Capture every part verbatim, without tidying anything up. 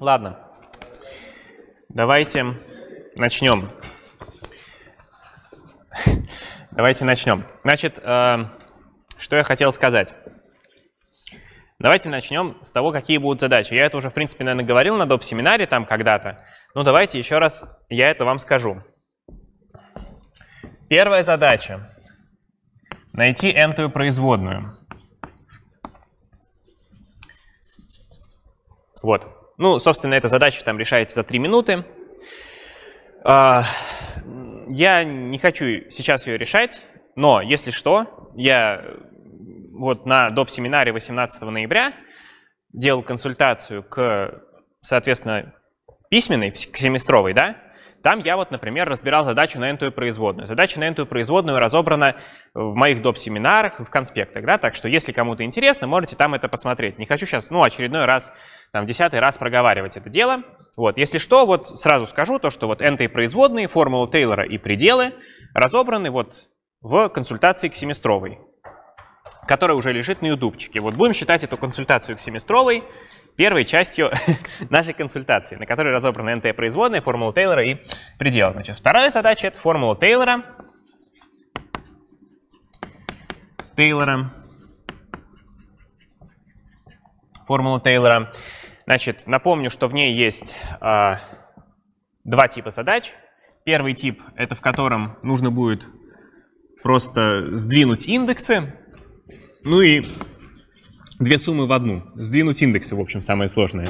Ладно, давайте начнем. Давайте начнем. Значит, э, что я хотел сказать. Давайте начнем с того, какие будут задачи. Я это уже, в принципе, наверное, говорил на доп-семинаре там когда-то. Но давайте еще раз я это вам скажу. Первая задача — найти n-тую производную. Вот. Ну, собственно, эта задача там решается за три минуты. Я не хочу сейчас ее решать, но, если что, я вот на доп-семинаре восемнадцатого ноября делал консультацию к, соответственно, письменной, к семестровой, да? Там я вот, например, разбирал задачу на n-тую производную. Задача на n-тую производную разобрана в моих доп-семинарах, в конспектах, да? Так что, если кому-то интересно, можете там это посмотреть. Не хочу сейчас, ну, очередной раз, там, десятый раз проговаривать это дело. Вот, если что, вот сразу скажу то, что вот n-тые производные, формулы Тейлора и пределы разобраны вот в консультации к семестровой, которая уже лежит на ютубчике. Вот будем считать эту консультацию к семестровой первой частью нашей консультации, на которой разобраны n-тая производная, формула Тейлора и пределы. Значит, вторая задача — это формула Тейлора. Тейлора. Формула Тейлора. Значит, напомню, что в ней есть э, два типа задач. Первый тип — это в котором нужно будет просто сдвинуть индексы. Ну и две суммы в одну. Сдвинуть индексы, в общем, самое сложное.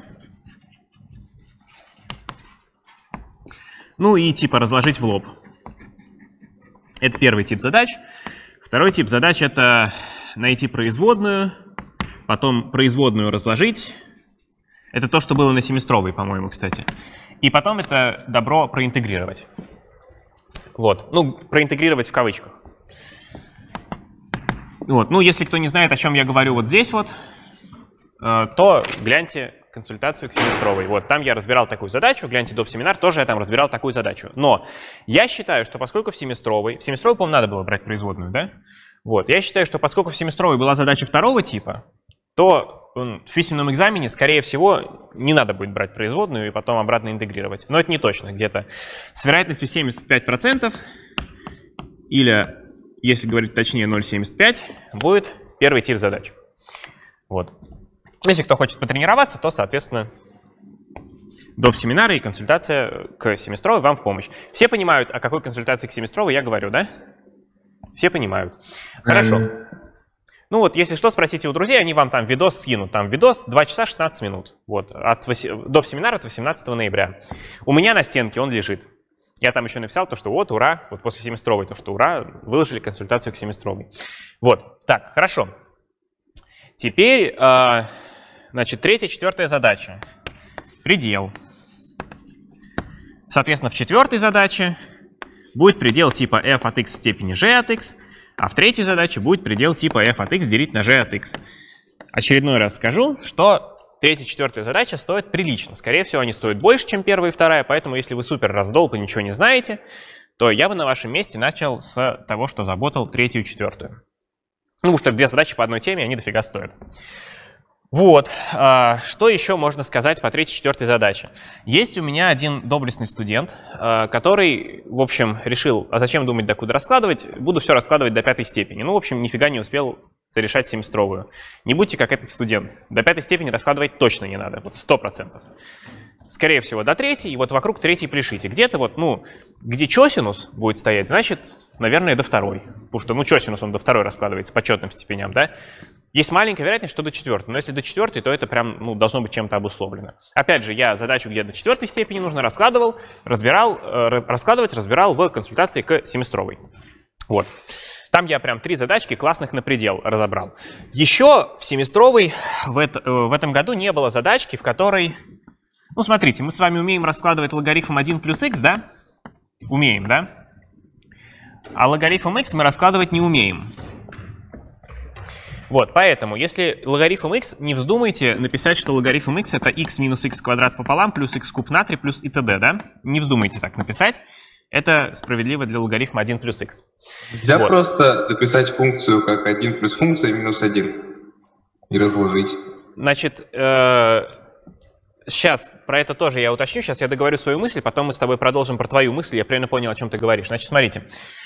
Ну и типа разложить в лоб. Это первый тип задач. Второй тип задач — это найти производную, потом производную разложить. Это то, что было на семестровой, по-моему, кстати. И потом это добро проинтегрировать. Вот. Ну, проинтегрировать в кавычках. Вот. Ну, если кто не знает, о чем я говорю вот здесь вот, то гляньте консультацию к семестровой. Вот, там я разбирал такую задачу, гляньте доп-семинар, тоже я там разбирал такую задачу. Но я считаю, что поскольку в семестровой, в семестровой, по-моему, надо было брать производную, да? Вот, я считаю, что поскольку в семестровой была задача второго типа, то в письменном экзамене, скорее всего, не надо будет брать производную и потом обратно интегрировать. Но это не точно, где-то с вероятностью семьдесят пять процентов или, если говорить точнее, ноль целых семьдесят пять сотых, будет первый тип задач. Вот. Если кто хочет потренироваться, то, соответственно, доп-семинары и консультация к семестровой вам в помощь. Все понимают, о какой консультации к семестровой я говорю, да? Все понимают. Хорошо. Ну вот, если что, спросите у друзей, они вам там видос скинут. Там видос два часа шестнадцать минут. Вот, от доп-семинара от восемнадцатого ноября. У меня на стенке он лежит. Я там еще написал то, что вот, ура, вот после семестровой, то, что ура, выложили консультацию к семестровой. Вот, так, хорошо. Теперь, э, значит, третья, четвертая задача. Предел. Соответственно, в четвертой задаче будет предел типа f от x в степени g от x, а в третьей задаче будет предел типа f от x делить на g от x. Очередной раз скажу, что третья, четвертая задача стоит прилично. Скорее всего, они стоят больше, чем первая и вторая, поэтому если вы супер раздолбы, ничего не знаете, то я бы на вашем месте начал с того, что заботал третью и четвертую. Ну, потому что две задачи по одной теме, они дофига стоят. Вот. Что еще можно сказать по третьей и четвертой задаче? Есть у меня один доблестный студент, который, в общем, решил, а зачем думать, докуда раскладывать, буду все раскладывать до пятой степени. Ну, в общем, нифига не успел зарешать семестровую. Не будьте как этот студент. До пятой степени раскладывать точно не надо, вот сто процентов. Скорее всего, до третьей, и вот вокруг третьей пришите. Где-то вот, ну, где чосинус будет стоять, значит, наверное, до второй. Потому что, ну, чосинус, он до второй раскладывается по четным степеням, да? Есть маленькая вероятность, что до четвертой, но если до четвертой, то это прям, ну, должно быть чем-то обусловлено. Опять же, я задачу, где до четвертой степени нужно, раскладывал, разбирал, э, раскладывать, разбирал в консультации к семестровой. Вот. Там я прям три задачки классных на предел разобрал. Еще в семестровой в, это, в этом году не было задачки, в которой... Ну, смотрите, мы с вами умеем раскладывать логарифм один плюс х, да? Умеем, да? А логарифм x мы раскладывать не умеем. Вот, поэтому, если логарифм x, не вздумайте написать, что логарифм x это x минус x квадрат пополам плюс x куб на три плюс и т.д., да? Не вздумайте так написать. Это справедливо для логарифма один плюс x. Нельзя вот. просто записать функцию как один плюс функция минус один и разложить. Значит, э сейчас про это тоже я уточню, сейчас я договорю свою мысль, потом мы с тобой продолжим про твою мысль, я примерно понял, о чем ты говоришь. Значит, смотрите.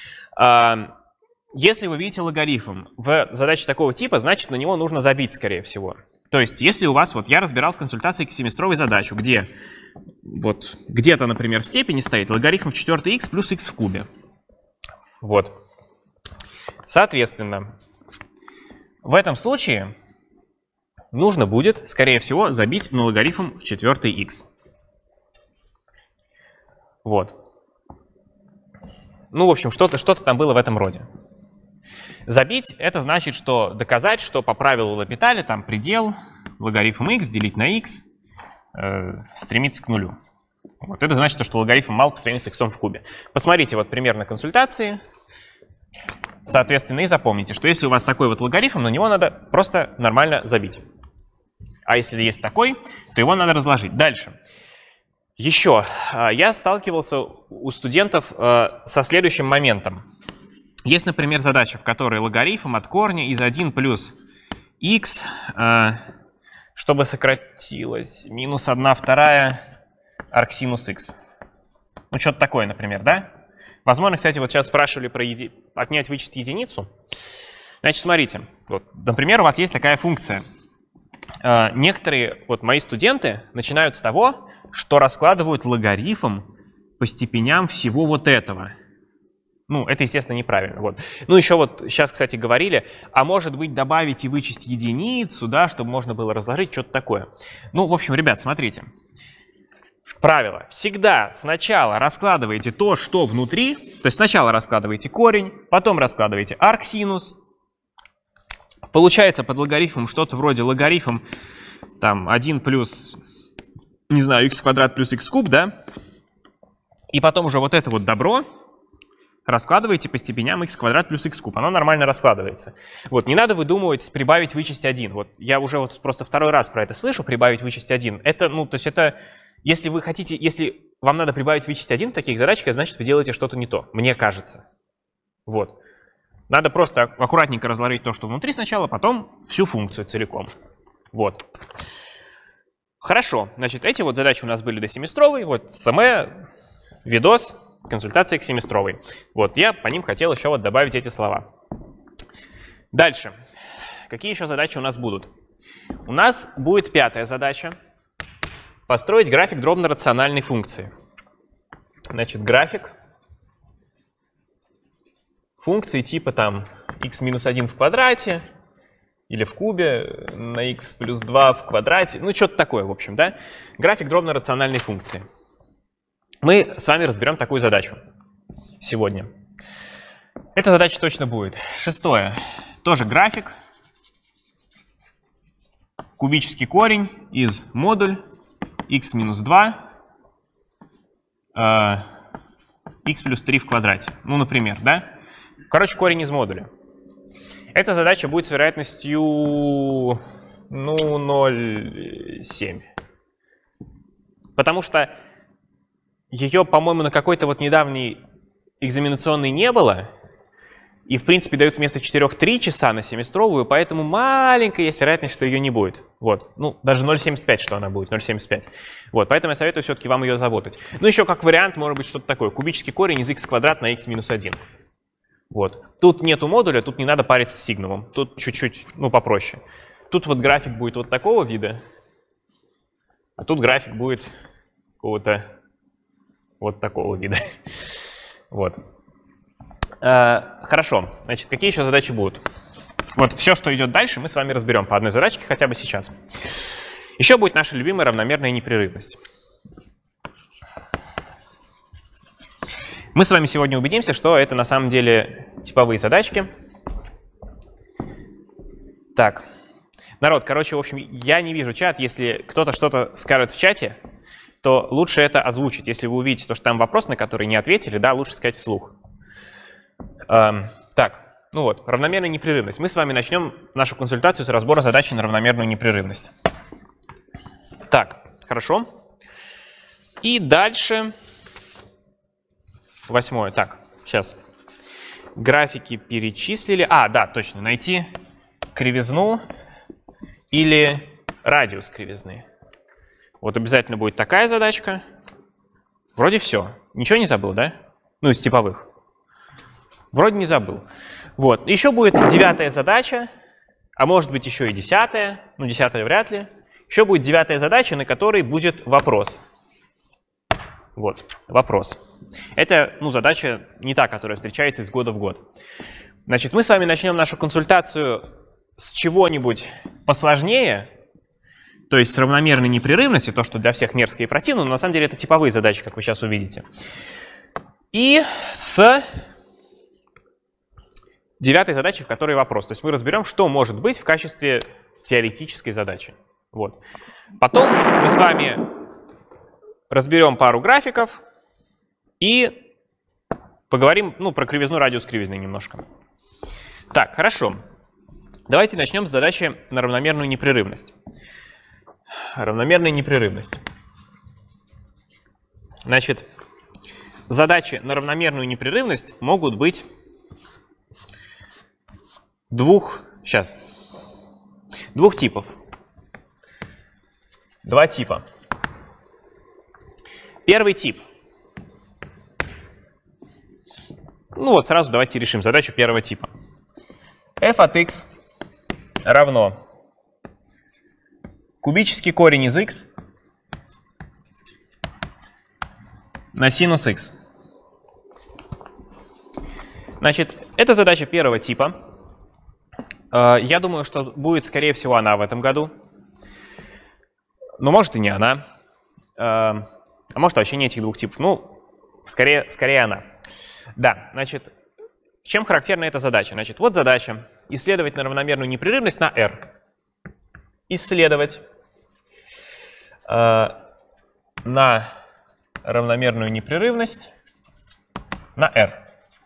Если вы видите логарифм в задаче такого типа, значит, на него нужно забить, скорее всего. То есть, если у вас, вот я разбирал в консультации семестровой задачу, где вот где-то, например, в степени стоит логарифм в четвертой х плюс х в кубе. Вот. Соответственно, в этом случае нужно будет, скорее всего, забить на логарифм в четвертой х. Вот. Ну, в общем, что-то что-то там было в этом роде. Забить — это значит, что доказать, что по правилу Лапиталя там предел логарифм х делить на х э, стремится к нулю. Вот. Это значит, что логарифм мал по сравнению с х в кубе. Посмотрите вот примерно консультации. Соответственно, и запомните, что если у вас такой вот логарифм, на него надо просто нормально забить. А если есть такой, то его надо разложить. Дальше. Еще. Я сталкивался у студентов со следующим моментом. Есть, например, задача, в которой логарифм от корня из один плюс х, чтобы сократилось, минус одна вторая арксинус х. Ну, что-то такое, например, да? Возможно, кстати, вот сейчас спрашивали про еди... отнять, вычесть единицу. Значит, смотрите. Вот, например, у вас есть такая функция. Некоторые вот мои студенты начинают с того, что раскладывают логарифм по степеням всего вот этого. Ну, это, естественно, неправильно. Вот. Ну, еще вот сейчас, кстати, говорили, а может быть добавить и вычесть единицу, да, чтобы можно было разложить, что-то такое. Ну, в общем, ребят, смотрите. Правило. Всегда сначала раскладываете то, что внутри, то есть сначала раскладываете корень, потом раскладываете арксинус. Получается под логарифмом что-то вроде логарифм там один плюс, не знаю, х квадрат плюс х куб, да? И потом уже вот это вот добро раскладываете по степеням х квадрат плюс х куб. Оно нормально раскладывается. Вот, не надо выдумывать прибавить вычесть один. Вот я уже вот просто второй раз про это слышу, прибавить вычесть один. Это, ну, то есть это, если вы хотите, если вам надо прибавить вычесть один в таких задачках, значит, вы делаете что-то не то, мне кажется. Вот. Надо просто аккуратненько разложить то, что внутри сначала, потом всю функцию целиком. Вот. Хорошо. Значит, эти вот задачи у нас были до семестровой. Вот СМЭ, видос, консультация к семестровой. Вот, я по ним хотел еще вот добавить эти слова. Дальше. Какие еще задачи у нас будут? У нас будет пятая задача. Построить график дробно-рациональной функции. Значит, график функции типа там х минус один в квадрате или в кубе на х плюс два в квадрате. Ну, что-то такое, в общем, да? График дробно-рациональной функции. Мы с вами разберем такую задачу сегодня. Эта задача точно будет. Шестое. Тоже график. Кубический корень из модуль х минус два э, х плюс три в квадрате. Ну, например, да? Короче, корень из модуля. Эта задача будет с вероятностью ну, ноль целых семь десятых. Потому что ее, по-моему, на какой-то вот недавний экзаменационный не было. И, в принципе, дают вместо четырёх три часа на семестровую, поэтому маленькая есть вероятность, что ее не будет. Вот. Ну, даже ноль целых семьдесят пять, что она будет, ноль целых семьдесят пять. Вот, поэтому я советую все-таки вам ее заботать. Ну, еще как вариант может быть что-то такое. Кубический корень из х квадрат на х минус один. Вот. Тут нету модуля, тут не надо париться с сигнумом. Тут чуть-чуть, ну, попроще. Тут вот график будет вот такого вида, а тут график будет какого-то вот такого вида. Вот. А, хорошо. Значит, какие еще задачи будут? Вот все, что идет дальше, мы с вами разберем по одной задачке хотя бы сейчас. Еще будет наша любимая равномерная непрерывность. Мы с вами сегодня убедимся, что это на самом деле типовые задачки. Так. Народ, короче, в общем, я не вижу чат. Если кто-то что-то скажет в чате, то лучше это озвучить. Если вы увидите, то, что там вопрос, на который не ответили, да, лучше сказать вслух. Эм, так, ну вот, равномерная непрерывность. Мы с вами начнем нашу консультацию с разбора задачи на равномерную непрерывность. Так, хорошо. И дальше... Восьмое. Так, сейчас. Графики перечислили. А, да, точно. Найти кривизну или радиус кривизны. Вот обязательно будет такая задачка. Вроде все. Ничего не забыл, да? Ну, из типовых. Вроде не забыл. Вот. Еще будет девятая задача, а может быть еще и десятая. Ну, десятая вряд ли. Еще будет девятая задача, на которой будет вопрос. Вот, вопрос. Это, ну, задача не та, которая встречается из года в год. Значит, мы с вами начнем нашу консультацию с чего-нибудь посложнее, то есть с равномерной непрерывности, то, что для всех мерзко и противно, но на самом деле это типовые задачи, как вы сейчас увидите. И с девятой задачей, в которой вопрос. То есть мы разберем, что может быть в качестве теоретической задачи. Вот. Потом мы с вами разберем пару графиков и поговорим, ну, про кривизну, радиус кривизны немножко. Так, хорошо. Давайте начнем с задачи на равномерную непрерывность. Равномерная непрерывность. Значит, задачи на равномерную непрерывность могут быть двух, сейчас, двух типов. Два типа. Первый тип. Ну вот сразу давайте решим задачу первого типа. f от x равно кубический корень из x на синус x. Значит, это задача первого типа. Я думаю, что будет, скорее всего, она в этом году. Но может и не она. А может вообще не этих двух типов. Ну, скорее, скорее она. Да, значит, чем характерна эта задача? Значит, вот задача. Исследовать на равномерную непрерывность на R. Исследовать э, на равномерную непрерывность на R.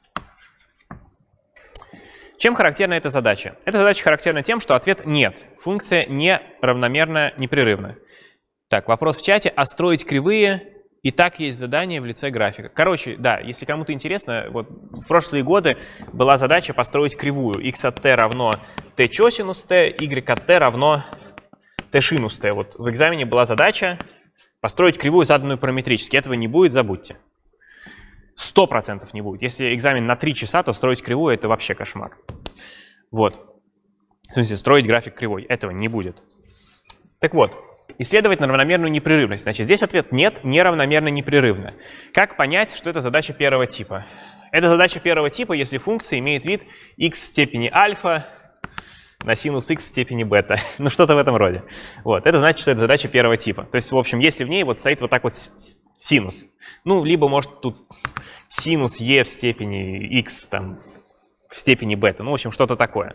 Чем характерна эта задача? Эта задача характерна тем, что ответ нет. Функция не равномерно непрерывна. Так, вопрос в чате. А строить кривые? И так есть задание в лице графика. Короче, да, если кому-то интересно, вот в прошлые годы была задача построить кривую. X от t равно t чосинус t, y от t равно t шинус t. Вот в экзамене была задача построить кривую, заданную параметрически. Этого не будет, забудьте. Сто процентов не будет. Если экзамен на три часа, то строить кривую — это вообще кошмар. Вот. В смысле, строить график кривой. Этого не будет. Так вот. Исследовать на равномерную непрерывность. Значит, здесь ответ нет, неравномерно непрерывно. Как понять, что это задача первого типа? Это задача первого типа, если функция имеет вид x в степени альфа на синус x в степени бета. Ну, что-то в этом роде. Вот. Это значит, что это задача первого типа. То есть, в общем, если в ней вот стоит вот так вот синус. Ну, либо, может, тут синус e в степени x там, в степени бета. Ну, в общем, что-то такое.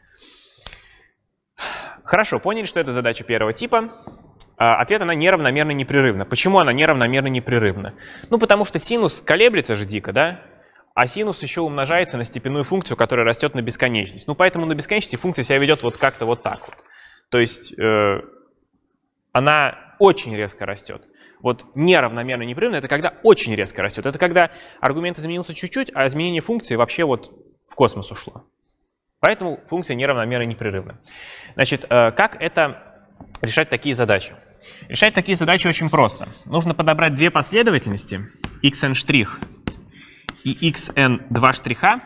Хорошо, поняли, что это задача первого типа. Ответ: она неравномерно непрерывна. Почему она неравномерно непрерывна? Ну, потому что синус колеблется же дико, да? А синус еще умножается на степенную функцию, которая растет на бесконечность. Ну, поэтому на бесконечности функция себя ведет вот как-то вот так вот. То есть э, она очень резко растет. Вот неравномерно непрерывно — это когда очень резко растет. Это когда аргумент изменился чуть-чуть, а изменение функции вообще вот в космос ушло. Поэтому функция неравномерно непрерывна. Значит, э, как это решать такие задачи? Решать такие задачи очень просто. Нужно подобрать две последовательности, xn' и xn2 штриха,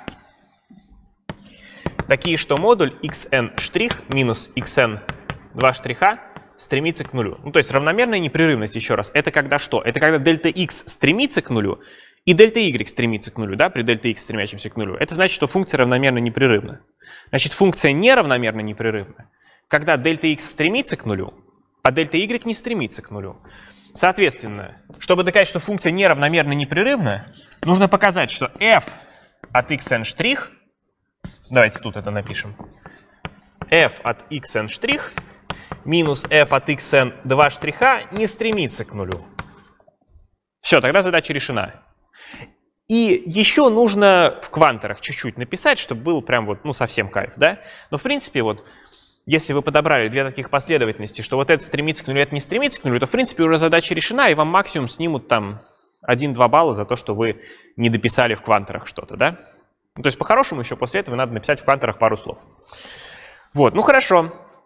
такие, что модуль xn' минус xn2 штриха стремится к нулю. Ну, то есть равномерная непрерывность, еще раз, это когда что? Это когда дельта x стремится к нулю, и дельта y стремится к нулю, да, при дельта x стремящемся к нулю. Это значит, что функция равномерно непрерывна. Значит, функция неравномерно непрерывна, когда дельта x стремится к нулю, а дельта y не стремится к нулю. Соответственно, чтобы доказать, что функция неравномерно непрерывна, нужно показать, что f от xn', давайте тут это напишем, f от xn' минус f от xn2 штриха не стремится к нулю. Все, тогда задача решена. И еще нужно в кванторах чуть-чуть написать, чтобы был прям вот, ну, совсем кайф, да? Но в принципе вот, если вы подобрали две таких последовательности, что вот это стремится к нулю, это не стремится к нулю, то в принципе уже задача решена, и вам максимум снимут там один-два балла за то, что вы не дописали в кванторах что-то, да? Ну, то есть по-хорошему еще после этого надо написать в кванторах пару слов. Вот, ну хорошо.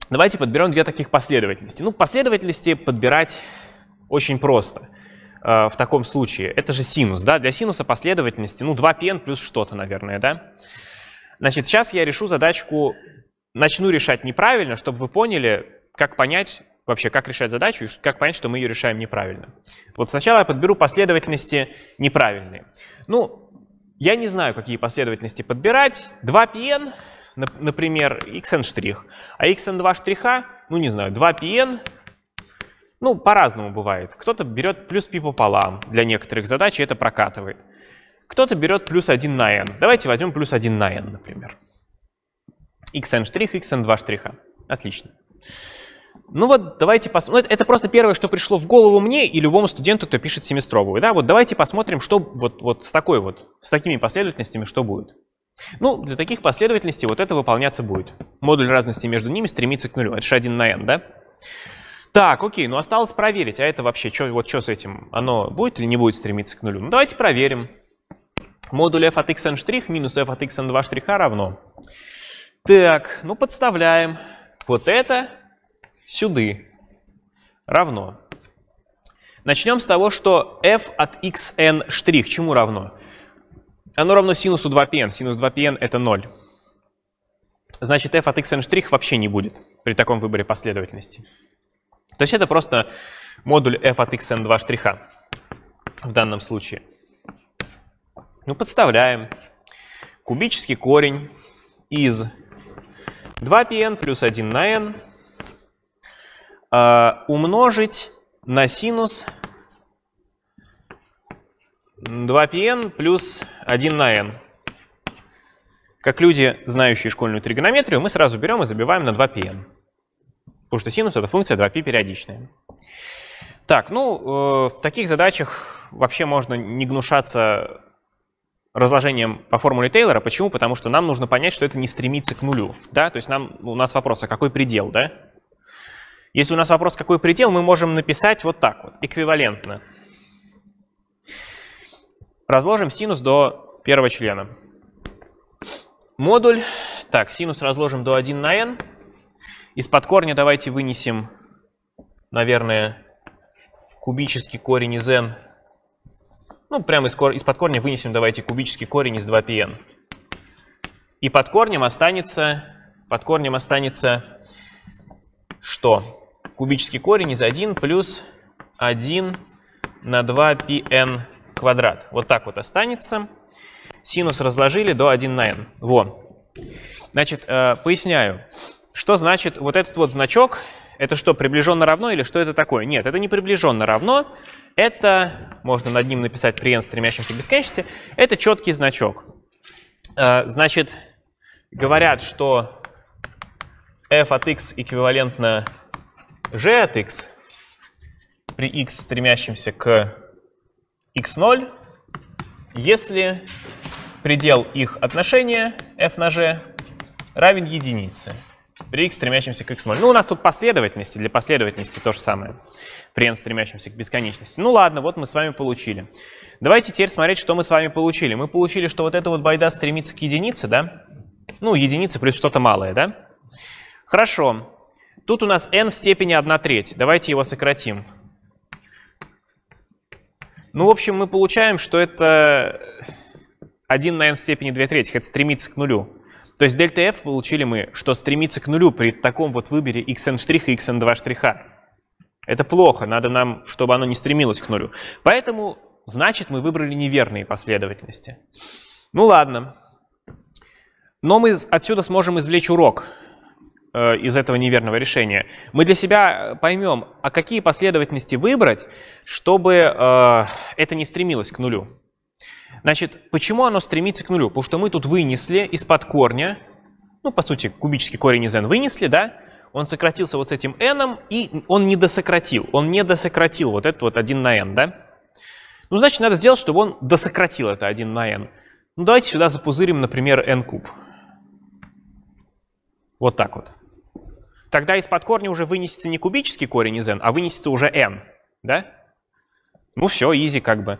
Давайте подберем две таких последовательности. Ну, последовательности подбирать очень просто э, в таком случае. Это же синус, да? Для синуса последовательности, ну, два пи эн плюс что-то, наверное, да? Значит, сейчас я решу задачку, начну решать неправильно, чтобы вы поняли, как понять вообще, как решать задачу и как понять, что мы ее решаем неправильно. Вот сначала я подберу последовательности неправильные. Ну, я не знаю, какие последовательности подбирать. два пи эн, например, xn штрих, а xn два штриха, ну не знаю, два пи эн, ну по-разному бывает. Кто-то берет плюс π пополам для некоторых задач, и это прокатывает. Кто-то берет плюс один на n. Давайте возьмем плюс один на n, например. xn штрих, xn два штриха. Отлично. Ну вот давайте посмотрим. Ну, это, это просто первое, что пришло в голову мне и любому студенту, кто пишет семестровую. Да? Вот давайте посмотрим, что вот, вот с такой вот, с такими последовательностями, что будет. Ну, для таких последовательностей вот это выполняться будет. Модуль разности между ними стремится к нулю. Это же один на n, да? Так, окей, ну осталось проверить, а это вообще, чё, вот что с этим? Оно будет или не будет стремиться к нулю? Ну давайте проверим. Модуль f от xn штрих минус f от xn два штриха равно. Так, ну подставляем. Вот это сюда равно. Начнем с того, что f от xn штрих чему равно? Оно равно синусу два пи эн. Синус два пи эн это ноль. Значит, f от xn штрих вообще не будет при таком выборе последовательности. То есть это просто модуль f от xn два штриха в данном случае. Ну, подставляем. Кубический корень из два пи эн плюс один на n э, умножить на синус два пи эн плюс один на n. Как люди, знающие школьную тригонометрию, мы сразу берем и забиваем на два пи эн. Потому что синус — это функция два пи периодичная. Так, ну, э, в таких задачах вообще можно не гнушаться разложением по формуле Тейлора. Почему? Потому что нам нужно понять, что это не стремится к нулю. Да? То есть нам, у нас вопрос, а какой предел? Да? Если у нас вопрос, какой предел, мы можем написать вот так вот, эквивалентно. Разложим синус до первого члена. Модуль. Так, синус разложим до один на n. Из-под корня давайте вынесем, наверное, кубический корень из n. Ну, прямо из-под корня вынесем давайте кубический корень из два пи эн. И под корнем останется, под корнем останется что? Кубический корень из один плюс один на два пи эн квадрат. Вот так вот останется. Синус разложили до один на n. Вот. Значит, э, поясняю. Что значит вот этот вот значок? Это что, приближенно равно или что это такое? Нет, это не приближенно равно. Это, можно над ним написать при n стремящемся к бесконечности, это четкий значок. Значит, говорят, что f от x эквивалентно g от x при x стремящемся к икс ноль, если предел их отношения f на g равен единице. При x стремящемся к икс ноль. Ну, у нас тут последовательности, для последовательности то же самое. При n стремящемся к бесконечности. Ну ладно, вот мы с вами получили. Давайте теперь смотреть, что мы с вами получили. Мы получили, что вот эта вот байда стремится к единице, да? Ну, единица плюс что-то малое, да? Хорошо. Тут у нас n в степени одна треть. Давайте его сократим. Ну, в общем, мы получаем, что это один на n в степени две трети. Это стремится к нулю. То есть дельта f получили мы, что стремится к нулю при таком вот выборе xn штрих и xn два штриха. Это плохо, надо нам, чтобы оно не стремилось к нулю. Поэтому, значит, мы выбрали неверные последовательности. Ну ладно. Но мы отсюда сможем извлечь урок э, из этого неверного решения. Мы для себя поймем, а какие последовательности выбрать, чтобы э, это не стремилось к нулю. Значит, почему оно стремится к нулю? Потому что мы тут вынесли из-под корня, ну, по сути, кубический корень из n вынесли, да? Он сократился вот с этим n, и он не досократил. Он не досократил вот это вот один на n, да? Ну, значит, надо сделать, чтобы он досократил это один на n. Ну, давайте сюда запузырим, например, n куб. Вот так вот. Тогда из-под корня уже вынесется не кубический корень из n, а вынесется уже n, да? Ну, все, изи как бы.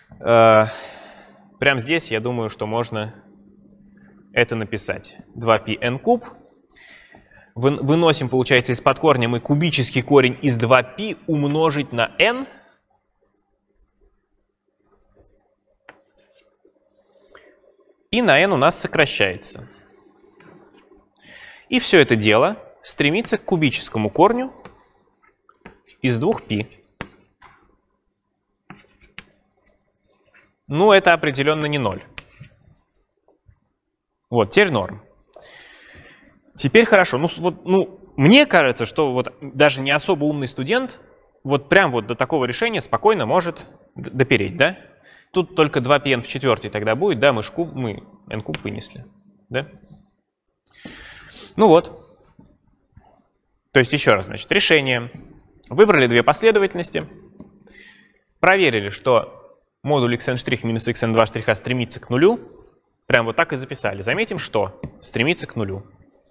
Прямо здесь я думаю, что можно это написать. два пи эн куб. Выносим, получается, из-под корня мы кубический корень из два пи умножить на n. И на n у нас сокращается. И все это дело стремится к кубическому корню из двух пи. Ну, это определенно не ноль. Вот, теперь норм. Теперь хорошо. Ну, вот, ну, мне кажется, что вот даже не особо умный студент вот прям вот до такого решения спокойно может допереть, да? Тут только два пи эн в четвертой тогда будет, да, мы ж куб, мы n куб вынесли, да? Ну вот. То есть еще раз, значит, решение. Выбрали две последовательности, проверили, что модуль xn' минус xn2' штриха стремится к нулю. Прям вот так и записали. Заметим, что стремится к нулю.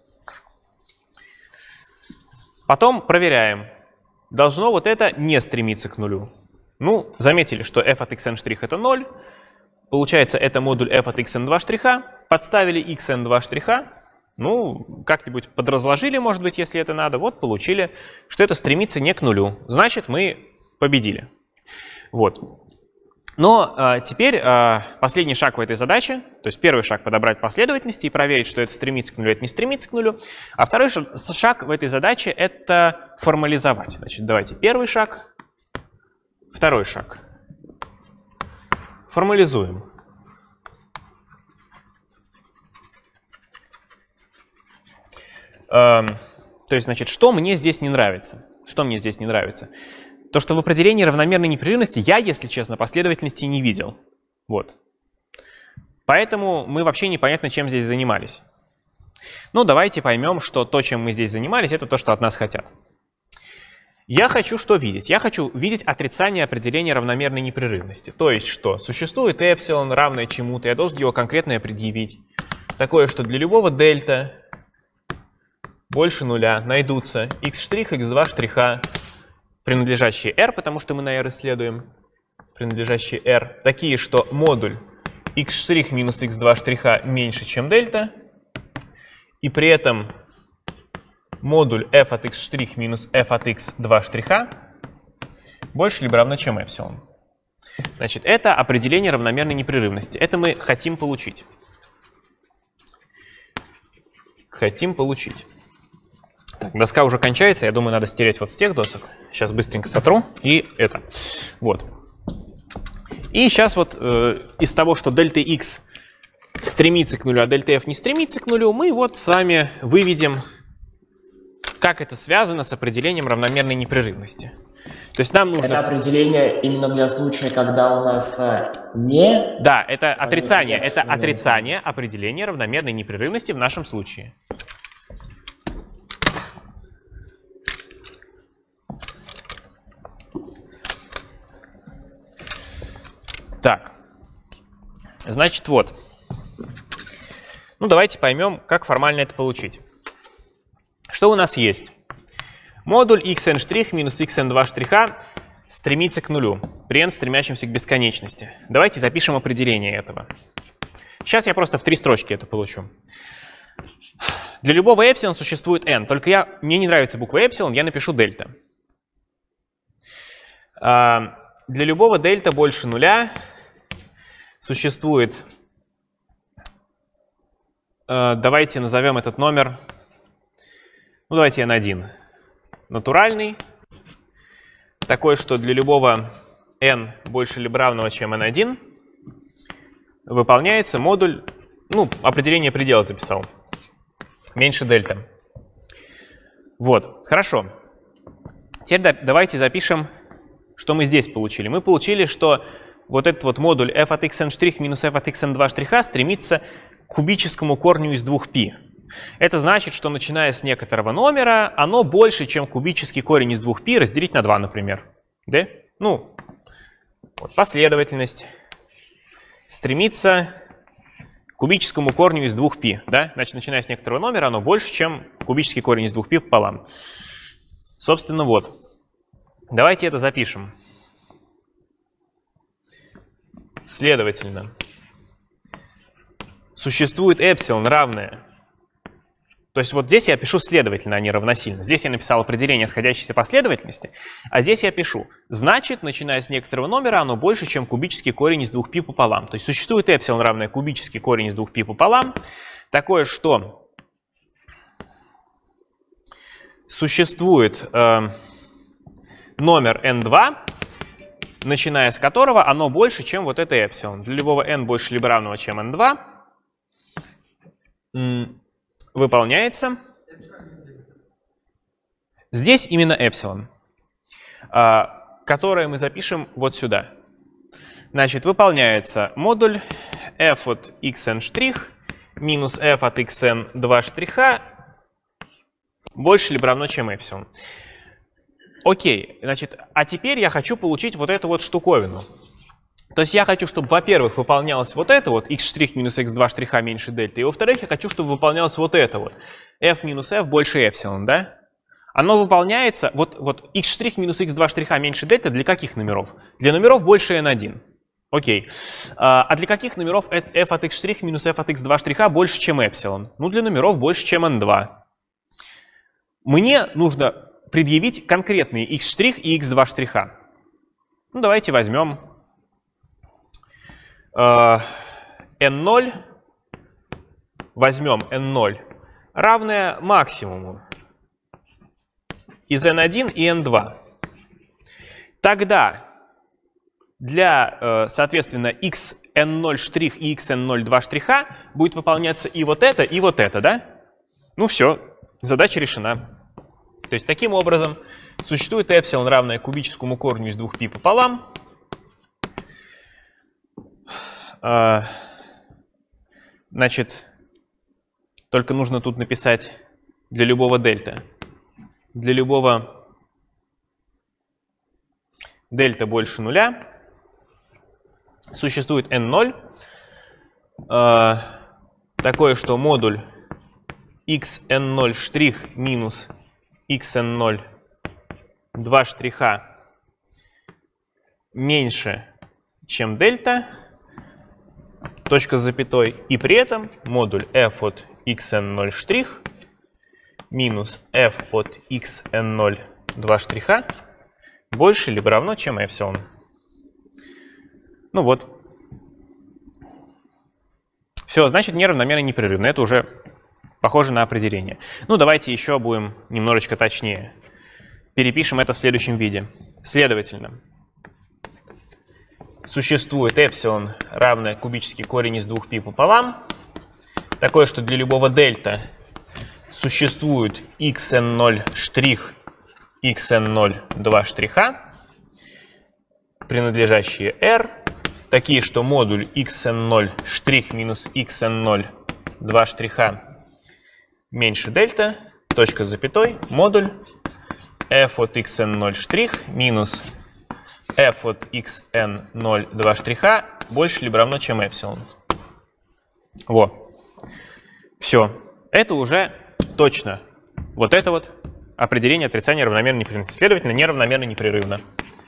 Потом проверяем. Должно вот это не стремиться к нулю. Ну, заметили, что f от xn' это ноль. Получается, это модуль f от xn2 штриха. Подставили xn2 штриха. Ну, как-нибудь подразложили, может быть, если это надо. Вот, получили, что это стремится не к нулю. Значит, мы победили. Вот. Но а, теперь а, последний шаг в этой задаче. То есть первый шаг — подобрать последовательности и проверить, что это стремится к нулю, это не стремится к нулю. А второй шаг в этой задаче — это формализовать. Значит, давайте первый шаг, второй шаг. Формализуем. То есть, значит, что мне здесь не нравится? Что мне здесь не нравится? То, что в определении равномерной непрерывности я, если честно, последовательности не видел. Вот. Поэтому мы вообще непонятно, чем здесь занимались. Ну, давайте поймем, что то, чем мы здесь занимались, это то, что от нас хотят. Я хочу что видеть? Я хочу видеть отрицание определения равномерной непрерывности. То есть что? Существует эпсилон, равное чему-то, я должен его конкретно предъявить. Такое, что для любого дельта больше нуля найдутся x', x2 штриха, принадлежащие r, потому что мы на r исследуем, принадлежащие r, такие, что модуль x' минус x2 штриха меньше, чем дельта, и при этом модуль f от x' минус f от x2 штриха больше либо равно, чем эпсилон. Значит, это определение равномерной непрерывности. Это мы хотим получить. Хотим получить. Так, доска уже кончается, я думаю, надо стереть вот с тех досок. Сейчас быстренько сотру, и это. Вот. И сейчас вот э, из того, что дельта x стремится к нулю, а дельта f не стремится к нулю, мы вот с вами выведем, как это связано с определением равномерной непрерывности. То есть нам нужно... Это определение именно для случая, когда у нас не... Да, это отрицание, это отрицание определения равномерной непрерывности в нашем случае. Так, значит, вот. Ну, давайте поймем, как формально это получить. Что у нас есть? Модуль xn' минус xn2 штриха стремится к нулю, при n стремящемся к бесконечности. Давайте запишем определение этого. Сейчас я просто в три строчки это получу. Для любого эпсилон существует n, только я, мне не нравится буква эпсилон, я напишу дельта. А, для любого дельта больше нуля существует, а, давайте назовем этот номер, ну давайте эн один, натуральный, такой, что для любого n больше либо равного, чем эн один, выполняется модуль, ну, определение предела записал, меньше дельта. Вот, хорошо. Теперь давайте запишем, что мы здесь получили. Мы получили, что вот этот вот модуль f от xn' минус f от xn2 штриха стремится к кубическому корню из двух пи. Это значит, что начиная с некоторого номера, оно больше, чем кубический корень из двух пи разделить на два, например. Да? Ну, вот последовательность стремится к кубическому корню из двух пи. Да? Значит, начиная с некоторого номера, оно больше, чем кубический корень из двух пи пополам. Собственно, вот. Давайте это запишем. Следовательно, существует эпсилон равное, то То есть вот здесь я пишу следовательно, а не равносильно. Здесь я написал определение сходящейся последовательности, а здесь я пишу, значит, начиная с некоторого номера, оно больше, чем кубический корень из двух π пополам. То есть существует эпсилон, равное кубический корень из двух π пополам, такое, что существует э, номер эн два, начиная с которого оно больше, чем вот это эпсилон. Для любого n больше либо равного, чем эн два, выполняется здесь именно эпсилон, которое мы запишем вот сюда. Значит, выполняется модуль f от xn' минус f от xn два штриха больше либо равно, чем эпсилон. Окей, значит, а теперь я хочу получить вот эту вот штуковину. То есть я хочу, чтобы, во-первых, выполнялось вот это вот, x' минус x два штриха меньше дельта, и во-вторых, я хочу, чтобы выполнялось вот это вот, f минус f больше эпсилон, да? Оно выполняется, вот, вот x' минус x два штриха меньше дельта для каких номеров? Для номеров больше эн один. Окей. А для каких номеров f от x' минус f от x два штриха больше, чем эпсилон? Ну, для номеров больше, чем эн два. Мне нужно предъявить конкретные x' и x два штриха. Ну, давайте возьмем эн ноль, возьмем эн ноль, равное максимуму из эн один и эн два. Тогда для, соответственно, xn ноль' и xn ноль два штриха будет выполняться и вот это, и вот это, да? Ну все, задача решена. То есть таким образом существует эпсилон, равное кубическому корню из двух π пополам. Значит, только нужно тут написать для любого дельта. Для любого дельта больше нуля существует эн ноль, такое, что модуль xn ноль' минус xn ноль два штриха меньше, чем дельта, точка с запятой, и при этом модуль f от xn ноль' минус f от xn ноль два штриха больше либо равно, чем эпсилон. Ну вот. Все, значит, неравномерно непрерывно. Это уже похоже на определение. Ну, давайте еще будем немножечко точнее. Перепишем это в следующем виде. Следовательно, существует эпсилон, равное кубический корень из двух π пополам. Такое, что для любого дельта существует xn ноль', xn ноль два штриха, принадлежащие R, такие, что модуль xn ноль' минус xn ноль два штриха меньше дельта, точка с запятой, модуль f от xn ноль' минус f от xn ноль два штриха больше либо равно, чем эпсилон. Во. Все. Это уже точно. Вот это вот определение отрицания равномерной непрерывности. Следовательно, неравномерно непрерывно.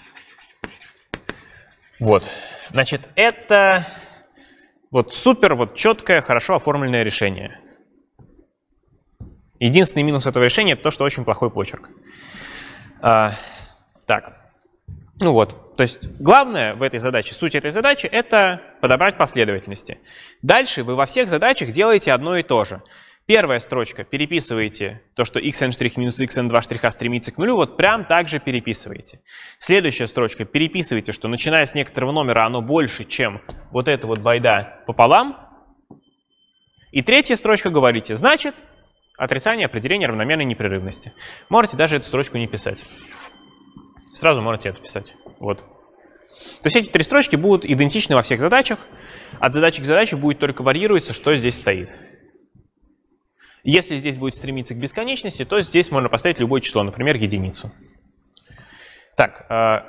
Вот. Значит, это вот супер, вот четкое, хорошо оформленное решение. Единственный минус этого решения — это то, что очень плохой почерк. А, так. Ну вот. То есть главное в этой задаче, суть этой задачи — это подобрать последовательности. Дальше вы во всех задачах делаете одно и то же. Первая строчка — переписываете то, что xn' минус xn два штриха стремится к нулю, вот прям так же переписываете. Следующая строчка — переписывайте, что начиная с некоторого номера оно больше, чем вот это вот байда пополам. И третья строчка говорите, значит, отрицание определения равномерной непрерывности. Можете даже эту строчку не писать. Сразу можете эту писать. Вот. То есть эти три строчки будут идентичны во всех задачах. От задачи к задаче будет только варьироваться, что здесь стоит. Если здесь будет стремиться к бесконечности, то здесь можно поставить любое число, например, единицу. Так, а,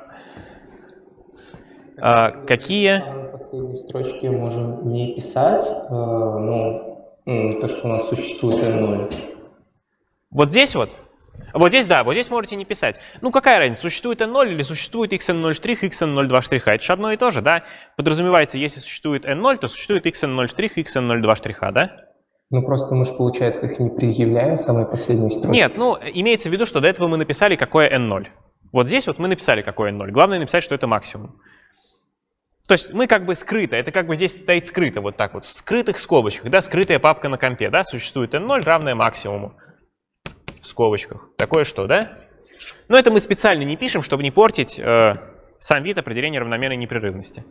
а, какие... В последней строчке можем не писать, а, ну, то, что у нас существует эн ноль. Вот здесь вот? Вот здесь, да, вот здесь можете не писать. Ну, какая разница, существует эн ноль или существует xn ноль', xn ноль два штриха? Это же одно и то же, да? Подразумевается, если существует эн ноль, то существует xn ноль', xn ноль два штриха, да? Ну, просто мы же, получается, их не предъявляем в самой последней строчке. Нет, ну, имеется в виду, что до этого мы написали, какое эн ноль. Вот здесь вот мы написали, какое эн ноль. Главное написать, что это максимум. То есть мы как бы скрыто, это как бы здесь стоит скрыто, вот так вот, в скрытых скобочках, да, скрытая папка на компе, да, существует эн ноль равное максимуму в скобочках. Такое что, да? Но это мы специально не пишем, чтобы не портить э, сам вид определения равномерной непрерывности.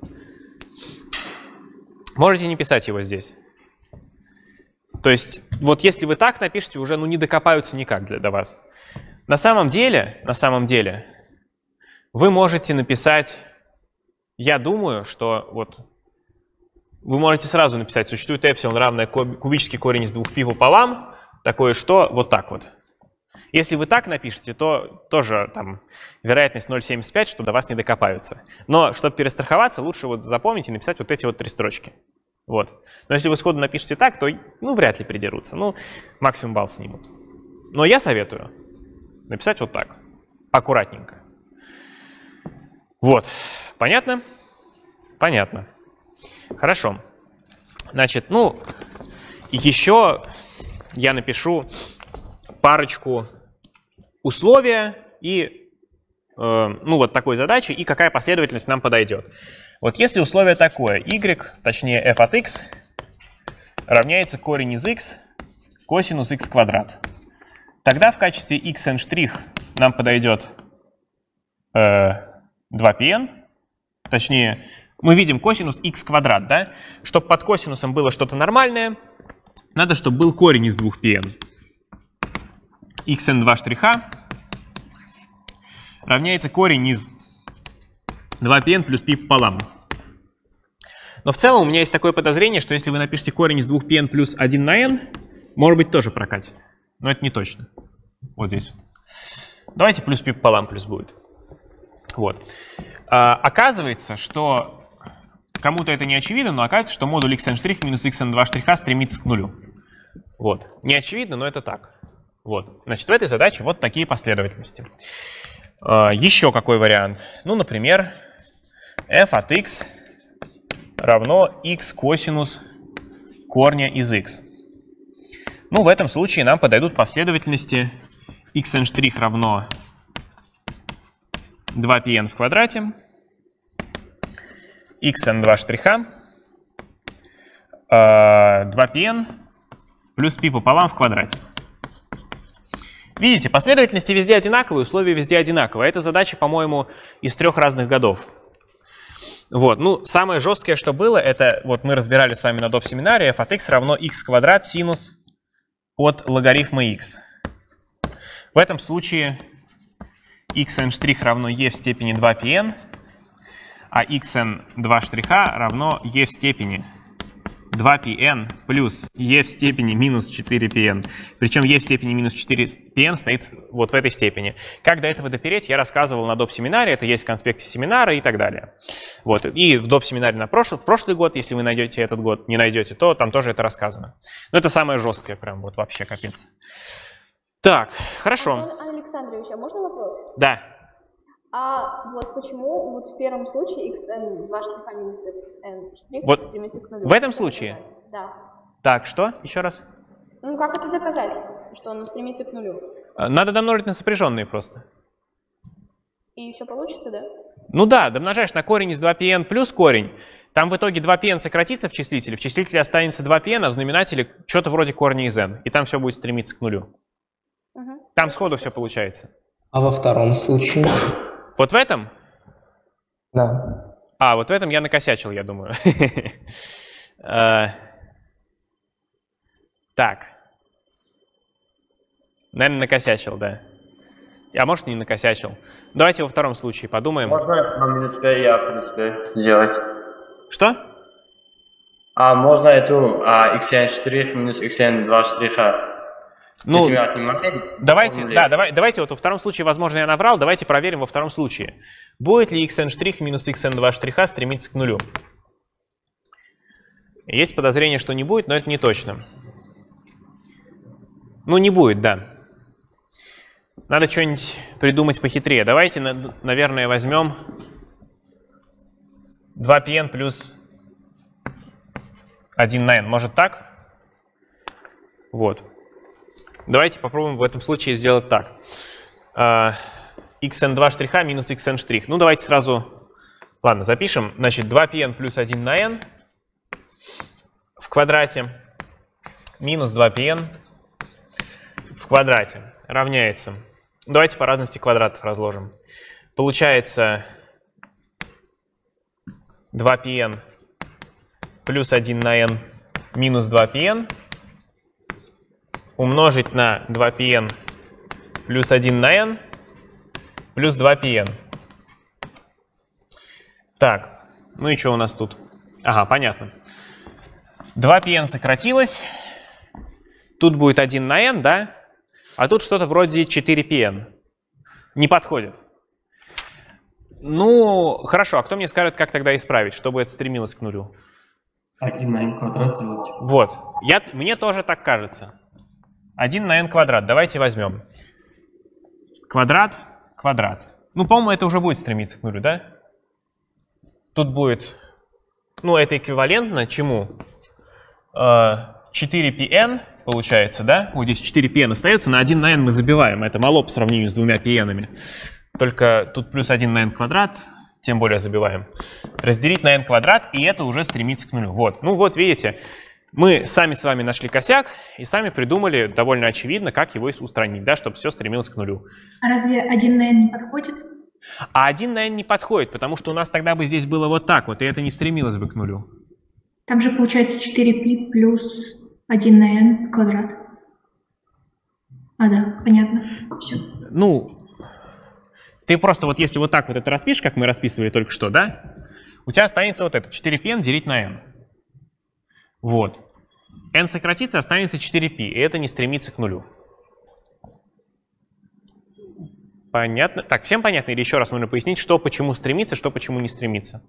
Можете не писать его здесь. То есть вот если вы так напишете, уже ну, не докопаются никак для, до вас. На самом деле, на самом деле, вы можете написать, я думаю, что вот вы можете сразу написать, существует эпсилон равное кубический корень из двух пи пополам, такое что, вот так вот. Если вы так напишете, то тоже там вероятность ноль целых семьдесят пять, что до вас не докопаются. Но чтобы перестраховаться, лучше вот запомнить и написать вот эти вот три строчки. Вот. Но если вы сходу напишете так, то ну, вряд ли придерутся. Ну, максимум балл снимут. Но я советую написать вот так, аккуратненько. Вот. Понятно? Понятно. Хорошо. Значит, ну, еще я напишу парочку условия и, э, ну, вот такой задачи, и какая последовательность нам подойдет. Вот если условие такое, y, точнее f от x, равняется корень из x косинус x квадрат, тогда в качестве xn' нам подойдет э, два пи эн, точнее, мы видим косинус x квадрат, да? Чтобы под косинусом было что-то нормальное, надо, чтобы был корень из двух пи эн. xn два штриха равняется корень из два пи эн плюс π пополам. Но в целом у меня есть такое подозрение, что если вы напишете корень из двух пи эн плюс один на n, может быть, тоже прокатит. Но это не точно. Вот здесь вот. Давайте плюс π пополам плюс будет. Вот. А, оказывается, что кому-то это не очевидно, но оказывается, что модуль xn' минус xn два штриха стремится к нулю. Вот. Не очевидно, но это так. Вот. Значит, в этой задаче вот такие последовательности. А, еще какой вариант? Ну, например, f от x равно x косинус корня из x. Ну, в этом случае нам подойдут последовательности xn' равно два пи эн в квадрате, xn два штриха, два пи эн плюс π пополам в квадрате. Видите, последовательности везде одинаковые, условия везде одинаковые. Эта задача, по-моему, из трех разных годов. Вот, ну, самое жесткое, что было, это, вот мы разбирали с вами на доп. Семинаре, f от x равно x квадрат синус от логарифма x. В этом случае xn' равно e в степени два пи эн, а xn два штриха равно e в степени два пи эн плюс e в степени минус четыре пи эн. Причем e в степени минус четыре пи эн стоит вот в этой степени. Как до этого допереть, я рассказывал на доп. Семинаре, это есть в конспекте семинара и так далее. Вот. И в доп. Семинаре на прошлый, в прошлый год, если вы найдете этот год, не найдете, то там тоже это рассказано. Но это самое жесткое, прям вот вообще капец. Так, хорошо. Антон Александрович, а можно вопрос? Да. А вот почему вот в первом случае xn два штриха минус xn штрих Вот стремится к нулю? в этом случае? Да. Так, что? Еще раз. Ну как это доказать, что он стремится к нулю? Надо домножить на сопряженные просто. И все получится, да? Ну да, домножаешь на корень из два пи эн плюс корень. Там в итоге два пи эн сократится в числителе, в числителе останется два пи эн, а в знаменателе что-то вроде корня из n. И там все будет стремиться к нулю. Угу. Там сходу все получается. А во втором случае? Вот в этом? Да. А, вот в этом я накосячил, я думаю. Так. Наверное, накосячил, да. А может, не накосячил. Давайте во втором случае подумаем. Можно на минус p и а плюс b сделать? Что? А можно эту а, xn' минус xn два штриха? Ну, Если давайте, да, давай, давайте вот во втором случае, возможно, я наврал, давайте проверим во втором случае. Будет ли xn' минус xn два штриха стремиться к нулю? Есть подозрение, что не будет, но это не точно. Ну, не будет, да. Надо что-нибудь придумать похитрее. Давайте, наверное, возьмем два пи эн плюс один на n. Может так? Вот. Давайте попробуем в этом случае сделать так. икс эн два штриха минус икс эн штрих. Ну, давайте сразу... Ладно, запишем. Значит, два пи эн плюс один на n в квадрате минус два пи эн в квадрате равняется... Давайте по разности квадратов разложим. Получается два пи эн плюс один на n минус два пи эн умножить на два пи эн плюс один на n плюс два пи эн. Так, ну и что у нас тут? Ага, понятно. два пи эн сократилось. Тут будет один на n, да? А тут что-то вроде четыре пи эн. Не подходит. Ну, хорошо, а кто мне скажет, как тогда исправить, чтобы это стремилось к нулю? один на n квадрат сделать. Вот, я, мне тоже так кажется. один на n квадрат, давайте возьмем. Квадрат, квадрат. Ну, по-моему, это уже будет стремиться к нулю, да? Тут будет, ну, это эквивалентно чему? четыре пи эн получается, да? Вот здесь четыре пи эн остается, на один на n мы забиваем. Это мало по сравнению с двумя пи эн-ами. Только тут плюс один на n квадрат, тем более забиваем. Разделить на n квадрат, и это уже стремится к нулю. Вот, ну вот видите, мы сами с вами нашли косяк и сами придумали довольно очевидно, как его устранить, да, чтобы все стремилось к нулю. А разве один на n не подходит? А один на n не подходит, потому что у нас тогда бы здесь было вот так вот, и это не стремилось бы к нулю. Там же получается четыре пи плюс один на n квадрат. А, да, понятно. Все. Ну, ты просто вот если вот так вот это распишешь, как мы расписывали только что, да, у тебя останется вот это четыре пи эн делить на n. Вот. n сократится, останется четыре пи, и это не стремится к нулю. Понятно? Так, всем понятно? Или еще раз нужно пояснить, что почему стремится, что почему не стремится?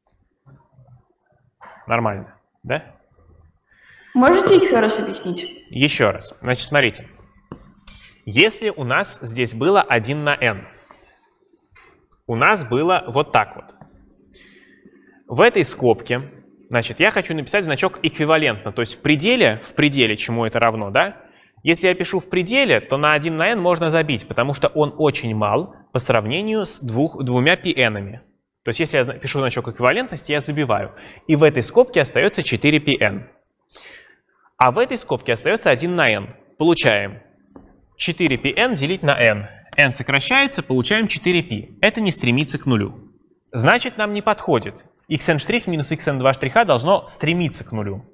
Нормально, да? Можете еще раз объяснить? Еще раз. Значит, смотрите. Если у нас здесь было один на n, у нас было вот так вот. В этой скобке, значит, я хочу написать значок эквивалентно, то есть в пределе, в пределе, чему это равно, да? Если я пишу в пределе, то на один на n можно забить, потому что он очень мал по сравнению с двух, двумя пи эн-ами. То есть если я пишу значок эквивалентности, я забиваю. И в этой скобке остается четыре пи эн. А в этой скобке остается один на n. Получаем четыре пи эн делить на n. n сокращается, получаем четыре пи. Это не стремится к нулю. Значит, нам не подходит. xn' минус икс эн два штриха должно стремиться к нулю.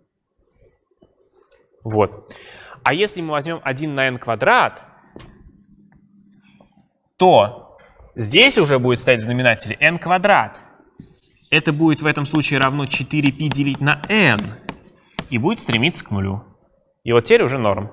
Вот. А если мы возьмем один на n квадрат, то здесь уже будет стоять в знаменателе n квадрат. Это будет в этом случае равно четыре пи делить на n. И будет стремиться к нулю. И вот теперь уже норм.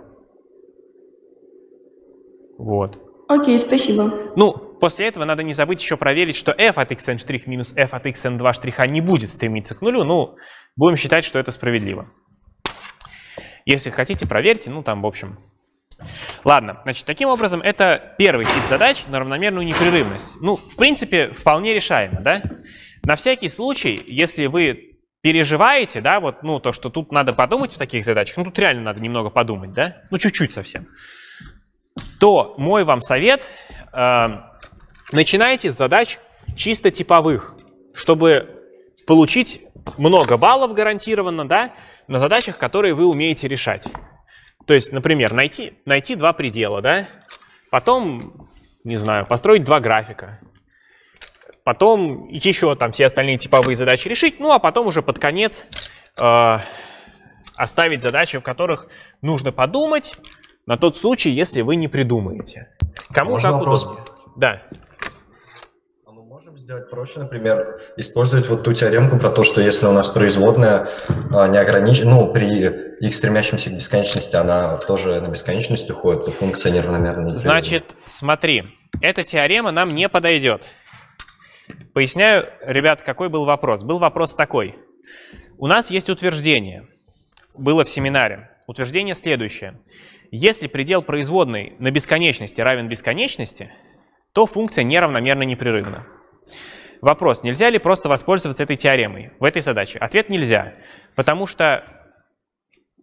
Вот. Окей, спасибо. Ну, после этого надо не забыть еще проверить, что f от xn' минус f от икс эн два штриха не будет стремиться к нулю. Ну, будем считать, что это справедливо. Если хотите, проверьте. Ну, там, в общем. Ладно, значит, таким образом, это первый тип задач на равномерную непрерывность. Ну, в принципе, вполне решаемо, да? На всякий случай, если вы переживаете, да, вот, ну, то, что тут надо подумать в таких задачах, ну, тут реально надо немного подумать, да? Ну, чуть-чуть совсем. То мой вам совет, э, начинайте с задач чисто типовых, чтобы получить много баллов гарантированно, да, на задачах, которые вы умеете решать. То есть, например, найти, найти два предела, да, потом, не знаю, построить два графика, потом еще там все остальные типовые задачи решить, ну, а потом уже под конец э, оставить задачи, в которых нужно подумать, на тот случай, если вы не придумаете. Кому Можно как вопрос? удобнее. Да. А мы можем сделать проще, например, использовать вот ту теоремку про то, что если у нас производная а, не ограничена, ну, при x стремящемся к бесконечности, она тоже на бесконечность уходит, то функция неравномерная. Значит, смотри, эта теорема нам не подойдет. Поясняю, ребят, какой был вопрос. Был вопрос такой. У нас есть утверждение. Было в семинаре. Утверждение следующее. Если предел производной на бесконечности равен бесконечности, то функция неравномерно непрерывна. Вопрос, нельзя ли просто воспользоваться этой теоремой в этой задаче? Ответ нельзя, потому что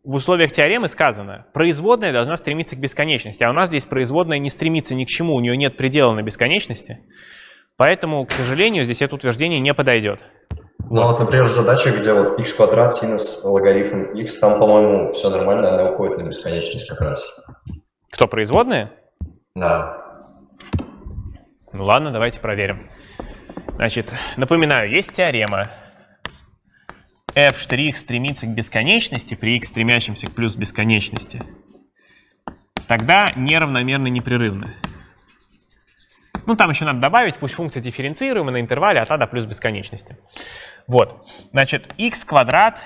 в условиях теоремы сказано, производная должна стремиться к бесконечности, а у нас здесь производная не стремится ни к чему, у нее нет предела на бесконечности, поэтому, к сожалению, здесь это утверждение не подойдет. Ну вот, например, в задаче, где вот x квадрат синус логарифм x, там, по-моему, все нормально, она уходит на бесконечность как раз. Кто, производная? Да. Ну ладно, давайте проверим. Значит, напоминаю, есть теорема. f' стремится к бесконечности при x стремящемся к плюс бесконечности. Тогда неравномерно непрерывно. Ну, там еще надо добавить, пусть функция дифференцируема на интервале от а до плюс бесконечности. Вот. Значит, x квадрат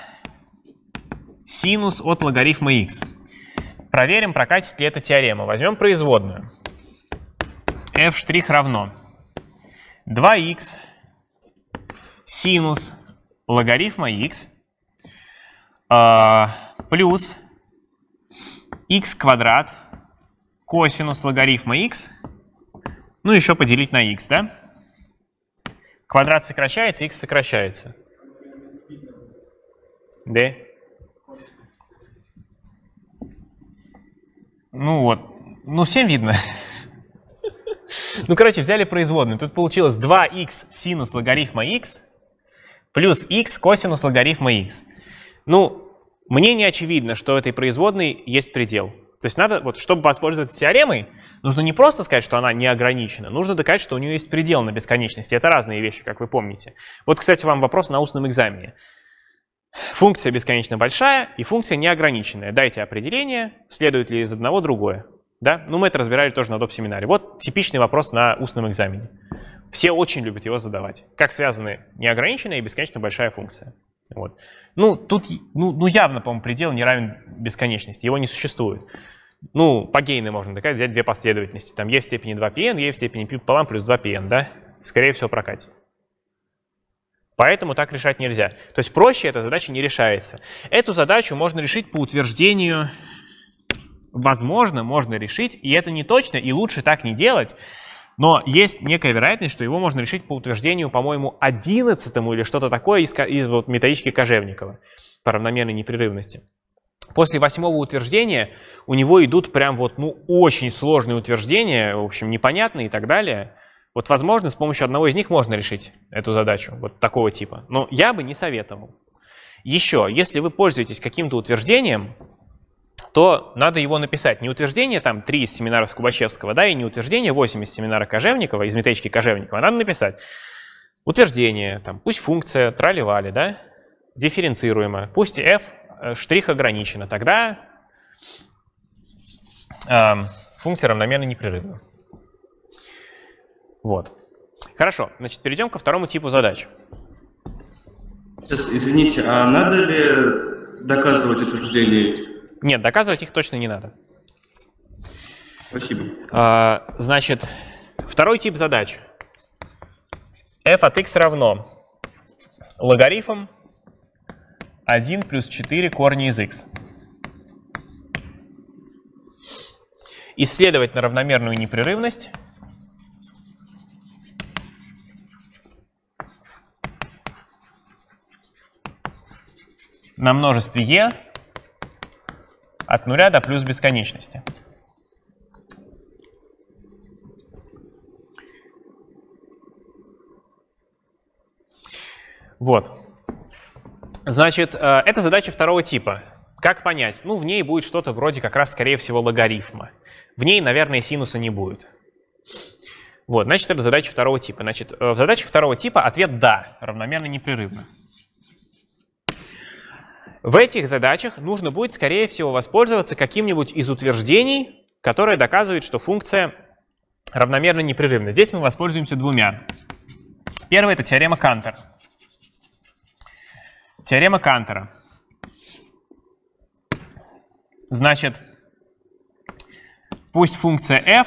синус от логарифма x. Проверим, прокатит ли эта теорема. Возьмем производную. f' равно два икс синус логарифма x э, плюс x квадрат косинус логарифма x, ну еще поделить на x, да? Квадрат сокращается, x сокращается. Да? Ну вот, ну всем видно. Ну, короче, взяли производную. Тут получилось два икс синус логарифма x плюс x косинус логарифма x. Ну, мне не очевидно, что этой производной есть предел. То есть надо, вот, чтобы воспользоваться теоремой, нужно не просто сказать, что она не ограничена, нужно доказать, что у нее есть предел на бесконечности. Это разные вещи, как вы помните. Вот, кстати, вам вопрос на устном экзамене. Функция бесконечно большая и функция неограниченная. Дайте определение, следует ли из одного другое. Да? Ну, мы это разбирали тоже на доп-семинаре. Вот типичный вопрос на устном экзамене. Все очень любят его задавать. Как связаны неограниченная и бесконечно большая функция? Вот. Ну, тут ну, ну явно, по-моему, предел не равен бесконечности. Его не существует. Ну, по Гейну можно доказать, взять две последовательности. Там e в степени два пи эн, e в степени π пополам плюс два пи эн, да? Скорее всего, прокатит. Поэтому так решать нельзя. То есть проще эта задача не решается. Эту задачу можно решить по утверждению... Возможно, можно решить, и это не точно, и лучше так не делать, но есть некая вероятность, что его можно решить по утверждению, по-моему, одиннадцатому или что-то такое из, из вот, методички Кожевникова по равномерной непрерывности. После восьмого утверждения у него идут прям вот, ну, очень сложные утверждения, в общем, непонятные и так далее. Вот, возможно, с помощью одного из них можно решить эту задачу, вот такого типа, но я бы не советовал. Еще, если вы пользуетесь каким-то утверждением, то надо его написать. Не утверждение там три из семинара Скубачевского, да, и не утверждение восемь из семинара Кожевникова, из методички Кожевникова. Надо написать утверждение, там, пусть функция трали-вали, да, дифференцируемая, пусть f штрих ограничена, тогда э, функция равномерно непрерывна. Вот. Хорошо, значит, перейдем ко второму типу задач. Сейчас, извините, а надо ли доказывать утверждение эти? Нет, доказывать их точно не надо. Спасибо. А, значит, второй тип задач. f от x равно логарифм один плюс четыре корня из x. Исследовать на равномерную непрерывность на множестве e от нуля до плюс бесконечности. Вот. Значит, это задача второго типа. Как понять? Ну, в ней будет что-то вроде как раз, скорее всего, логарифма. В ней, наверное, синуса не будет. Вот, значит, это задача второго типа. Значит, в задачах второго типа ответ «да», равномерно непрерывно. В этих задачах нужно будет, скорее всего, воспользоваться каким-нибудь из утверждений, которое доказывает, что функция равномерно непрерывна. Здесь мы воспользуемся двумя. Первое — это теорема Кантора. Теорема Кантора. Значит, пусть функция f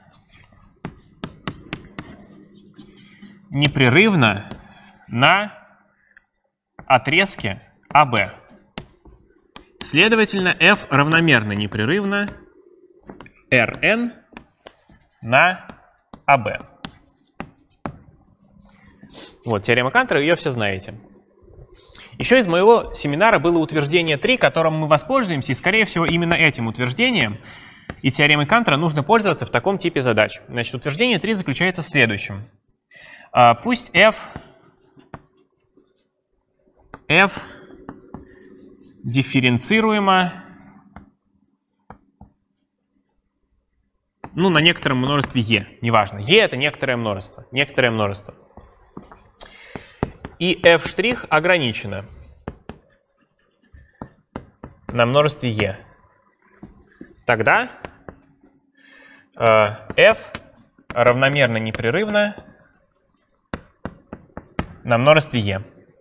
непрерывна на отрезке а бэ. Следовательно, f равномерно непрерывно Rn на а бэ. Вот теорема Кантора, ее все знаете. Еще из моего семинара было утверждение три, которым мы воспользуемся, и, скорее всего, именно этим утверждением и теоремой Кантера нужно пользоваться в таком типе задач. Значит, утверждение три заключается в следующем. Пусть f, f дифференцируемо, ну, на некотором множестве e, неважно. e — это некоторое множество, некоторое множество. И f' ограничено на множестве e. Тогда э, f равномерно непрерывно на множестве e.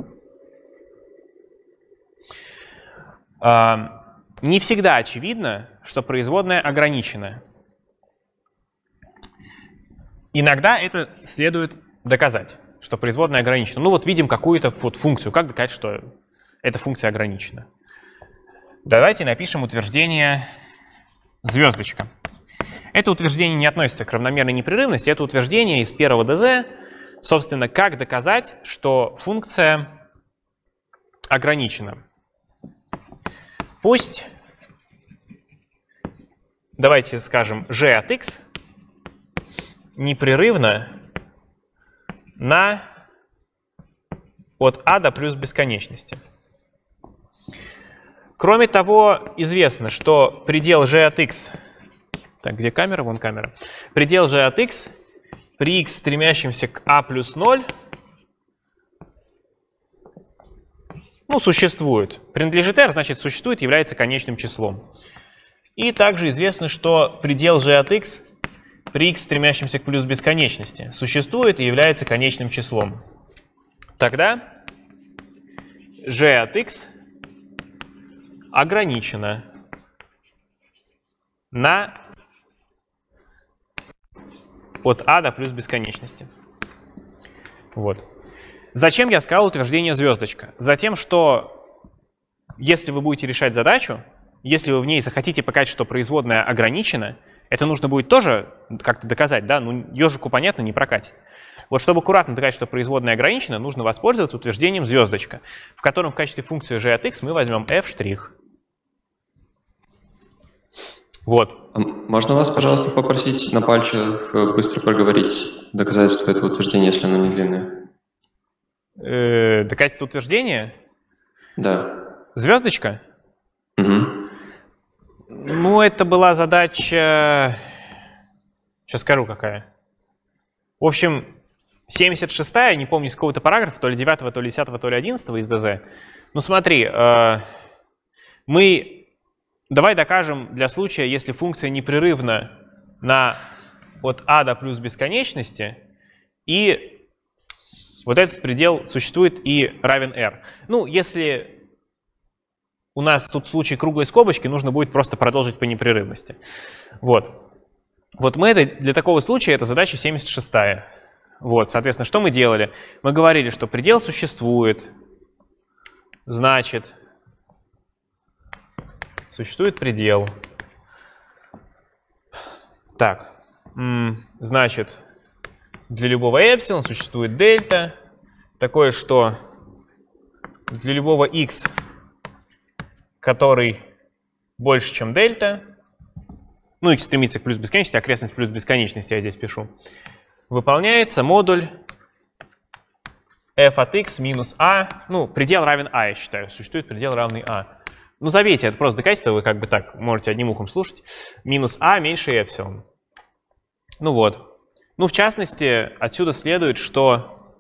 Э, не всегда очевидно, что производная ограничена. Иногда это следует доказать, что производная ограничена. Ну вот видим какую-то вот функцию. Как доказать, что эта функция ограничена? Давайте напишем утверждение звездочка. Это утверждение не относится к равномерной непрерывности. Это утверждение из первого ДЗ. Собственно, как доказать, что функция ограничена. Пусть, давайте скажем, g от x непрерывно на от а до плюс бесконечности. Кроме того, известно, что предел g от x, так, где камера? Вон камера. Предел g от x при x, стремящемся к а плюс ноль, ну, существует. Принадлежит R, значит, существует, является конечным числом. И также известно, что предел g от x при x, стремящемся к плюс бесконечности, существует и является конечным числом. Тогда g от x ограничено на от а до плюс бесконечности. Вот. Зачем я сказал утверждение звездочка? Затем, что если вы будете решать задачу, если вы в ней захотите показать, что производная ограничена, это нужно будет тоже как-то доказать, да? Ну, ежику, понятно, не прокатит. Вот чтобы аккуратно доказать, что производная ограничена, нужно воспользоваться утверждением звездочка, в котором в качестве функции g от x мы возьмем f'. Вот. Можно вас, пожалуйста, попросить на пальцах быстро проговорить доказательство этого утверждения, если оно не длинное? Э, доказательство утверждения? Да. Звездочка? Угу. Ну, это была задача... Сейчас скажу, какая. В общем, семьдесят шестая, не помню, с какого-то параграфа, то ли девятого, то ли десятого, то ли одиннадцатого из ДЗ. Ну, смотри, э, мы... Давай докажем для случая, если функция непрерывна на от а до плюс бесконечности, и вот этот предел существует и равен r. Ну, если у нас тут случай круглой скобочки, нужно будет просто продолжить по непрерывности. Вот. Вот мы это, для такого случая, это задача семьдесят шестая. Вот, соответственно, что мы делали? Мы говорили, что предел существует, значит... Существует предел. Так, значит, для любого эпсилон существует дельта. Такое, что для любого x, который больше, чем дельта, ну, x стремится к плюс бесконечности, окрестность плюс бесконечности я здесь пишу, выполняется модуль f от x минус a, ну, предел равен a, я считаю, существует предел равный a. Ну, заметьте, это просто доказательство, вы как бы так можете одним ухом слушать. Минус а меньше эпсилон. Ну вот. Ну, в частности, отсюда следует, что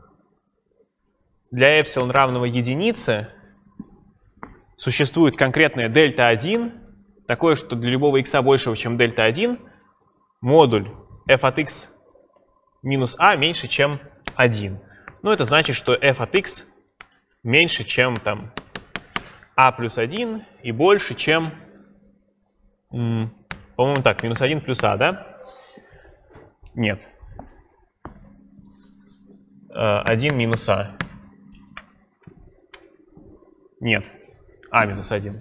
для эпсилон равного единице существует конкретная дельта один, такое, что для любого х большего, чем дельта один, модуль f от x минус а меньше, чем один. Ну, это значит, что f от x меньше, чем там а плюс один и больше, чем, по-моему, так, минус один плюс а, да? Нет. один минус а. Нет. а минус один.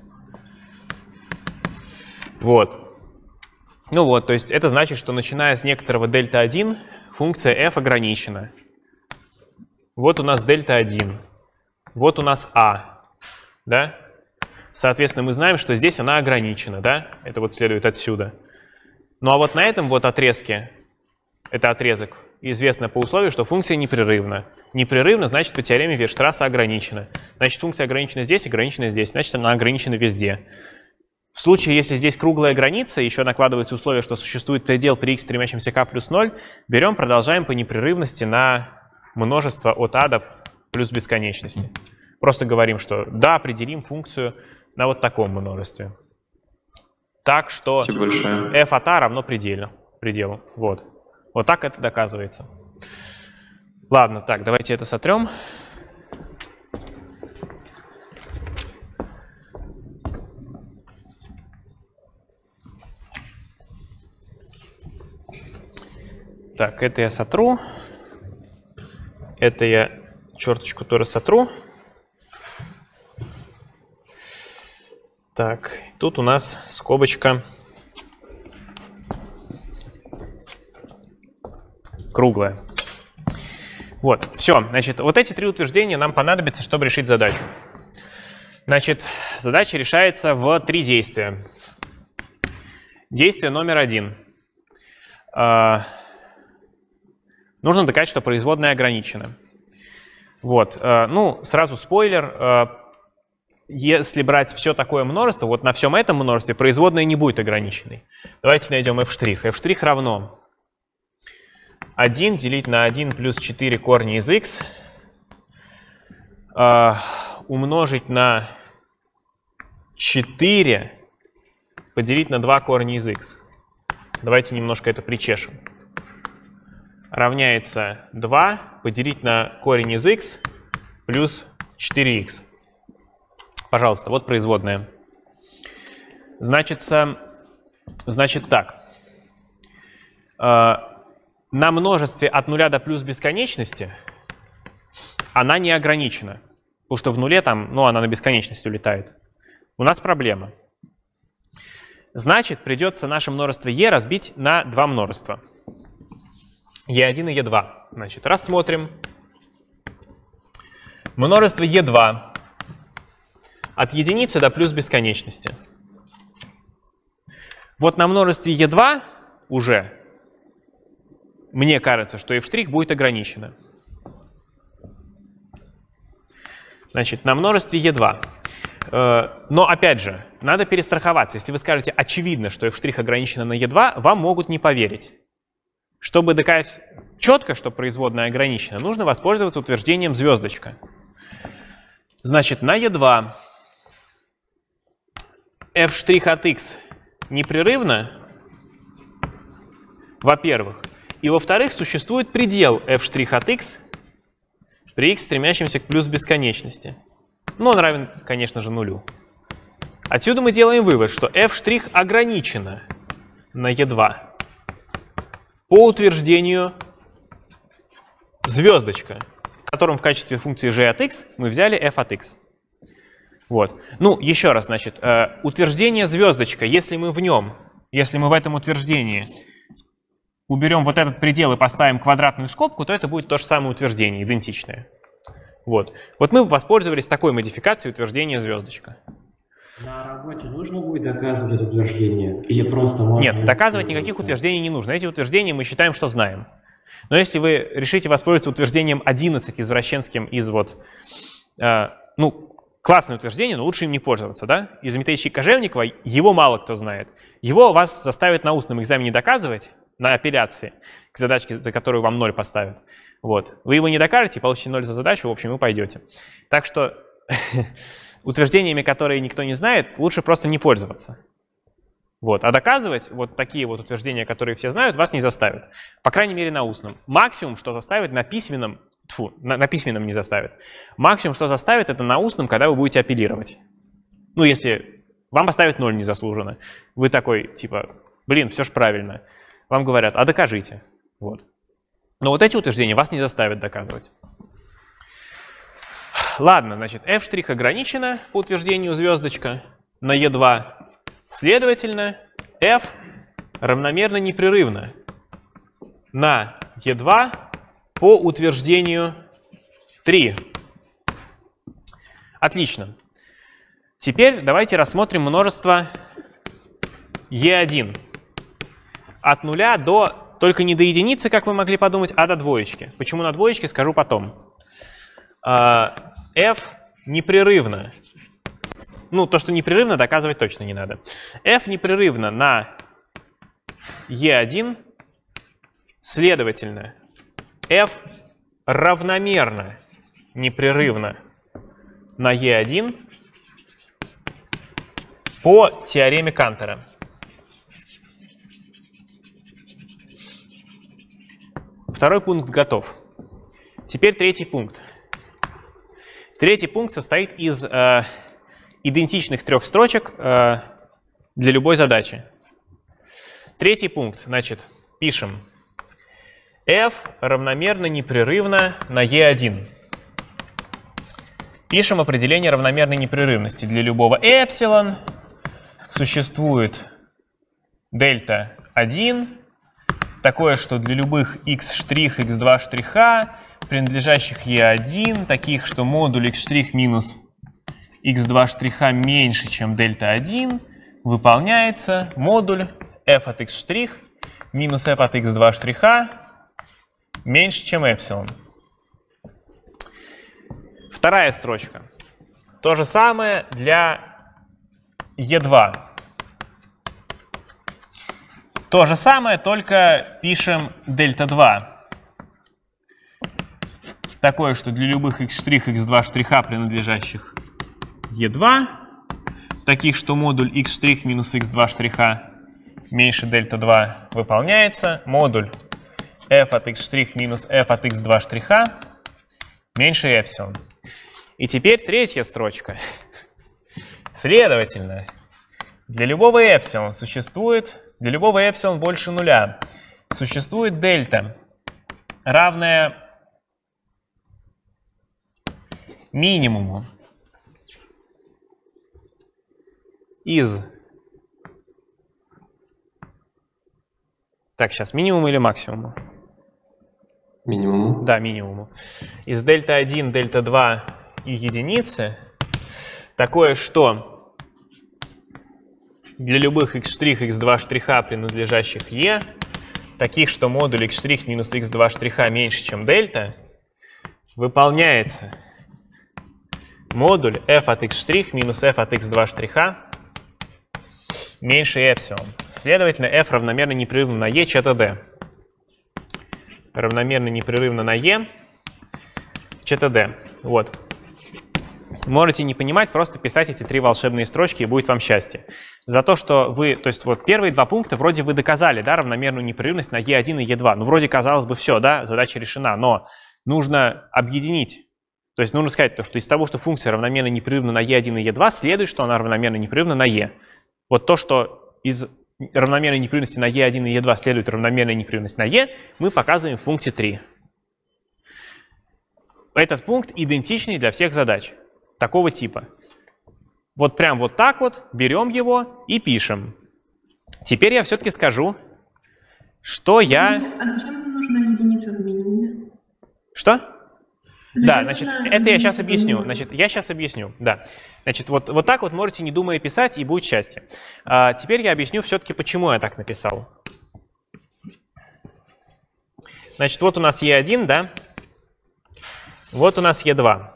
Вот. Ну вот, то есть это значит, что начиная с некоторого дельта один, функция f ограничена. Вот у нас дельта один. Вот у нас А, да? Соответственно, мы знаем, что здесь она ограничена, да? Это вот следует отсюда. Ну а вот на этом вот отрезке, это отрезок, известно по условию, что функция непрерывна. Непрерывна, значит, по теореме Вейерштрасса ограничена. Значит, функция ограничена здесь, ограничена здесь, значит, она ограничена везде. В случае, если здесь круглая граница, еще накладывается условие, что существует предел при x, стремящемся к плюс ноль, берем, продолжаем по непрерывности на множество от а до плюс бесконечности. Просто говорим, что да, определим функцию на вот таком множестве. Так что f от a равно пределу. пределу. Вот. Вот так это доказывается. Ладно, так, давайте это сотрем. Так, это я сотру. Это я черточку тоже сотру. Так, тут у нас скобочка круглая. Вот, все. Значит, вот эти три утверждения нам понадобятся, чтобы решить задачу. Значит, задача решается в три действия. Действие номер один. А, нужно доказать, что производная ограничена. Вот. А, ну, сразу спойлер. А, если брать все такое множество, вот на всем этом множестве производная не будет ограниченной. Давайте найдем f'. f' равно один делить на один плюс четыре корня из x э, умножить на четыре поделить на два корня из x. Давайте немножко это причешем. Равняется два поделить на корень из x плюс четыре икс. Пожалуйста, вот производная. Значит, значит так. Э, на множестве от нуля до плюс бесконечности она не ограничена. Потому что в нуле там, ну, она на бесконечность улетает. У нас проблема. Значит, придется наше множество e разбить на два множества. е один и е два. Значит, рассмотрим. Множество е два от единицы до плюс бесконечности. Вот на множестве е два уже мне кажется, что f' будет ограничено. Значит, на множестве е два. Но опять же, надо перестраховаться. Если вы скажете очевидно, что f' ограничена на е два, вам могут не поверить. Чтобы доказать четко, что производная ограничена, нужно воспользоваться утверждением звездочка. Значит, на е два f' от x непрерывно, во-первых, и во-вторых, существует предел f' от x при x, стремящемся к плюс бесконечности. Но он равен, конечно же, нулю. Отсюда мы делаем вывод, что f' ограничена на е два по утверждению звездочка, в котором в качестве функции g от x мы взяли f от x. Вот. Ну, еще раз, значит, э, утверждение звездочка, если мы в нем, если мы в этом утверждении уберем вот этот предел и поставим квадратную скобку, то это будет то же самое утверждение, идентичное. Вот. Вот мы воспользовались такой модификацией утверждения звездочка. На работе нужно будет доказывать это утверждение? Или просто можно... Нет, доказывать никаких утверждений не нужно. Эти утверждения мы считаем, что знаем. Но если вы решите воспользоваться утверждением одиннадцать извращенским из вот... Э, ну, классное утверждение, но лучше им не пользоваться, да? Из методички Кожевникова его мало кто знает. Его вас заставят на устном экзамене доказывать, на апелляции, к задачке, за которую вам ноль поставят. Вот. Вы его не докажете, получите ноль за задачу, в общем, вы пойдете. Так что утверждениями, которые никто не знает, лучше просто не пользоваться. Вот. А доказывать вот такие вот утверждения, которые все знают, вас не заставят. По крайней мере, на устном. Максимум, что заставит на письменном, тьфу, на, на письменном не заставит. Максимум, что заставит, это на устном, когда вы будете апеллировать. Ну, если вам поставят ноль незаслуженно. Вы такой, типа, блин, все ж правильно. Вам говорят, а докажите. Вот. Но вот эти утверждения вас не заставят доказывать. Ладно, значит, f' ограничена по утверждению звездочка на е два. Следовательно, f равномерно непрерывно на е два по утверждению три. Отлично. Теперь давайте рассмотрим множество е один. От нуля до, только не до единицы, как вы могли подумать, а до двоечки. Почему на двоечке, скажу потом. F непрерывно. Ну, то, что непрерывно, доказывать точно не надо. F непрерывно на е один, следовательно, F равномерно непрерывно на е один по теореме Кантора. Второй пункт готов. Теперь третий пункт. Третий пункт состоит из э, идентичных трех строчек э, для любой задачи. Третий пункт, значит, пишем. F равномерно непрерывно на е один. Пишем определение равномерной непрерывности. Для любого эпсилон существует дельта один, такое, что для любых x', x2 штриха, принадлежащих е один, таких, что модуль x' минус x2 штриха меньше, чем дельта один, выполняется модуль f от x' минус f от x2 штриха меньше, чем эпсилон. Вторая строчка. То же самое для е два. То же самое, только пишем дельта два. Такое, что для любых x', x2 штриха, принадлежащих е два, таких, что модуль x' минус x2 штриха меньше дельта два, выполняется модуль f от x' минус f от x2 штриха меньше эпсилон. И теперь третья строчка. Следовательно, для любого эпсилон существует, для любого эпсилон больше нуля, существует дельта, равная минимуму из... Так, сейчас, минимум или максимуму? Минимуму. Да, минимуму. Из дельта один, дельта два и единицы. Такое, что для любых x', x2 штриха, принадлежащих e, таких, что модуль x' минус x2 штриха меньше, чем дельта, выполняется модуль f от x' минус f от x2 штриха меньше эпсилон. Следовательно, f равномерно непрерывно на e, чета d. Равномерно непрерывно на e, чета d. Вот. Можете не понимать, просто писать эти три волшебные строчки, и будет вам счастье. За то, что вы, то есть вот первые два пункта вроде вы доказали, да, равномерную непрерывность на е один и е два. Ну, вроде казалось бы, все, да, задача решена, но нужно объединить. То есть нужно сказать, что из того, что функция равномерно непрерывна на е один и е два, следует, что она равномерно непрерывна на e. Вот то, что из равномерной непрерывности на е один и е два следует равномерная непрерывность на e, мы показываем в пункте три. Этот пункт идентичный для всех задач такого типа. Вот прям вот так вот берем его и пишем. Теперь я все-таки скажу, что я... А зачем нужна единица в минимуме? Что? Зачем да, значит, это я сейчас объясню. минимум? Значит, я сейчас объясню, да. Значит, вот, вот так вот можете, не думая, писать, и будет счастье. А теперь я объясню все-таки, почему я так написал. Значит, вот у нас е один, да? Вот у нас е два.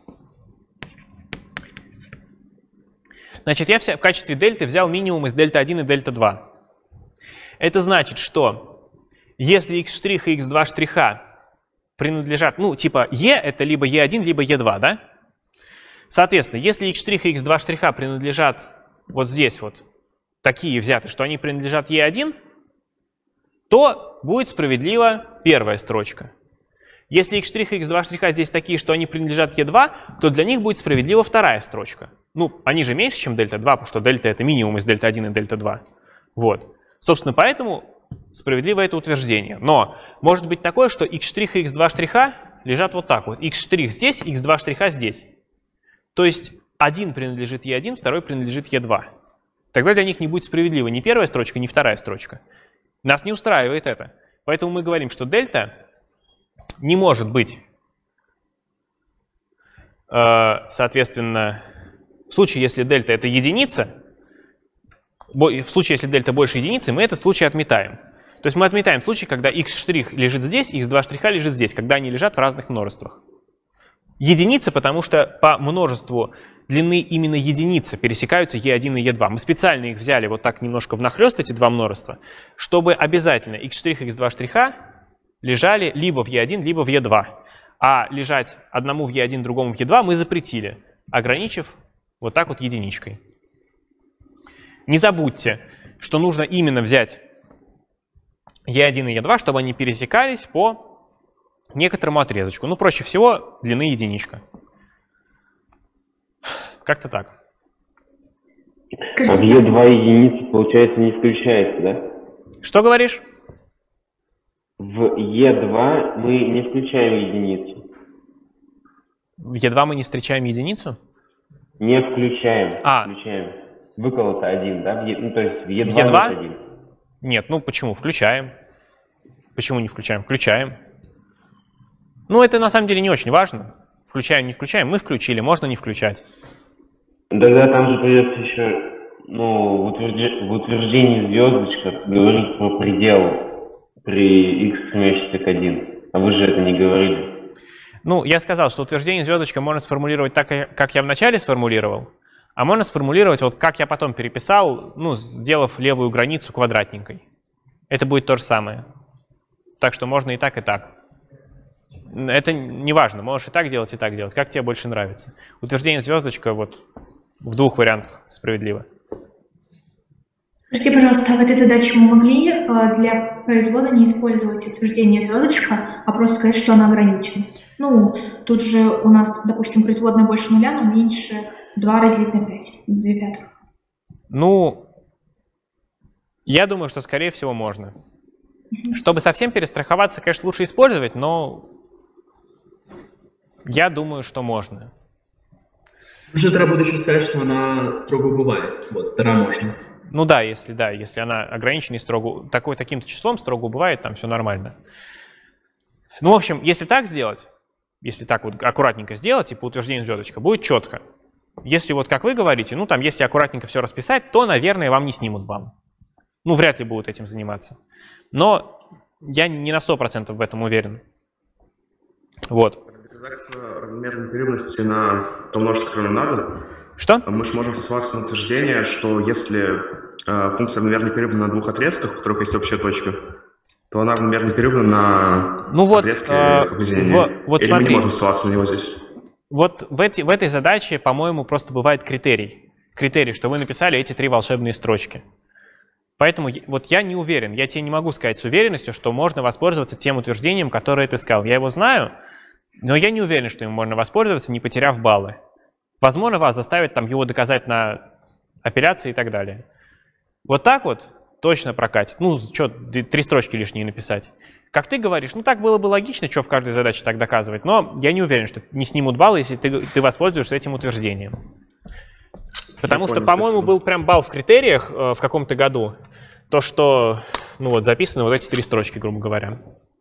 Значит, я в качестве дельты взял минимум из дельта один и дельта два. Это значит, что если x' и x2 штриха принадлежат, ну, типа e это либо е один, либо е два, да? Соответственно, если x' и x2 штриха принадлежат вот здесь вот, такие взяты, что они принадлежат е один, то будет справедлива первая строчка. Если x' и x2 штриха здесь такие, что они принадлежат е два, то для них будет справедлива вторая строчка. Ну, они же меньше, чем дельта два, потому что дельта — это минимум из дельта один и дельта два. Вот. Собственно, поэтому справедливо это утверждение. Но может быть такое, что x' и x2 штриха лежат вот так вот. x' здесь, x2 штриха здесь. То есть один принадлежит е один, второй принадлежит е два. Тогда для них не будет справедлива ни первая строчка, ни вторая строчка. Нас не устраивает это. Поэтому мы говорим, что дельта не может быть соответственно, в случае, если дельта это единица, в случае, если дельта больше единицы, мы этот случай отметаем. То есть мы отметаем случай, когда x' лежит здесь, икс два штриха лежит здесь, когда они лежат в разных множествах. Единица, потому что по множеству длины именно единицы пересекаются е один и е два. Мы специально их взяли вот так немножко внахлёст, эти два множества, чтобы обязательно x', икс два штриха лежали либо в е один, либо в е два. А лежать одному в е один, другому в е два мы запретили, ограничив вот так вот единичкой. Не забудьте, что нужно именно взять е один и е два, чтобы они пересекались по некоторому отрезочку. Ну, проще всего длины единичка. Как-то так. А в е два единица, получается, не включается, да? Что говоришь? В е два мы не включаем единицу. В е два мы не встречаем единицу? Не включаем. А. Включаем. Выколото один, да? В е... Ну, то есть в е два, в е два? один. Нет, ну почему? Включаем. Почему не включаем? Включаем. Ну, это на самом деле не очень важно. Включаем, не включаем. Мы включили, можно не включать. Да-да, там же придется еще, ну, в, утвержд... в утверждении звездочка говорить про предел при x стремящийся к один. А вы же это не говорили. Ну, я сказал, что утверждение звездочка можно сформулировать так, как я вначале сформулировал, а можно сформулировать вот как я потом переписал, ну, сделав левую границу квадратненькой. Это будет то же самое. Так что можно и так, и так. Это не важно, можешь и так делать, и так делать, как тебе больше нравится. Утверждение звездочка вот в двух вариантах справедливо. Скажите, пожалуйста, а в этой задаче мы могли для производа не использовать утверждение звездочка, а просто сказать, что она ограничена? Ну, тут же у нас, допустим, производная больше нуля, но меньше два разделить на пять, две пятых. Ну, я думаю, что скорее всего можно. Чтобы совсем перестраховаться, конечно, лучше использовать, но я думаю, что можно. Уже тогда буду еще сказать, что она строго убывает. Вот, тогда можно. Ну да, если да, если она ограничена и строго, такой, таким-то числом строго убывает, там все нормально. Ну, в общем, если так сделать, если так вот аккуратненько сделать, и по утверждению звездочка, будет четко. Если вот как вы говорите, ну там, если аккуратненько все расписать, то, наверное, вам не снимут балл. Ну, вряд ли будут этим заниматься. Но я не на сто процентов в этом уверен. Вот. Доказательство равномерной периодности на то множество, которое нам надо. Что? Мы же можем сослаться на утверждение, что если э, функция равномерно периодна на двух отрезках, у которых есть общая точка, то она равномерно периодна на ну вот, отрезке э, определения. В, вот Или смотри, мы не можем ссылаться на него здесь? Вот в, эти, в этой задаче, по-моему, просто бывает критерий. Критерий, что вы написали эти три волшебные строчки. Поэтому вот я не уверен, я тебе не могу сказать с уверенностью, что можно воспользоваться тем утверждением, которое ты сказал. Я его знаю, но я не уверен, что им можно воспользоваться, не потеряв баллы. Возможно, вас заставят там его доказать на апелляции и так далее. Вот так вот точно прокатит. Ну, что, три строчки лишние написать. Как ты говоришь, ну так было бы логично, что в каждой задаче так доказывать, но я не уверен, что не снимут баллы, если ты, ты воспользуешься этим утверждением. Потому что, по-моему, был прям балл в критериях э, в каком-то году. То, что, ну вот, записаны вот эти три строчки, грубо говоря.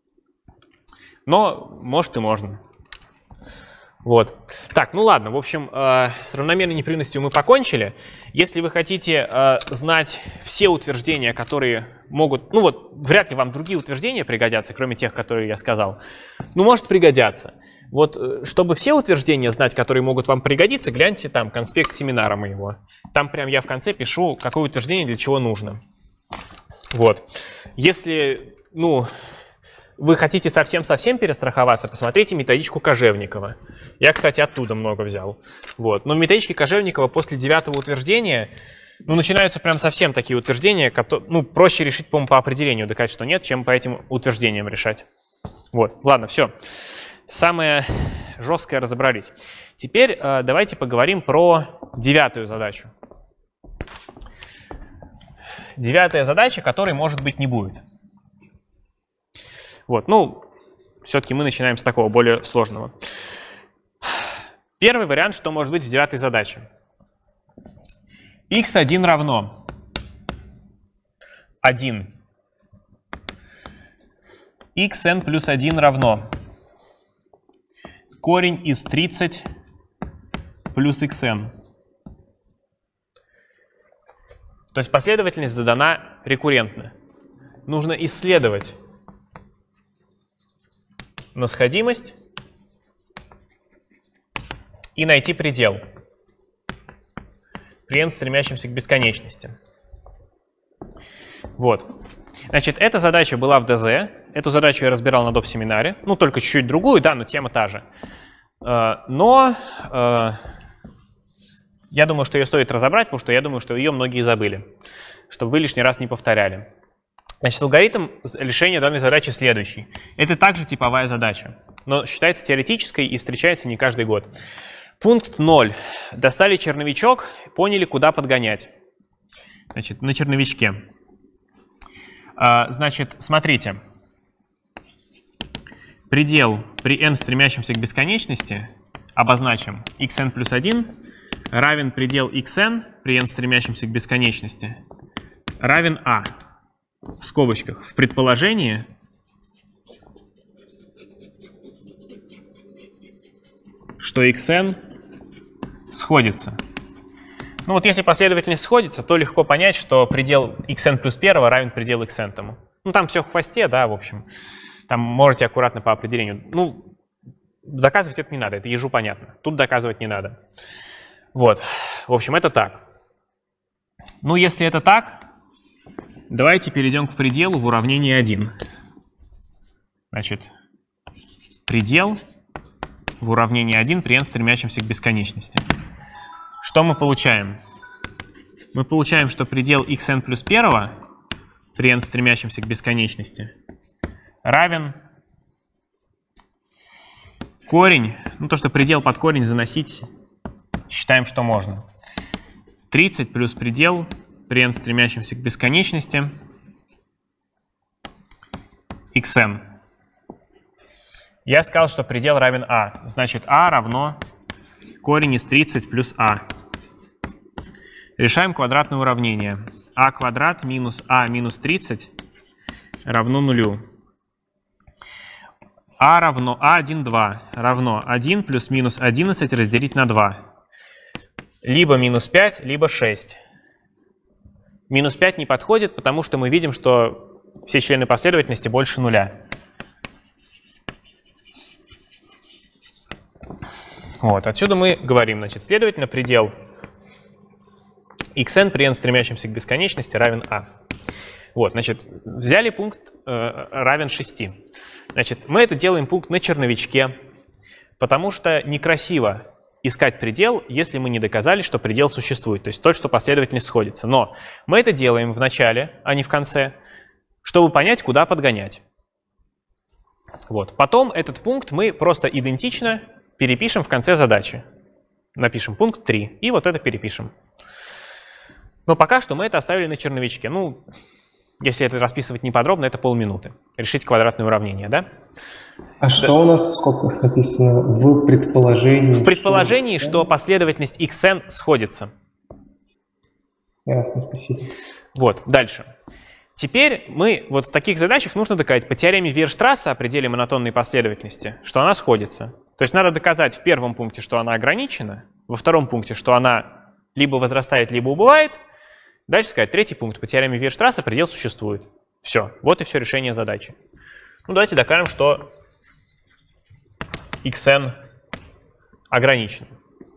Но, может, и можно. Вот. Так, ну ладно, в общем, э, с равномерной непрерывностью мы покончили. Если вы хотите э, знать все утверждения, которые могут... Ну вот, вряд ли вам другие утверждения пригодятся, кроме тех, которые я сказал. Ну, может пригодятся. Вот, чтобы все утверждения знать, которые могут вам пригодиться, гляньте там конспект семинара моего. Там прям я в конце пишу, какое утверждение для чего нужно. Вот. Если, ну... вы хотите совсем-совсем перестраховаться, посмотрите методичку Кожевникова. Я, кстати, оттуда много взял. Вот. Но в методичке Кожевникова после девятого утверждения, ну, начинаются прям совсем такие утверждения, которые, ну, проще решить, по-моему, по определению доказать, что нет, чем по этим утверждениям решать. Вот. Ладно, все. Самое жесткое разобрались. Теперь э, давайте поговорим про девятую задачу. Девятая задача, которой, может быть, не будет. Вот, ну, все-таки мы начинаем с такого более сложного. Первый вариант, что может быть в девятой задаче. икс один равно один. xn плюс один равно корень из тридцати плюс xn. То есть последовательность задана рекуррентно. Нужно исследовать насходимость и найти предел при n, стремящемся к бесконечности. Вот. Значит, эта задача была в ДЗ. Эту задачу я разбирал на доп. Семинаре. Ну, только чуть-чуть другую, да, но тема та же. Но я думаю, что ее стоит разобрать, потому что я думаю, что ее многие забыли, чтобы вы лишний раз не повторяли. Значит, алгоритм решения данной задачи следующий. Это также типовая задача, но считается теоретической и встречается не каждый год. Пункт ноль. Достали черновичок, поняли, куда подгонять. Значит, на черновичке. А, значит, смотрите. Предел при n, стремящемся к бесконечности, обозначим xn плюс один равен предел xn при n, стремящемся к бесконечности, равен a. В скобочках. В предположении что xn сходится. Ну вот если последовательность сходится, то легко понять, что предел xn плюс один равен пределу xn тому. Ну там все в хвосте, да, в общем. Там можете аккуратно по определению. Ну, доказывать это не надо, это ежу понятно. Тут доказывать не надо. Вот. В общем, это так. Ну, если это так, давайте перейдем к пределу в уравнении один. Значит, предел в уравнении один при n, стремящемся к бесконечности. Что мы получаем? Мы получаем, что предел xn плюс один при n, стремящемся к бесконечности, равен корень, ну то, что предел под корень заносить, считаем, что можно. тридцать плюс предел при n, стремящемся к бесконечности, xn. Я сказал, что предел равен a. Значит, a равно корень из тридцати плюс a. Решаем квадратное уравнение. a квадрат минус a минус тридцать равно нулю. a равно a один, два равно один плюс минус одиннадцать разделить на два. Либо минус пять, либо шесть. Минус пять не подходит, потому что мы видим, что все члены последовательности больше нуля. Вот, отсюда мы говорим, значит, следовательно, предел xn при n, стремящемся к бесконечности, равен a. Вот, значит, взяли пункт э, равен шести. Значит, мы это делаем пункт на черновичке, потому что некрасиво искать предел, если мы не доказали, что предел существует, то есть то, что последовательность сходится. Но мы это делаем в начале, а не в конце, чтобы понять, куда подгонять. Вот. Потом этот пункт мы просто идентично перепишем в конце задачи. Напишем пункт три, и вот это перепишем. Но пока что мы это оставили на черновичке. Ну, если это расписывать неподробно, это полминуты. Решить квадратное уравнение, да? А что у нас в скобках написано в предположении? В предположении, что, что последовательность xn сходится. Ясно, спасибо. Вот, дальше. Теперь мы вот в таких задачах нужно доказать по теореме Вейерштрасса о пределе монотонной последовательности, что она сходится. То есть надо доказать в первом пункте, что она ограничена, во втором пункте, что она либо возрастает, либо убывает. Дальше сказать, третий пункт, по теореме Вейерштрасса предел существует. Все, вот и все решение задачи. Ну, давайте докажем, что xn ограничен.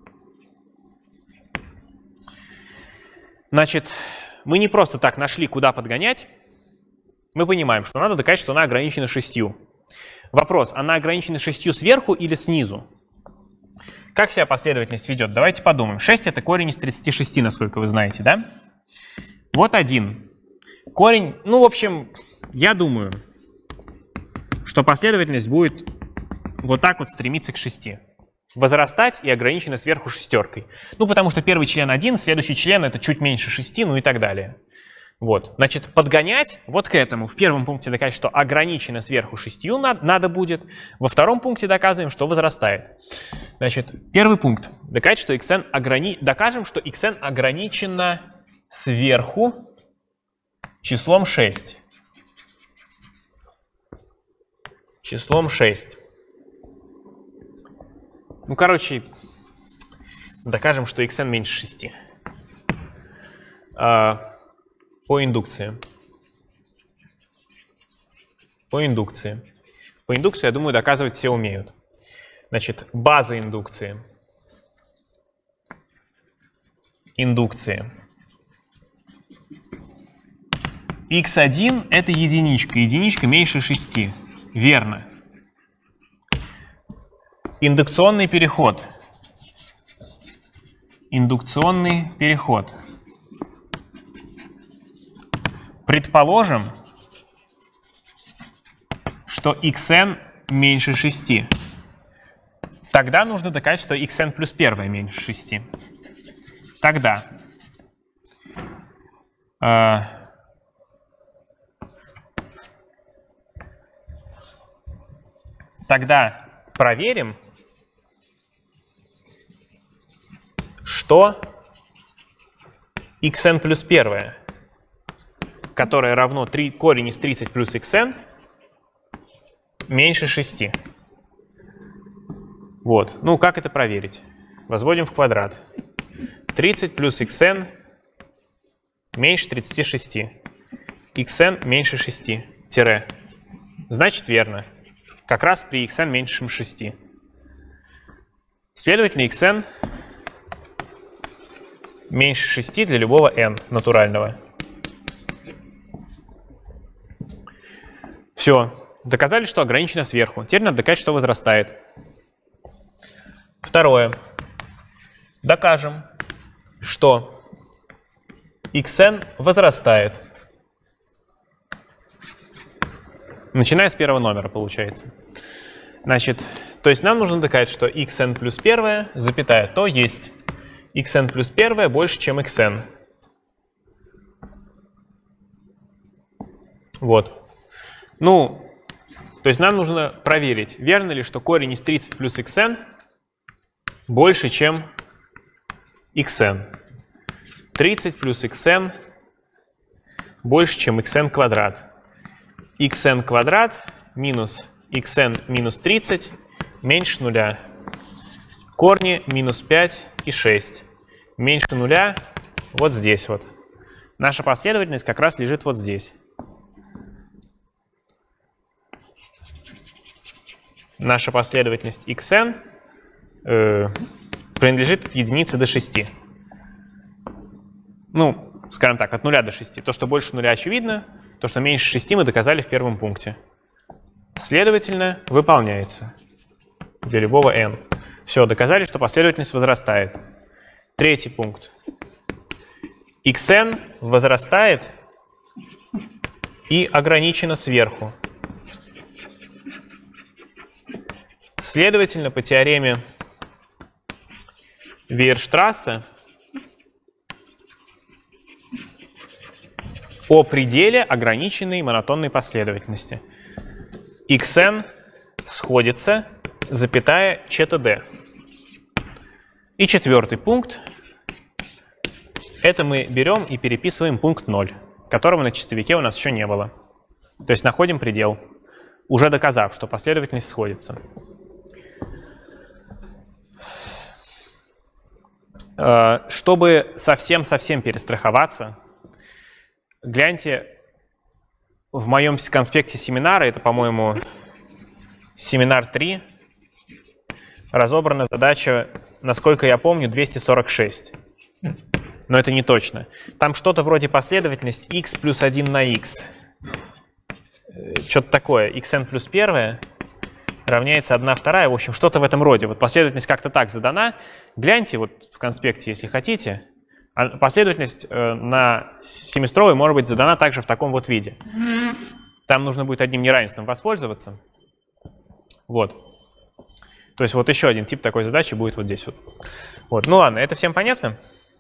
Значит, мы не просто так нашли, куда подгонять. Мы понимаем, что надо доказать, что она ограничена шестью. Вопрос, она ограничена шестью сверху или снизу? Как себя последовательность ведет? Давайте подумаем. шесть — это корень из тридцати шести, насколько вы знаете, да? Вот один. Корень, ну, в общем, я думаю, что последовательность будет вот так вот стремиться к шести. Возрастать и ограничена сверху шестеркой. Ну, потому что первый член один, следующий член это чуть меньше шести, ну и так далее. Вот, значит, подгонять вот к этому. В первом пункте доказать, что ограничено сверху шестью надо, надо будет. Во втором пункте доказываем, что возрастает. Значит, первый пункт. Доказать, что xn ограни... Докажем, что xn ограничено сверху числом шесть. Числом шесть. Ну, короче, докажем, что xn меньше шести. А, по индукции. По индукции. По индукции, я думаю, доказывать все умеют. Значит, база индукции. Индукции. икс один — это единичка. Единичка меньше шести. Верно. Индукционный переход. Индукционный переход. Предположим, что xn меньше шести. Тогда нужно доказать, что xn плюс первое меньше шести. Тогда э, тогда проверим, что xn плюс первое, которое равно три, корень из тридцати плюс xn, меньше шести. Вот. Ну, как это проверить? Возводим в квадрат. тридцать плюс xn меньше тридцати шести. xn меньше шести. Тире. Значит, верно. Как раз при xn меньше шести. Следовательно, xn меньше шести для любого n натурального. Все. Доказали, что ограничено сверху. Теперь надо доказать, что возрастает. Второе. Докажем, что xn возрастает. Начиная с первого номера, получается. Значит, то есть нам нужно доказать, что xn плюс первое, запятая, то есть xn плюс первое больше, чем xn. Вот. Ну, то есть нам нужно проверить, верно ли, что корень из тридцати плюс xn больше, чем xn. тридцать плюс xn больше, чем xn квадрат. xn квадрат минус xn минус тридцать меньше нуля. Корни минус пять и шесть. Меньше нуля вот здесь вот. Наша последовательность как раз лежит вот здесь. Наша последовательность xn э, принадлежит от единицы до шести. Ну, скажем так, от нуля до шести. То, что больше нуля, очевидно. То, что меньше шести, мы доказали в первом пункте. Следовательно, выполняется для любого n. Все, доказали, что последовательность возрастает. Третий пункт. xn возрастает и ограничено сверху. Следовательно, по теореме Вейерштрассе о пределе ограниченной монотонной последовательности xn сходится, запятая, ЧТД. И четвертый пункт. Это мы берем и переписываем пункт ноль, которого на чистовике у нас еще не было. То есть находим предел, уже доказав, что последовательность сходится. Чтобы совсем-совсем перестраховаться, гляньте в моем конспекте семинара, это, по-моему, семинар три, разобрана задача, насколько я помню, двести сорок шесть. Но это не точно. Там что-то вроде последовательность x плюс один на x. Что-то такое. xn плюс первое равняется одна вторая. В общем, что-то в этом роде. Вот последовательность как-то так задана. Гляньте вот в конспекте, если хотите. Последовательность э, на семестровой может быть задана также в таком вот виде. Там нужно будет одним неравенством воспользоваться. Вот. То есть вот еще один тип такой задачи будет вот здесь вот. Вот. Ну ладно, это всем понятно?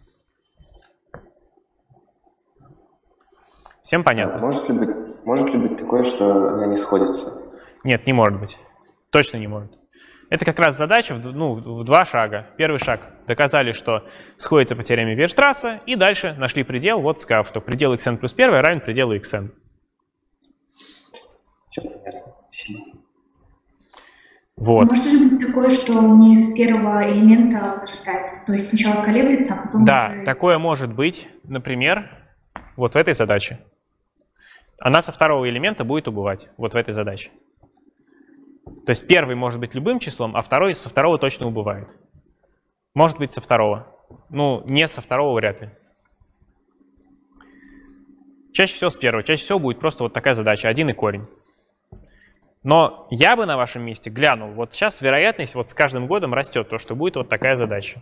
Всем понятно? Может ли быть, может ли быть такое, что она не сходится? Нет, не может быть. Точно не может. Это как раз задача в, ну, в два шага. Первый шаг. Доказали, что сходится по теореме Вейерштрассе, и дальше нашли предел, вот сказав, что предел xn плюс первое равен пределу xn. Все понятно. Спасибо. Вот. Может же быть такое, что не с первого элемента возрастает, то есть сначала колеблется, а потом Да, уже... такое может быть, например, вот в этой задаче. Она со второго элемента будет убывать, вот в этой задаче. То есть первый может быть любым числом, а второй со второго точно убывает. Может быть со второго. Ну, не со второго вряд ли. Чаще всего с первого. Чаще всего будет просто вот такая задача, один и корень. Но я бы на вашем месте глянул, вот сейчас вероятность вот с каждым годом растет, то, что будет вот такая задача.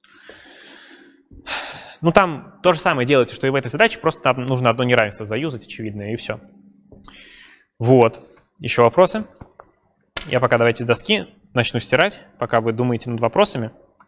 Ну там то же самое делается, что и в этой задаче, просто там нужно одно неравенство заюзать, очевидно, и все. Вот. Еще вопросы? Я пока давайте с доски начну стирать, пока вы думаете над вопросами.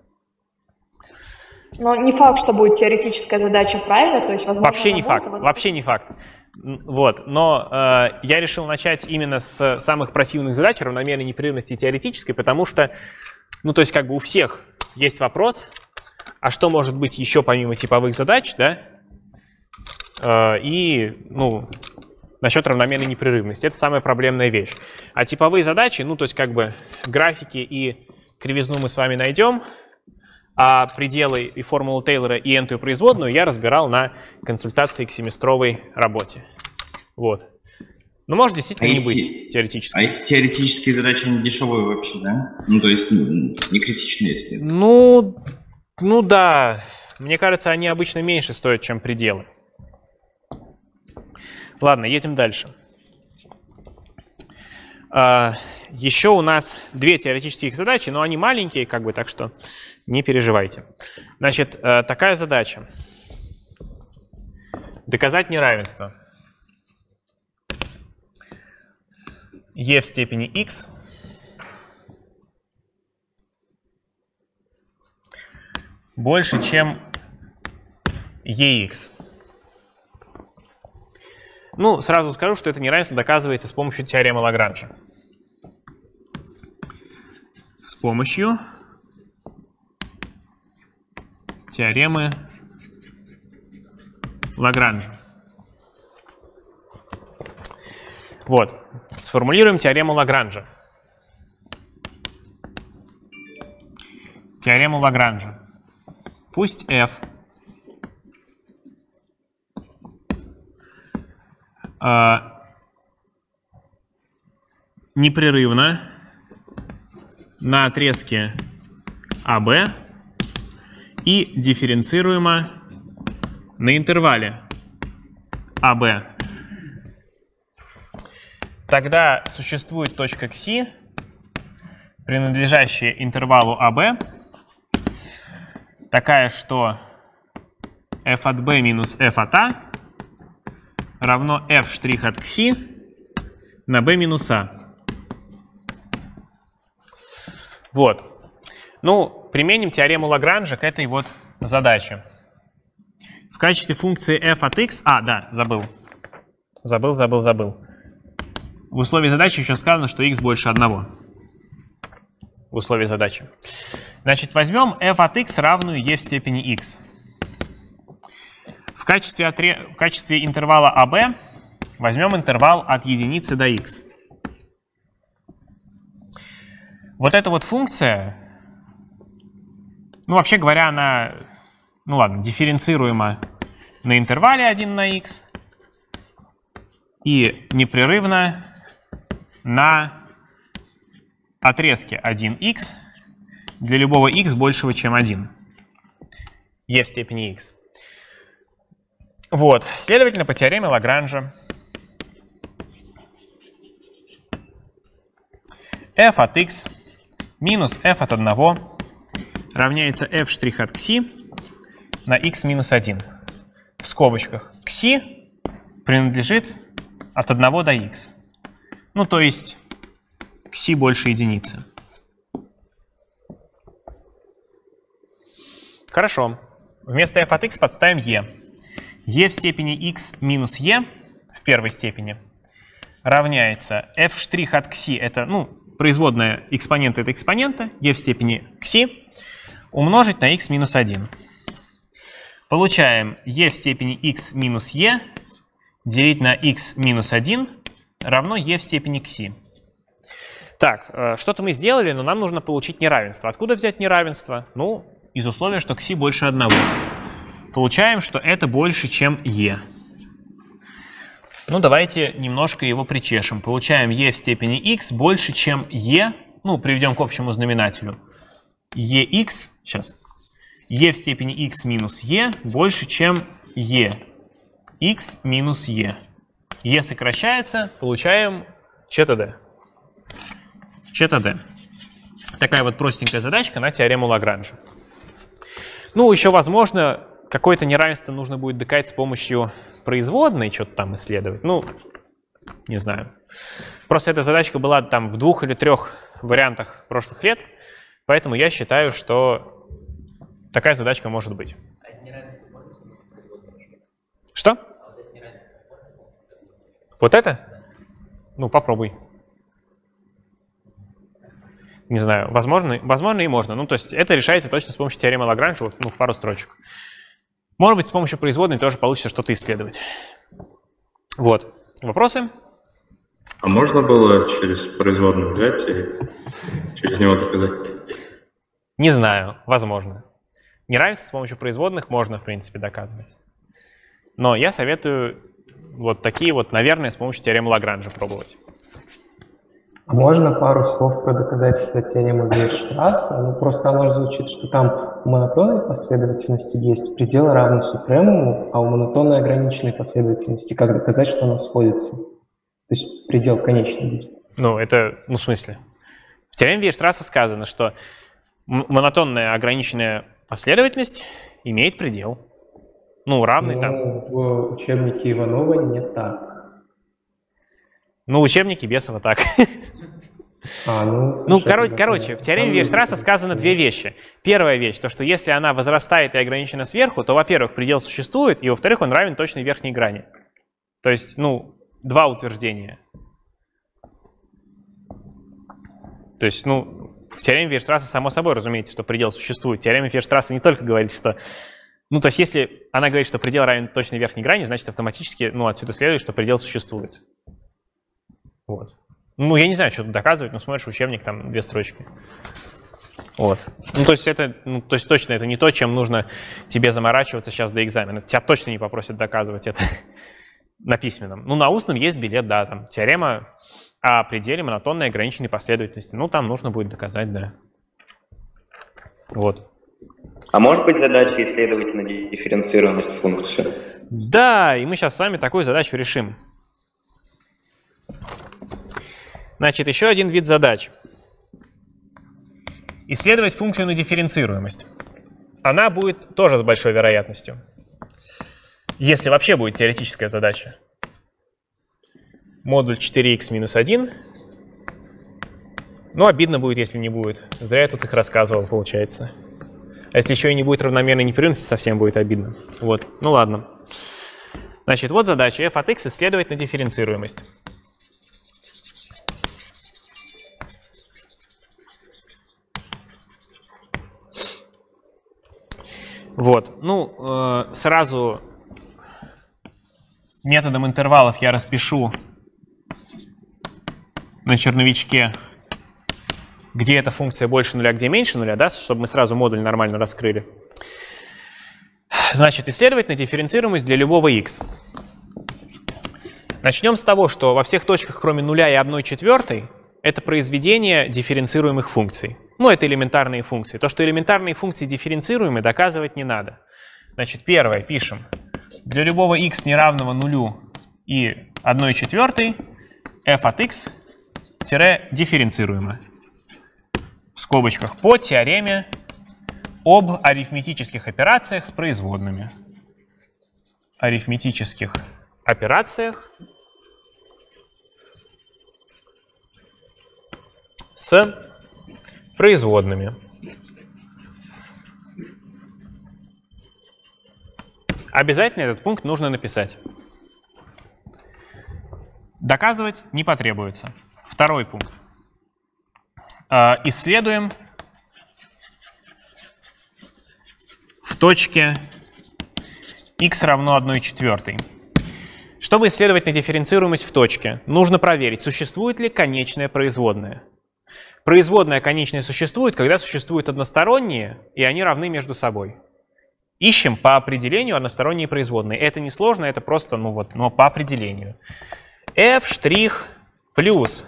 Но не факт, что будет теоретическая задача правильно, то есть возможно... Вообще не факт, возможно... вообще не факт. Вот, но э, я решил начать именно с самых противных задач равномерной непрерывности и теоретической, потому что, ну то есть как бы у всех есть вопрос, а что может быть еще помимо типовых задач, да? Э, и, ну, насчет равномерной непрерывности. Это самая проблемная вещь. А типовые задачи, ну то есть как бы графики и кривизну мы с вами найдем, а пределы и формулу Тейлора и n-ую производную я разбирал на консультации к семестровой работе. Вот. Но может действительно а не эти, быть теоретической. А эти теоретические задачи не дешевые вообще, да? Ну, то есть не критичные, если... Ну, ну да. Мне кажется, они обычно меньше стоят, чем пределы. Ладно, едем дальше. А, еще у нас две теоретических задачи, но они маленькие, как бы, так что не переживайте. Значит, такая задача. Доказать неравенство. e в степени x больше, чем ex. Ну, сразу скажу, что это неравенство доказывается с помощью теоремы Лагранжа. С помощью теоремы Лагранжа. Вот. Сформулируем теорему Лагранжа. Теорему Лагранжа. Пусть f э, непрерывно на отрезке АБ и дифференцируемо на интервале АБ. Тогда существует точка кси, принадлежащая интервалу АБ, такая, что f от b минус f от a равно f' от кси на b минус a. Вот. Ну, применим теорему Лагранжа к этой вот задаче. В качестве функции f от x... А, да, забыл. Забыл, забыл, забыл. В условии задачи еще сказано, что x больше одного. В условии задачи. Значит, возьмем f от x равную e в степени x. В качестве, отре... в качестве интервала АБ возьмем интервал от единицы до x. Вот эта вот функция, ну, вообще говоря, она, ну ладно, дифференцируема на интервале один на x и непрерывно на отрезке один икс для любого x большего, чем один. e в степени x. Вот, следовательно, по теореме Лагранжа f от x минус f от одного равняется f' от кси на x минус один. В скобочках кси принадлежит от одного до x. Ну, то есть кси больше единицы. Хорошо. Вместо f от x подставим e. e в степени x минус e в первой степени равняется f' от кси, это, ну, производная экспонента это экспонента, e в степени кси, умножить на x минус один. Получаем e в степени x минус e делить на x минус один равно e в степени кси. Так, что-то мы сделали, но нам нужно получить неравенство. Откуда взять неравенство? Ну, из условия, что кси больше одного. Получаем, что это больше, чем е. Ну, давайте немножко его причешем. Получаем e в степени x больше, чем e. Ну, приведем к общему знаменателю. ex, сейчас. e в степени x минус e больше, чем e. x минус e. e сокращается, получаем ЧТД. ЧТД. Такая вот простенькая задачка на теорему Лагранжа. Ну, еще, возможно, какое-то неравенство нужно будет доказать с помощью производной, что-то там исследовать. Ну, не знаю. Просто эта задачка была там в двух или трех вариантах прошлых лет, поэтому я считаю, что такая задачка может быть. Что? Вот это? Ну, попробуй. Не знаю, возможно, возможно и можно. Ну, то есть это решается точно с помощью теоремы Лагранжа, вот, ну, в пару строчек. Может быть, с помощью производной тоже получится что-то исследовать. Вот. Вопросы? А можно было через производную взять и через него доказать? Не знаю, возможно. Неравенство с помощью производных можно, в принципе, доказывать. Но я советую вот такие вот, наверное, с помощью теоремы Лагранжа пробовать. А можно пару слов про доказательство теоремы Вейерштрасса? Ну, просто оно звучит, что там у монотонной последовательности есть предел равный супремуму, а у монотонной ограниченной последовательности как доказать, что оно сходится? То есть предел конечный будет. Ну, это, ну, в смысле? В теореме Вейерштрасса сказано, что монотонная ограниченная последовательность имеет предел. Ну, равный ну, там. В учебнике Иванова не так. Ну, в учебнике Бесова так. А, ну, ну коро короче, в теореме Вейерштрасса сказано две вещи. Первая вещь, то, что если она возрастает и ограничена сверху, то, во-первых, предел существует, и, во-вторых, он равен точной верхней грани. То есть, ну, два утверждения. То есть, ну, в теореме Вейерштрасса, само собой, разумеется, что предел существует. Теорема Вейерштрасса не только говорит, что... Ну, то есть, если она говорит, что предел равен точной верхней грани, значит, автоматически, ну, отсюда следует, что предел существует. Вот. Ну, я не знаю, что тут доказывать, но смотришь учебник, там две строчки. Вот. Ну, то есть, это, ну, то есть, точно это не то, чем нужно тебе заморачиваться сейчас до экзамена. Тебя точно не попросят доказывать это на письменном. Ну, на устном есть билет, да, там, теорема о пределе монотонной ограниченной последовательности. Ну, там нужно будет доказать, да. Вот. А может быть задача исследовать на дифференцируемость функции? Да, и мы сейчас с вами такую задачу решим. Значит, еще один вид задач. Исследовать функцию на дифференцируемость. Она будет тоже с большой вероятностью. Если вообще будет теоретическая задача. Модуль четыре икс минус один. Ну, обидно будет, если не будет. Зря я тут их рассказывал, получается. А если еще и не будет равномерной непрерывности, совсем будет обидно. Вот, ну ладно. Значит, вот задача f от x исследовать на дифференцируемость. Вот, ну, э, сразу методом интервалов я распишу на черновичке, где эта функция больше нуля, где меньше нуля, да, чтобы мы сразу модуль нормально раскрыли. Значит, исследовать на дифференцируемость для любого x. Начнем с того, что во всех точках, кроме нуля и одной четвертой, это произведение дифференцируемых функций. Ну, это элементарные функции. То, что элементарные функции дифференцируемы, доказывать не надо. Значит, первое, пишем. Для любого x неравного нулю и одной четвертой f от x дифференцируемо. В скобочках по теореме об арифметических операциях с производными. Арифметических операциях с производными. Обязательно этот пункт нужно написать. Доказывать не потребуется. Второй пункт. Исследуем в точке x равно одной четвертой. Чтобы исследовать на дифференцируемость в точке, нужно проверить, существует ли конечная производная. производная конечная существует, когда существуют односторонние, и они равны между собой. Ищем по определению односторонние производные. Это не сложно, это просто, ну вот, но по определению. f' плюс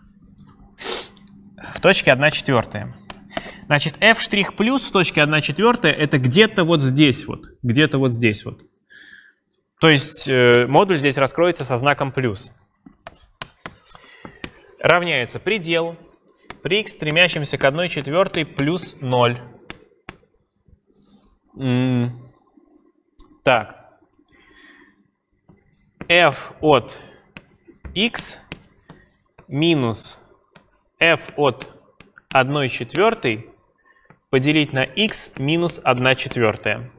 в точке одна четвертая. Значит, f' плюс в точке одна четвертая это где-то вот здесь вот, где-то вот здесь вот. То есть э, модуль здесь раскроется со знаком плюс. Равняется предел при x, стремящемся к одной четвертой плюс ноль. М-м. Так. f от x минус f от одной четвертой поделить на x минус одна четвертая.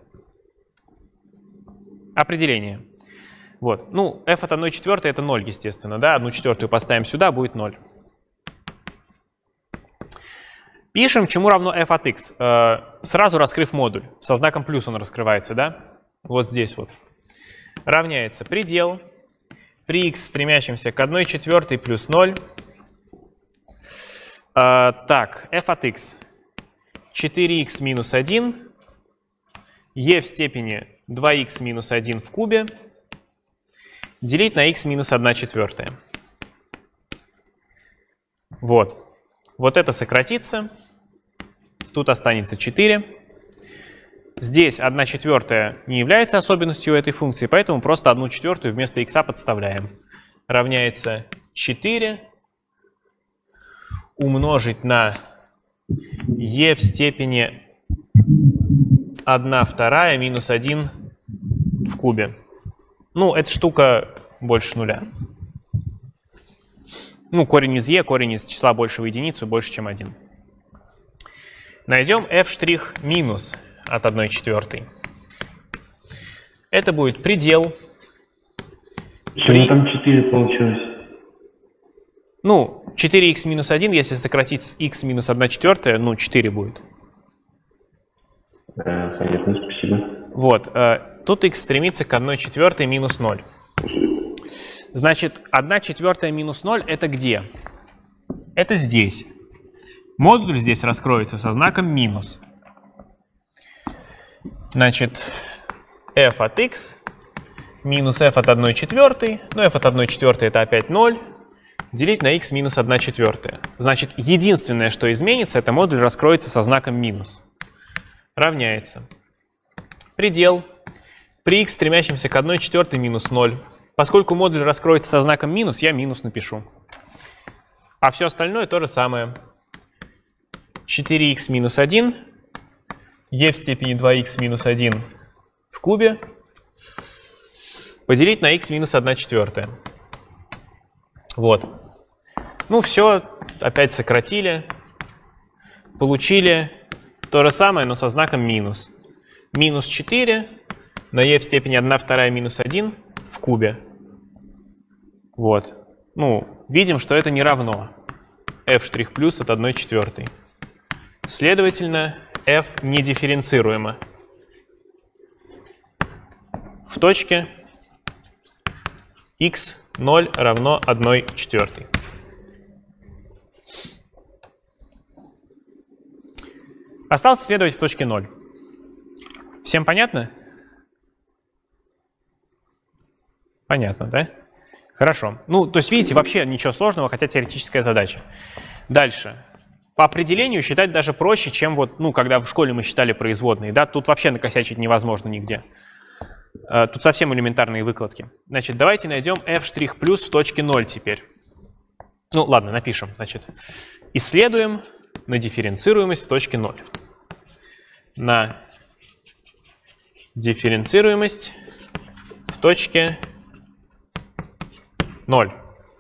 Определение. Вот. Ну, f от одной четвертой это ноль, естественно, да? одну четвертую поставим сюда, будет ноль. Пишем, чему равно f от x. Э, сразу раскрыв модуль. Со знаком плюс он раскрывается, да? Вот здесь вот. Равняется предел при x, стремящемся к одной четвертой плюс ноль. Э, так, f от x. четыре икс минус один. e в степени два икс минус один в кубе. Делить на x минус одна четвертая. Вот. Вот это сократится. Тут останется четыре. Здесь одна четвертая не является особенностью этой функции, поэтому просто одну четвертую вместо x подставляем. Равняется четыре умножить на e в степени одна вторая минус один в кубе. Ну, эта штука больше нуля. Ну, корень из e, корень из числа большего единицы больше, чем один. Найдем f' минус от одной четвертой. Это будет предел. Почему при... там четыре получилось? Ну, четыре икс минус один, если сократить с x минус одна четвертая, ну, четыре будет. Да, понятно, спасибо. Вот. Тут x стремится к одной четвертой минус ноль. Значит, одна четвертая минус ноль это где? Это здесь. Модуль здесь раскроется со знаком минус. Значит, f от x минус f от одной четвертой. Ну, f от одной четвертой это опять ноль. Делить на x минус одна четвертая. Значит, единственное, что изменится, это модуль раскроется со знаком минус. Равняется. Предел при x, стремящемся к одной четвертой минус ноль. Поскольку модуль раскроется со знаком минус, я минус напишу. А все остальное то же самое. четыре икс минус один, e в степени два икс минус один в кубе, поделить на x минус одна четвертая. Вот. Ну все, опять сократили. Получили то же самое, но со знаком минус. Минус четыре на e в степени одна вторая минус один в кубе. Вот. Ну, видим, что это не равно f' плюс от одной четвертой. Следовательно, f недифференцируемо. В точке x ноль равно одной четвертой. Осталось исследовать в точке ноль. Всем понятно? Понятно, да? Хорошо. Ну, то есть, видите, вообще ничего сложного, хотя теоретическая задача. Дальше. По определению считать даже проще, чем вот, ну, когда в школе мы считали производные. Да? Тут вообще накосячить невозможно нигде. Тут совсем элементарные выкладки. Значит, давайте найдем f' плюс в точке ноль теперь. Ну, ладно, напишем. Значит, исследуем на дифференцируемость в точке ноль. На дифференцируемость в точке ноль.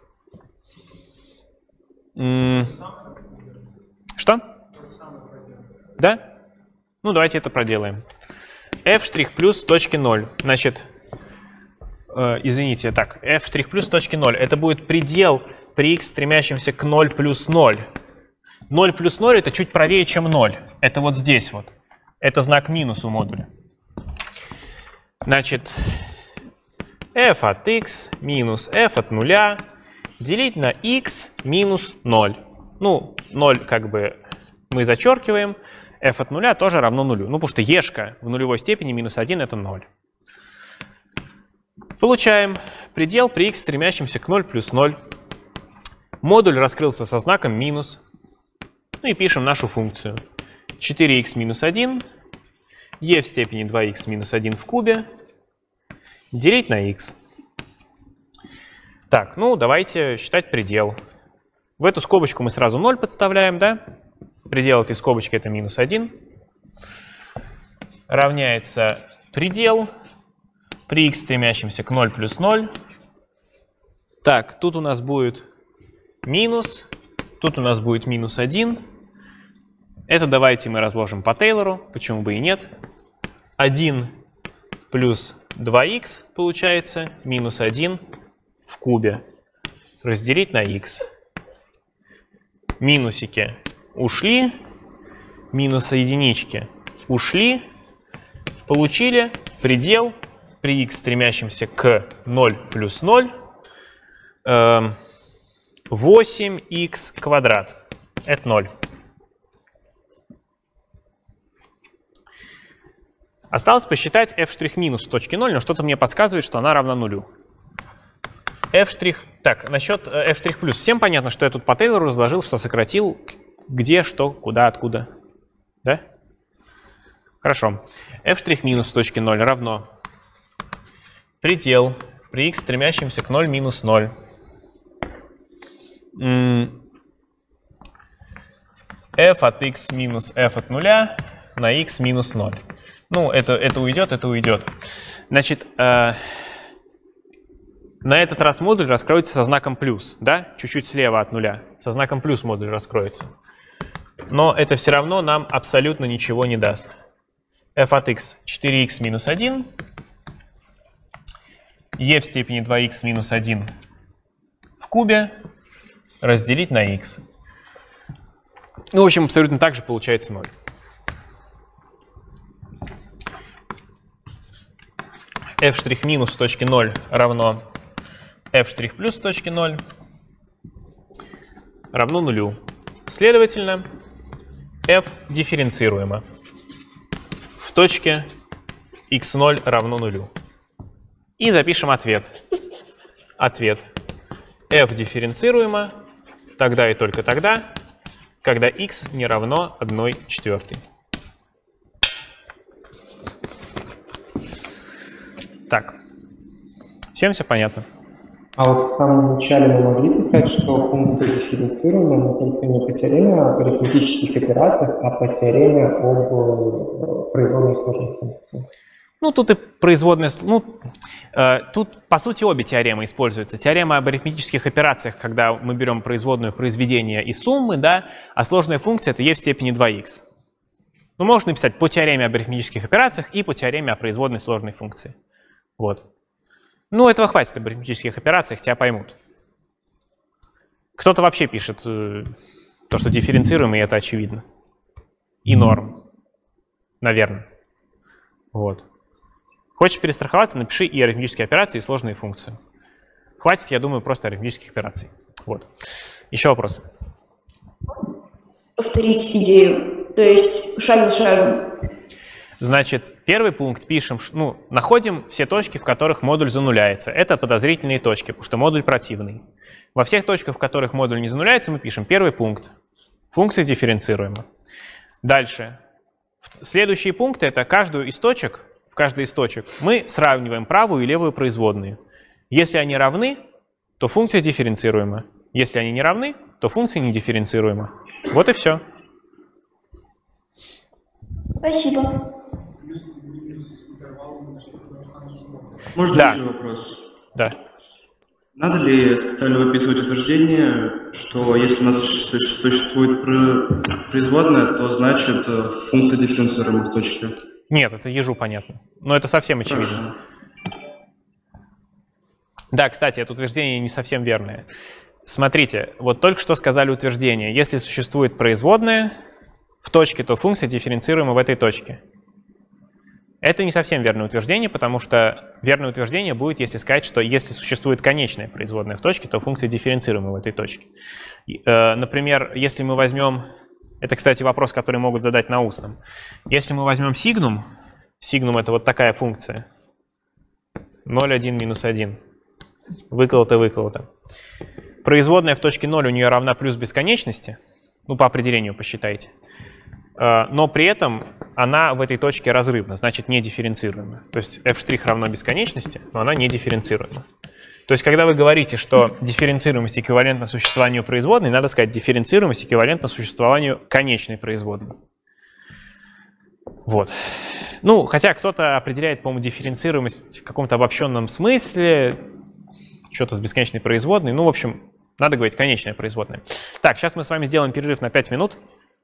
М- Что? Да? Ну, давайте это проделаем. f' плюс в точке ноль. Значит, э, извините, так, f' плюс в точке ноль. Это будет предел при x, стремящемся к ноль плюс ноль. ноль плюс ноль это чуть правее, чем ноль. Это вот здесь вот. Это знак минус у модуля. Значит, f от x минус f от нуля делить на x минус ноль. Ну, ноль как бы мы зачеркиваем. f от нуля тоже равно нулю. Ну, потому что e-шка в нулевой степени минус один — это ноль. Получаем предел при x, стремящемся к ноль плюс ноль. Модуль раскрылся со знаком минус. Ну и пишем нашу функцию. четыре икс минус один, e в степени два икс минус один в кубе, делить на x. Так, ну давайте считать предел. В эту скобочку мы сразу ноль подставляем, да? Предел этой скобочки — это минус один. Равняется предел при x, стремящемся к ноль плюс ноль. Так, тут у нас будет минус, тут у нас будет минус один. Это давайте мы разложим по Тейлору, почему бы и нет. один плюс два икс получается минус один в кубе. Разделить на x. Минусики ушли, минусы единички ушли. Получили предел при x, стремящемся к ноль плюс ноль, восемь икс квадрат. Это ноль. Осталось посчитать f' минус в точке ноль, но что-то мне подсказывает, что она равна нулю. f', так, насчет f' плюс. Всем понятно, что я тут по Тейлору разложил, что сократил где, что, куда, откуда. Да? Хорошо. f' минус в точке ноль равно предел при x, стремящемся к ноль минус ноль. f от x минус f от нуля на x минус ноль. Ну, это, это уйдет, это уйдет. Значит, э, на этот раз модуль раскроется со знаком плюс, да? Чуть-чуть слева от нуля. Со знаком плюс модуль раскроется. Но это все равно нам абсолютно ничего не даст. f от x четыре икс минус один. e в степени два икс минус один в кубе разделить на x. Ну, в общем, абсолютно так же получается ноль. f' минус в точке ноль равно f' плюс в точке ноль равно нулю. Следовательно, f дифференцируемо. В точке икс ноль равно нулю. И запишем ответ. Ответ. f дифференцируемо тогда и только тогда, когда x не равно одной четвертой. Так, всем все понятно? А вот в самом начале мы могли писать, что функция дифференцируема, но только не по теореме об арифметических операциях, а по теореме об производной сложных функций. Ну, тут и производная... Ну, э, тут, по сути, обе теоремы используются. Теорема об арифметических операциях, когда мы берем производную произведения и суммы, да, а сложная функция — это e в степени два икс. Ну, можно написать по теореме об арифметических операциях и по теореме о производной сложной функции. Вот. Ну, этого хватит об арифметических операциях, тебя поймут. Кто-то вообще пишет э, то, что дифференцируемо, и это очевидно. И норм. Наверное. Вот. Хочешь перестраховаться, напиши и арифметические операции, и сложные функции. Хватит, я думаю, просто арифметических операций. Вот. Еще вопросы? Повторить идею, то есть шаг за шагом. Значит, первый пункт пишем, ну, находим все точки, в которых модуль зануляется. Это подозрительные точки, потому что модуль противный. Во всех точках, в которых модуль не зануляется, мы пишем первый пункт. Функция дифференцируема. Дальше. Следующие пункты — это каждую из точек, в каждой из точек мы сравниваем правую и левую производные. Если они равны, то функция дифференцируема. Если они не равны, то функция не дифференцируема. Вот и все. Спасибо. Можно да. еще вопрос? Да. Надо ли специально выписывать утверждение, что если у нас существует производная, то значит функция дифференцируема в точке? Нет, это ежу понятно. Но это совсем очевидно. Хорошо. Да, кстати, это утверждение не совсем верное. Смотрите, вот только что сказали утверждение. Если существует производная в точке, то функция дифференцируема в этой точке. Это не совсем верное утверждение, потому что верное утверждение будет, если сказать, что если существует конечная производная в точке, то функция дифференцируема в этой точке. Например, если мы возьмем... Это, кстати, вопрос, который могут задать на устном. Если мы возьмем сигнум, сигнум — это вот такая функция. ноль, один, минус один. Выколото, выколото. Производная в точке ноль у нее равна плюс бесконечности. Ну, по определению посчитайте. Но при этом она в этой точке разрывна, значит, не дифференцируема. То есть f' равно бесконечности, но она не дифференцируема. То есть, когда вы говорите, что дифференцируемость эквивалентна существованию производной, надо сказать, дифференцируемость эквивалентна существованию конечной производной. Вот. Ну, хотя кто-то определяет, по-моему, дифференцируемость в каком-то обобщенном смысле, что-то с бесконечной производной. Ну, в общем, надо говорить конечная производная. Так, сейчас мы с вами сделаем перерыв на пять минут.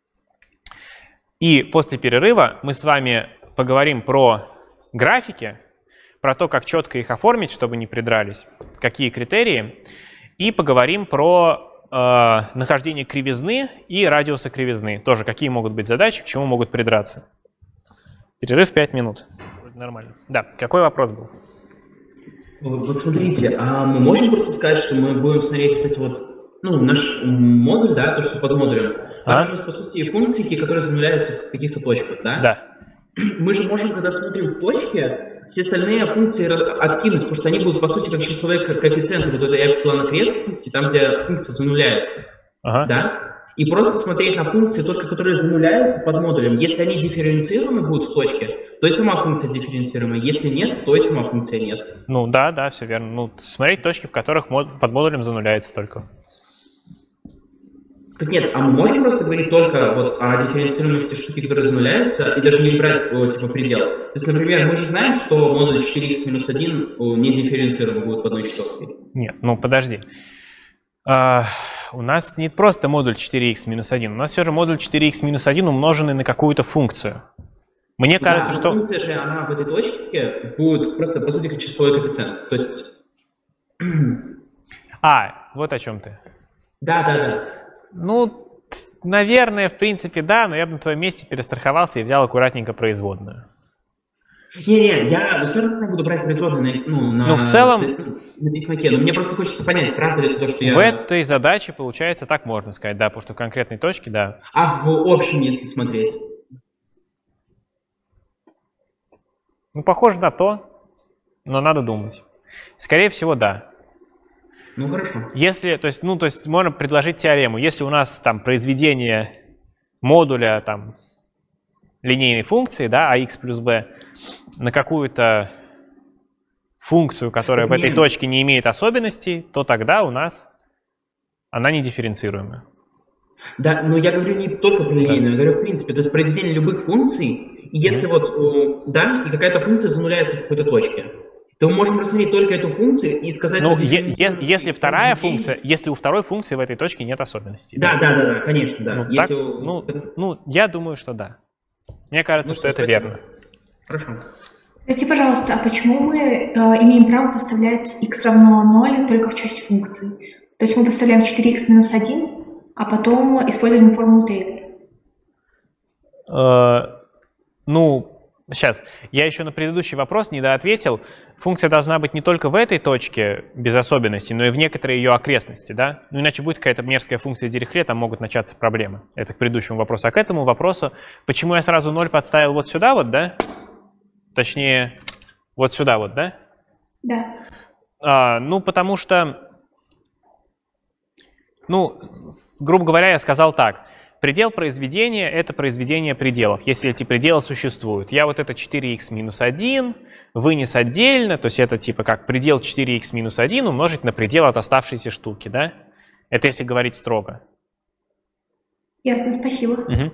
И после перерыва мы с вами поговорим про графики, про то, как четко их оформить, чтобы не придрались, какие критерии, и поговорим про э, нахождение кривизны и радиуса кривизны. Тоже какие могут быть задачи, к чему могут придраться. Перерыв пять минут. Нормально. Да, какой вопрос был? Вот, вот смотрите, а мы можем просто сказать, что мы будем смотреть вот эти вот, ну, наш модуль, да, то, что под модулем, там а? же, по сути, функции, которые замедляются в каких-то точках, да? Да. Мы же можем, когда смотрим в точке, все остальные функции откинуть, потому что они будут, по сути, как числовые коэффициенты вот этой эпсилон окрестности, там, где функция зануляется, ага. да? И просто смотреть на функции, только которые зануляются под модулем. Если они дифференцированы будут в точке, то и сама функция дифференцируема. Если нет, то и сама функция нет. Ну да, да, все верно. Ну, смотреть точки, в которых мод, под модулем зануляется только. Так нет, а мы можем просто говорить только вот о дифференцируемости штуки, которые зануляются, и даже не брать типа предел. То есть, например, мы же знаем, что модуль четыре икс минус один не дифференцируем будет в одной четвертой. Нет, ну подожди. А, у нас не просто модуль четыре икс минус один, у нас все же модуль четыре икс минус один умноженный на какую-то функцию. Мне да, кажется, что... функция же, она в этой точке будет просто, по сути, как числовой коэффициент. То есть... А, вот о чем ты. Да, да, да. Ну, наверное, в принципе, да, но я бы на твоем месте перестраховался и взял аккуратненько производную. Не-не, я все равно буду брать производную ну, на, ну, в целом, на письмаке, но мне просто хочется понять, правда ли то, что я... В этой задаче, получается, так можно сказать, да, потому что в конкретной точке, да. А в общем, если смотреть? Ну, похоже на то, но надо думать. Скорее всего, да. Ну, хорошо. Если, то есть, ну, то есть можно предложить теорему. Если у нас там произведение модуля там линейной функции, да, ax плюс b, на какую-то функцию, которая Это в этой не... точке не имеет особенностей, то тогда у нас она не дифференцируемая. Да, но я говорю не только про линейную, да. Я говорю в принципе. То есть произведение любых функций, и если mm-hmm. вот, да, и какая-то функция зануляется в какой-то точке, то мы можем рассмотреть только эту функцию и сказать... Ну, е- е- если вторая функция, если у второй функции в этой точке нет особенностей. Да, да, да, да, конечно, да. Ну, если так, у... ну, ну, я думаю, что да. Мне кажется, ну, что, что это спасибо. Верно. Хорошо. Скажите, пожалуйста, а почему мы э, имеем право поставлять x равно ноль только в часть функции? То есть мы поставляем четыре икс минус один, а потом используем формулу Тейлора. Э, ну... Сейчас, я еще на предыдущий вопрос недоответил. Функция должна быть не только в этой точке без особенностей, но и в некоторой ее окрестности, да? Ну, иначе будет какая-то мерзкая функция Дирихле, там могут начаться проблемы. Это к предыдущему вопросу. А к этому вопросу, почему я сразу ноль подставил вот сюда вот, да? Точнее, вот сюда вот, да? Да. А, ну, потому что, ну, грубо говоря, я сказал так. Предел произведения — это произведение пределов, если эти пределы существуют. Я вот это четыре икс минус один вынес отдельно, то есть это типа как предел четыре икс минус один умножить на предел от оставшейся штуки, да? Это если говорить строго. Ясно, спасибо. Угу.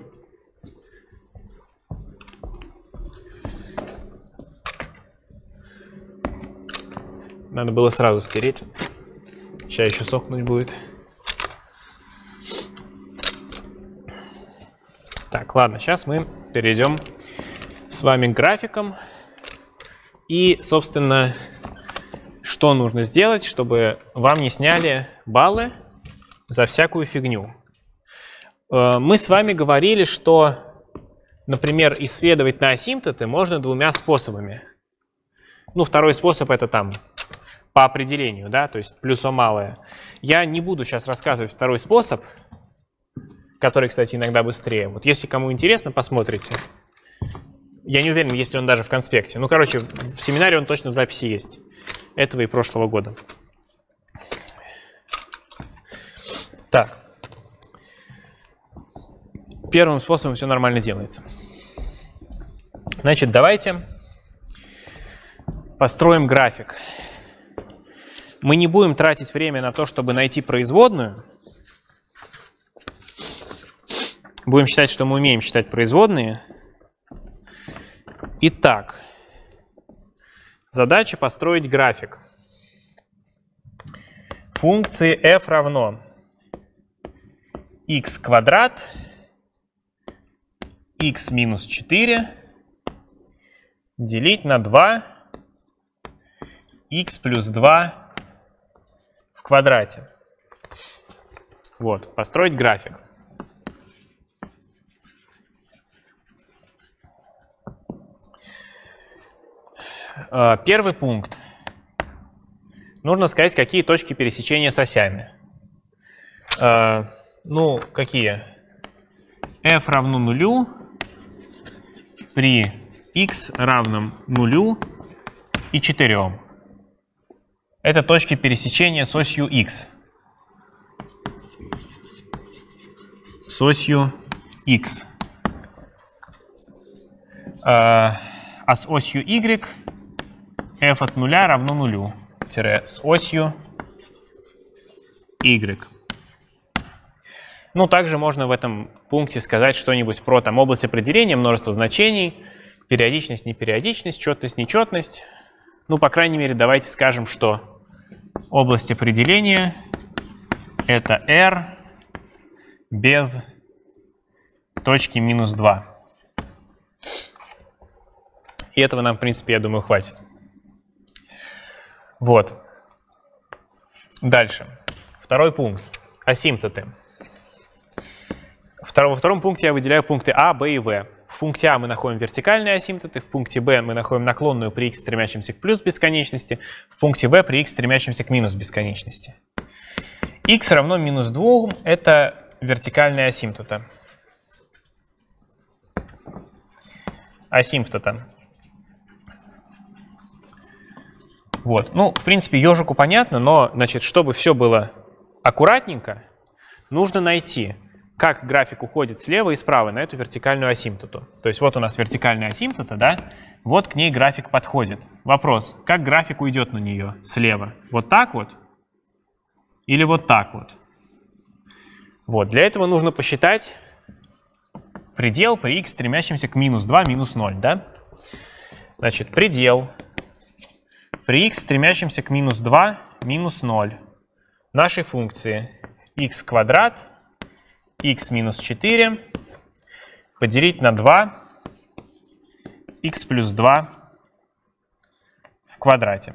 Надо было сразу стереть. Сейчас еще сохнуть будет. Так, ладно, сейчас мы перейдем с вами к графикам. И, собственно, что нужно сделать, чтобы вам не сняли баллы за всякую фигню. Мы с вами говорили, что например, исследовать на асимптоты можно двумя способами. Ну, второй способ — это там по определению, да, то есть плюсо малое. Я не буду сейчас рассказывать второй способ, который, кстати, иногда быстрее. Вот если кому интересно, посмотрите. Я не уверен, есть ли он даже в конспекте. Ну, короче, в семинаре он точно в записи есть. Этого и прошлого года. Так. Первым способом все нормально делается. Значит, давайте построим график. Мы не будем тратить время на то, чтобы найти производную. Будем считать, что мы умеем считать производные. Итак, задача построить график. Функции f равно x квадрат, x минус четыре делить на два, x плюс два в квадрате. Вот, построить график. Первый пункт. Нужно сказать, какие точки пересечения с осями. Ну, какие? F равно нулю при x равном нулю и четырем. Это точки пересечения с осью x. С осью x. А с осью y f от нуля равно нулю, тире с осью y. Ну, также можно в этом пункте сказать что-нибудь про там область определения, множество значений, периодичность, непериодичность, четность, нечетность. Ну, по крайней мере, давайте скажем, что область определения — это R без точки минус два. И этого нам, в принципе, я думаю, хватит. Вот. Дальше. Второй пункт. Асимптоты. Во втором пункте я выделяю пункты А, Б и В. В пункте А мы находим вертикальные асимптоты, в пункте Б мы находим наклонную при x, стремящемся к плюс бесконечности, в пункте В при x, стремящемся к минус бесконечности. X равно минус два — это вертикальная асимптота. Асимптота. Вот. Ну, в принципе, ежику понятно, но, значит, чтобы все было аккуратненько, нужно найти, как график уходит слева и справа на эту вертикальную асимптоту. То есть вот у нас вертикальная асимптота, да? Вот к ней график подходит. Вопрос, как график уйдет на нее слева? Вот так вот? Или вот так вот? Вот, для этого нужно посчитать предел при x, стремящемся к минус два, минус ноль, да? Значит, предел при x, стремящемся к минус два, минус ноль нашей функции x квадрат, x минус четыре поделить на два, x плюс два в квадрате.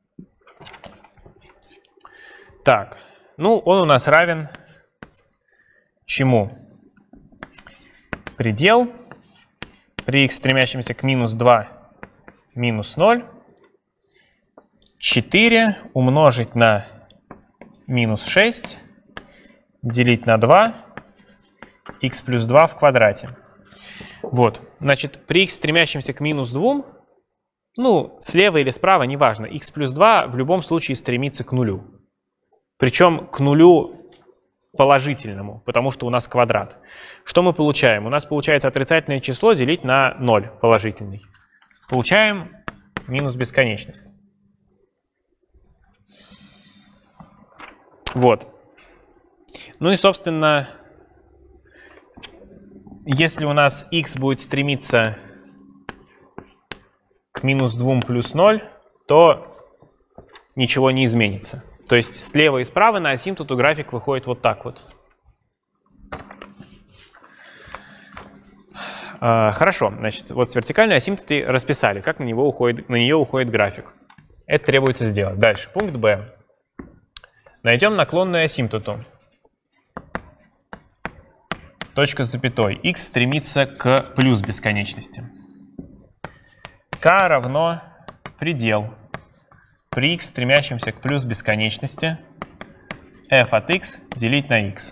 Так, ну он у нас равен чему? Предел при x, стремящемся к минус два, минус ноль, четыре умножить на минус шесть делить на два, x плюс два в квадрате. Вот, значит, при x, стремящемся к минус двум, ну, слева или справа, неважно, x плюс два в любом случае стремится к нулю. Причем к нулю положительному, потому что у нас квадрат. Что мы получаем? У нас получается отрицательное число делить на ноль положительный. Получаем минус бесконечность. Вот. Ну и, собственно, если у нас x будет стремиться к минус двум плюс ноль, то ничего не изменится. То есть слева и справа на асимптоту график выходит вот так вот. А, хорошо, значит, вот с вертикальной асимптотой расписали, как на, него уходит, на нее уходит график. Это требуется сделать. Дальше, пункт Б. Найдем наклонную асимптоту. точка с запятой. X стремится к плюс бесконечности. K равно предел при x, стремящемся к плюс бесконечности, f от x делить на x.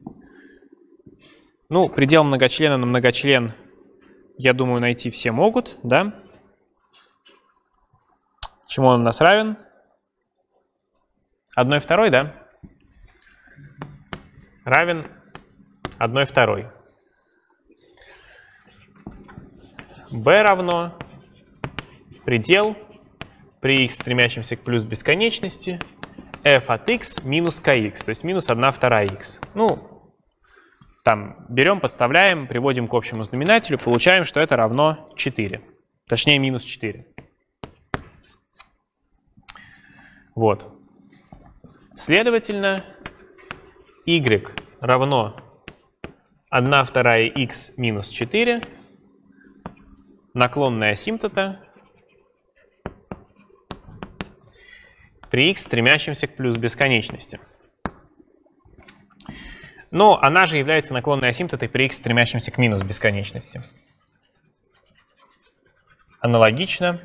Ну, предел многочлена на многочлен, я думаю, найти все могут, да? Чему он у нас равен? одной второй, да? Равен одной второй. b равно предел при x, стремящемся к плюс бесконечности, f от x минус kx, то есть минус одна вторая x. Ну, там берем, подставляем, приводим к общему знаменателю, получаем, что это равно четыре. Точнее, минус четыре. Вот. Следовательно, y равно одна вторая x минус четыре, наклонная асимптота при x, стремящемся к плюс бесконечности. Но она же является наклонной асимптотой при x, стремящемся к минус бесконечности. Аналогично,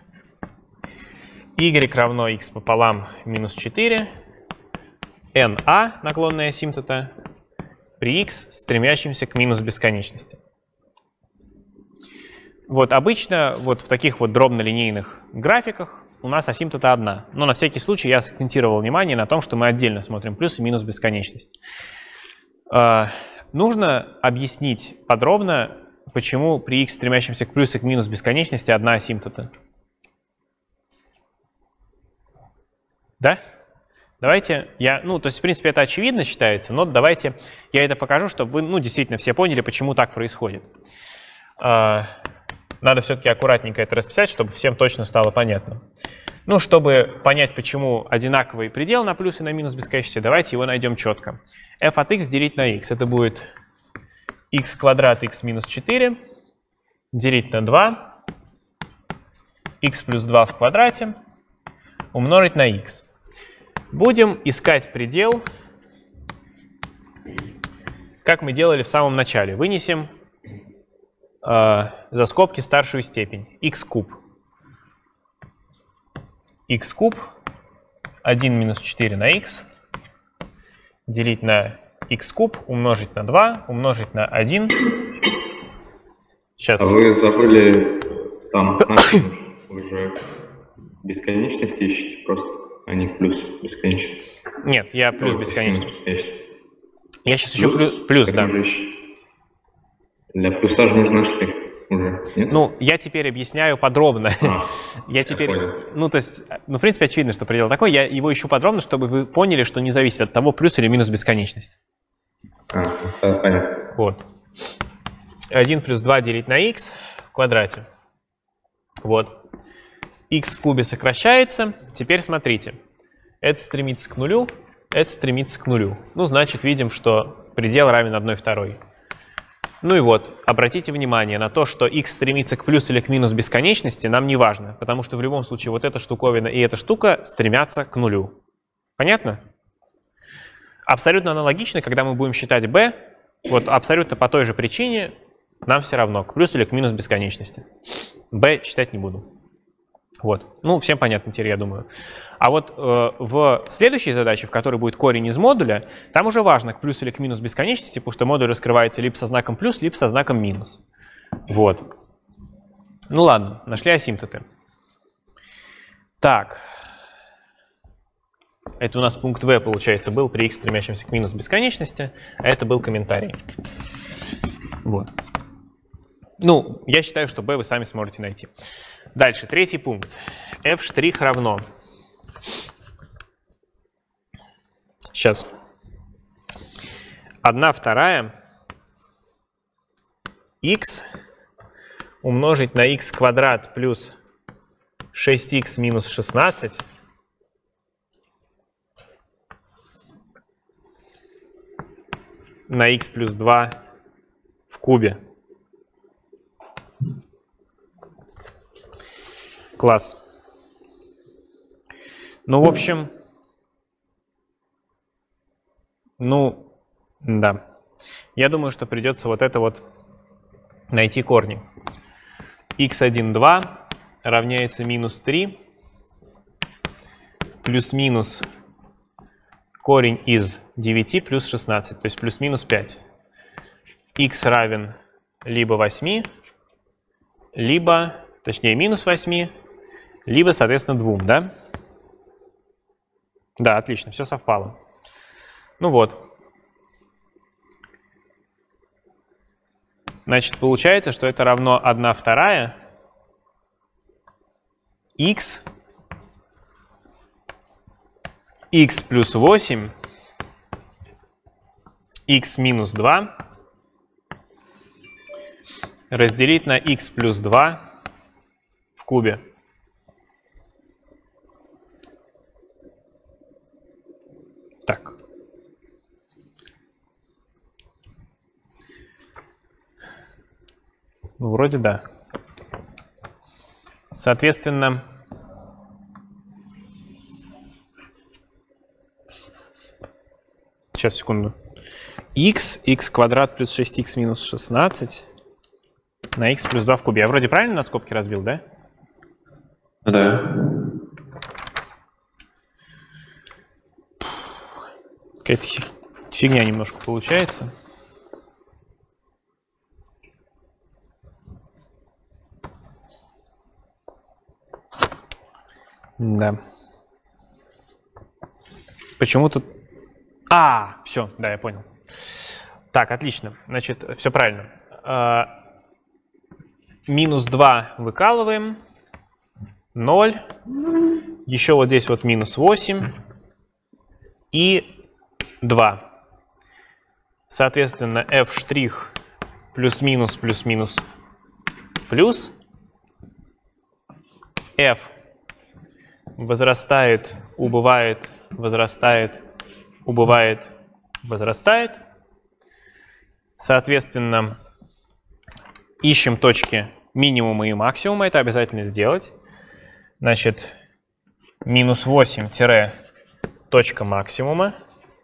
y равно x пополам минус четыре, na, наклонная асимптота, при x, стремящемся к минус бесконечности. Вот обычно вот в таких вот дробнолинейных графиках у нас асимптота одна. Но на всякий случай я сакцентировал внимание на том, что мы отдельно смотрим плюс и минус бесконечность. Э, нужно объяснить подробно, почему при x, стремящемся к плюс и к минус бесконечности, одна асимптота. Да? Давайте я, ну, то есть, в принципе, это очевидно считается, но давайте я это покажу, чтобы вы, ну, действительно все поняли, почему так происходит. Э, Надо все-таки аккуратненько это расписать, чтобы всем точно стало понятно. Ну, чтобы понять, почему одинаковый предел на плюс и на минус бесконечности, давайте его найдем четко. f от x делить на x. Это будет x квадрат x минус четыре делить на два, x плюс два в квадрате, умножить на x. Будем искать предел, как мы делали в самом начале. Вынесем за скобки старшую степень, x куб. X куб, один минус четыре на x, делить на x куб, умножить на два, умножить на один. Сейчас. А вы забыли, там с нашим уже бесконечности ищете просто, а не плюс бесконечности. Нет, я плюс бесконечности. Я сейчас ищу плюс, плюс да. Для плюса же нужно нашли уже, нет? Ну, я теперь объясняю подробно. А, я теперь, я ну, то есть, ну, в принципе, очевидно, что предел такой. Я его ищу подробно, чтобы вы поняли, что не зависит от того, плюс или минус бесконечность. А, понятно. Вот. один плюс два делить на x в квадрате. Вот. X в кубе сокращается. Теперь смотрите. Это стремится к нулю, это стремится к нулю. Ну, значит, видим, что предел равен одной второй. Ну и вот, обратите внимание на то, что x стремится к плюс или к минус бесконечности, нам не важно, потому что в любом случае вот эта штуковина и эта штука стремятся к нулю. Понятно? Абсолютно аналогично, когда мы будем считать b, вот абсолютно по той же причине нам все равно, к плюс или к минус бесконечности. b считать не буду. Вот. Ну, всем понятно теперь, я думаю. А вот э, в следующей задаче, в которой будет корень из модуля, там уже важно, к плюс или к минус бесконечности, потому что модуль раскрывается либо со знаком плюс, либо со знаком минус. Вот. Ну ладно, нашли асимптоты. Так. Это у нас пункт В, получается, был при x, стремящемся к минус бесконечности, а это был комментарий. Вот. Ну, я считаю, что b вы сами сможете найти. Дальше, третий пункт. f' равно. Сейчас. одна вторая x умножить на x квадрат плюс шесть икс минус шестнадцать на x плюс два в кубе. Класс. Ну, в общем, ну, да. Я думаю, что придется вот это вот найти корни. икс один, два равняется минус три плюс-минус корень из девяти плюс шестнадцать, то есть плюс-минус пять. Х равен либо восьми, либо, точнее, минус восьми, либо, соответственно, двум, да? Да, отлично, все совпало. Ну вот. Значит, получается, что это равно одна вторая х, х плюс восемь, х минус два разделить на х плюс два в кубе. Так. Ну, вроде да. Соответственно, сейчас, секунду. Х, х квадрат плюс шесть х минус шестнадцать на х плюс два в кубе. Я вроде правильно на скобки разбил, да? Да. Какая-то фигня немножко получается. Да. Почему тут... А, все, да, я понял. Так, отлично. Значит, все правильно. А, минус два выкалываем. ноль. Еще вот здесь вот минус восемь. И два. Соответственно, f' плюс-минус плюс-минус плюс. f возрастает, убывает, возрастает, убывает, возрастает. Соответственно, ищем точки минимума и максимума. Это обязательно сделать. Значит, минус восемь тире точка максимума.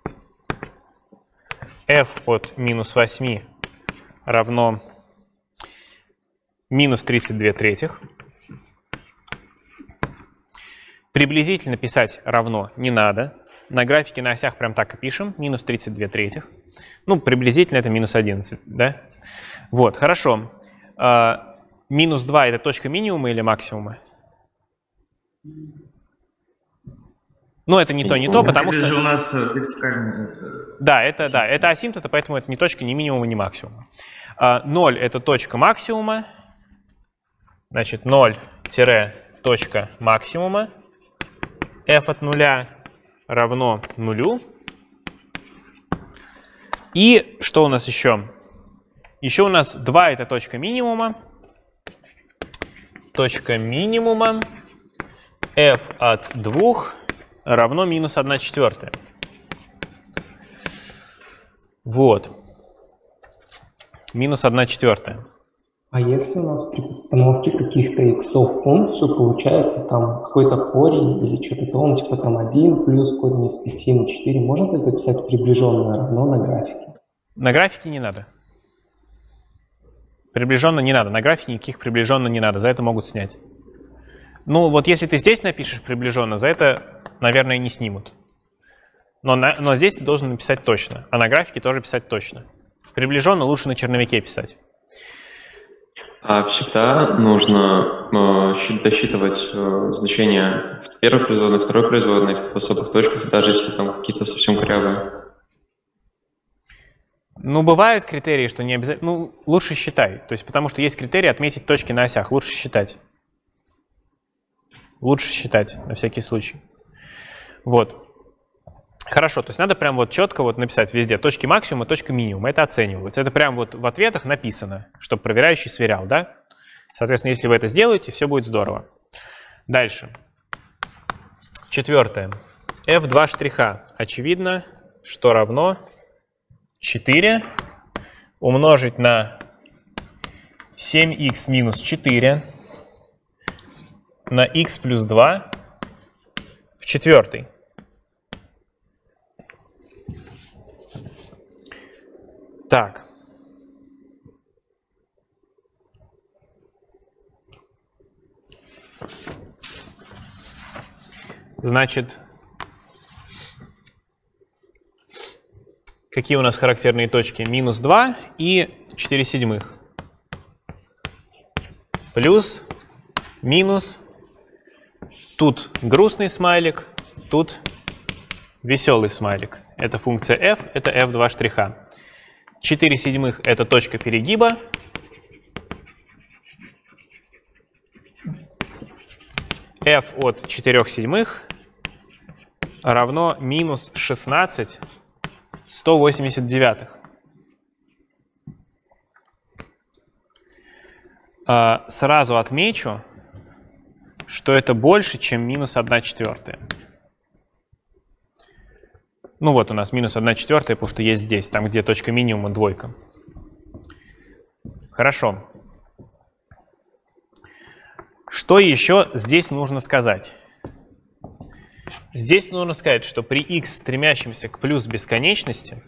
f от минус восьми равно минус тридцать две третьих. Приблизительно писать равно не надо. На графике на осях прям так и пишем. Минус тридцать две третьих. Ну, приблизительно это минус одиннадцать, да? Вот, хорошо. А, минус два это точка минимума или максимума? Ну, это не то, не то, потому что... Это же у нас вертикальный... Да, это, да, это асимптота, поэтому это не точка ни минимума, ни максимума. А, ноль это точка максимума. Значит, ноль тире точка максимума. f от нуля равно нулю. И что у нас еще? Еще у нас два это точка минимума. Точка минимума f от двух равно минус одна четвертая. Вот. Минус одна четвертая. А если у нас при подстановке каких-то иксов в функцию получается там какой-то корень или что-то то, он типа там один плюс корень из пяти на четыре, можно это писать приближенно равно на графике? На графике не надо. Приближенно не надо. На графике никаких приближенно не надо. За это могут снять. Ну вот если ты здесь напишешь приближенно, за это, наверное, не снимут. Но, на, но здесь ты должен написать точно. А на графике тоже писать точно. Приближенно лучше на черновике писать. А всегда нужно э, досчитывать э, значения в первой производной, второй производной в особых точках, даже если там какие-то совсем корявые. Ну, бывают критерии, что не обязательно... Ну, лучше считай. То есть, потому что есть критерий отметить точки на осях. Лучше считать. Лучше считать, на всякий случай. Вот. Хорошо, то есть надо прям вот четко вот написать везде точки максимума, точка минимума. Это оценивается. Это прям вот в ответах написано, чтобы проверяющий сверял, да? Соответственно, если вы это сделаете, все будет здорово. Дальше. Четвертое. эф два штриха. Очевидно, что равно четыре умножить на семь икс минус четыре на х плюс два в четвертый. Так. Значит, какие у нас характерные точки? Минус два и четыре седьмых. Плюс, минус. Тут грустный смайлик, тут веселый смайлик. Это функция f, это эф два штриха. четыре седьмых — это точка перегиба. f от четырёх седьмых равно минус шестнадцать сто восемьдесят девятых. Сразу отмечу, что это больше, чем минус одна четвертая. Ну вот у нас минус одна четвертая, потому что есть здесь, там где точка минимума двойка. Хорошо. Что еще здесь нужно сказать? Здесь нужно сказать, что при x, стремящемся к плюс бесконечности,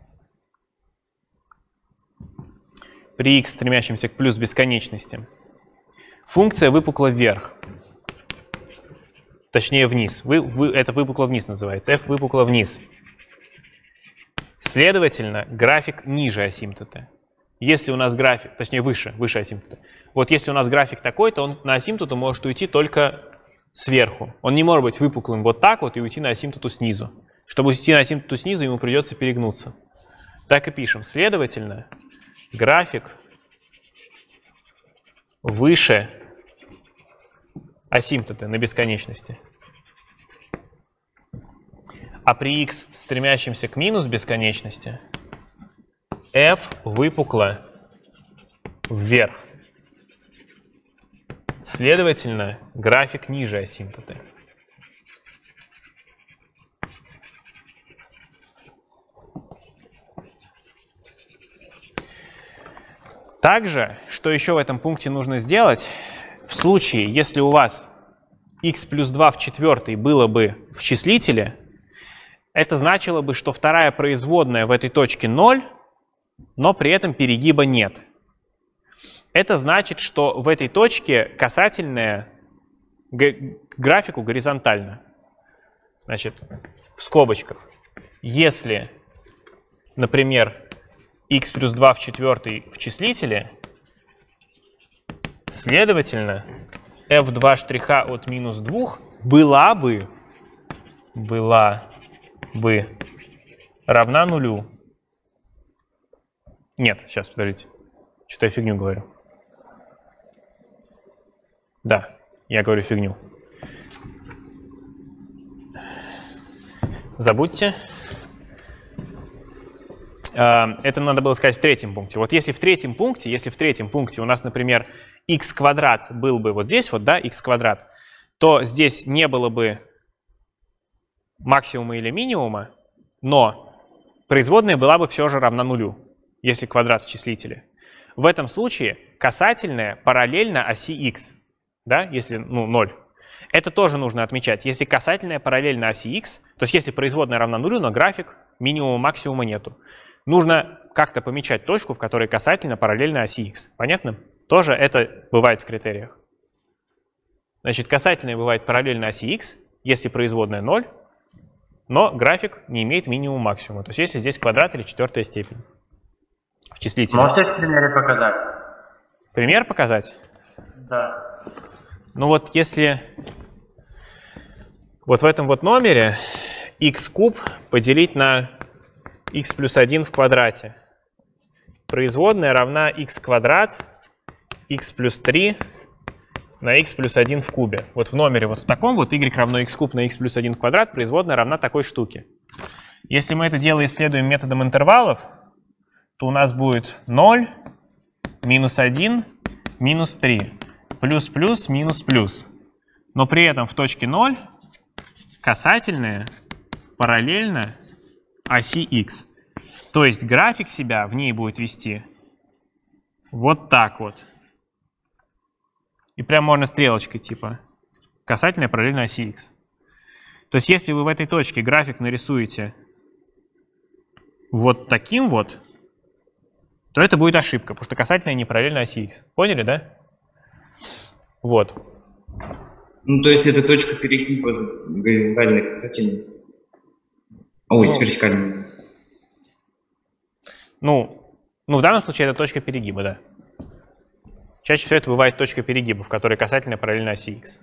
при x, стремящемся к плюс бесконечности, функция выпукла вверх. Точнее, вниз. Вы, вы, это выпукло вниз называется. f выпукло вниз. Следовательно, график ниже асимптоты. Если у нас график, точнее, выше, выше асимптота. Вот если у нас график такой, то он на асимптоту может уйти только сверху. Он не может быть выпуклым вот так вот и уйти на асимптоту снизу. Чтобы уйти на асимптоту снизу, ему придется перегнуться. Так и пишем. Следовательно, график выше асимптоты на бесконечности. А при x, стремящемся к минус бесконечности, f выпукло вверх. Следовательно, график ниже асимптоты. Также, что еще в этом пункте нужно сделать, в случае, если у вас x плюс два в четвертой было бы в числителе, это значило бы, что вторая производная в этой точке ноль, но при этом перегиба нет. Это значит, что в этой точке касательная к графику горизонтально. Значит, в скобочках. Если, например, x плюс два в четвертой в числителе, следовательно, эф два штриха от минус двух была бы, была бы равна нулю. Нет, сейчас, подождите. Что-то я фигню говорю. Да, я говорю фигню. Забудьте. Это надо было сказать в третьем пункте. Вот если в третьем пункте, если в третьем пункте у нас, например, x квадрат был бы вот здесь, вот, да, x квадрат, то здесь не было бы максимума или минимума, но производная была бы все же равна нулю, если квадрат в числителе. В этом случае касательная параллельно оси x, да, если, ну, ноль. Это тоже нужно отмечать. Если касательная параллельно оси x, то есть если производная равна нулю, но график минимума максимума нету. Нужно как-то помечать точку, в которой касательно параллельно оси x. Понятно? Тоже это бывает в критериях. Значит, касательная бывает параллельно оси x, если производная ноль, но график не имеет минимума максимума. То есть если здесь квадрат или четвертая степень. В числителе. Можете в примере показать? Пример показать? Да. Ну вот если вот в этом вот номере x куб поделить на x плюс один в квадрате. Производная равна x квадрат, x плюс три на x плюс один в кубе. Вот в номере вот в таком вот y равно x куб на x плюс один в квадрат, производная равна такой штуке. Если мы это дело исследуем методом интервалов, то у нас будет ноль, минус один, минус три, плюс плюс, минус плюс. Но при этом в точке ноль касательная параллельно оси x. То есть график себя в ней будет вести вот так вот. И прям можно стрелочкой типа касательная параллельно оси x. То есть если вы в этой точке график нарисуете вот таким вот, то это будет ошибка, потому что касательная не параллельна оси x. Поняли, да? Вот. Ну, то есть это точка перегиба горизонтальной касательной. Ой, с вертикальной. Ну, ну, в данном случае это точка перегиба, да. Чаще всего это бывает точка перегиба, в которой касательная параллельна оси x.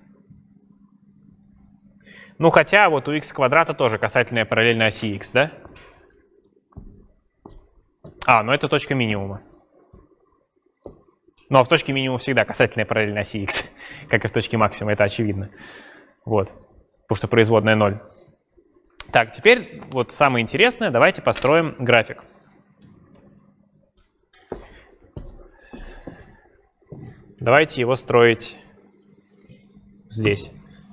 Ну, хотя вот у x квадрата тоже касательная параллельна оси x, да? А, ну это точка минимума. Ну, а в точке минимума всегда касательная параллельна оси x, как и в точке максимума, это очевидно. Вот, потому что производная ноль. Так, теперь вот самое интересное, давайте построим график. Давайте его строить здесь.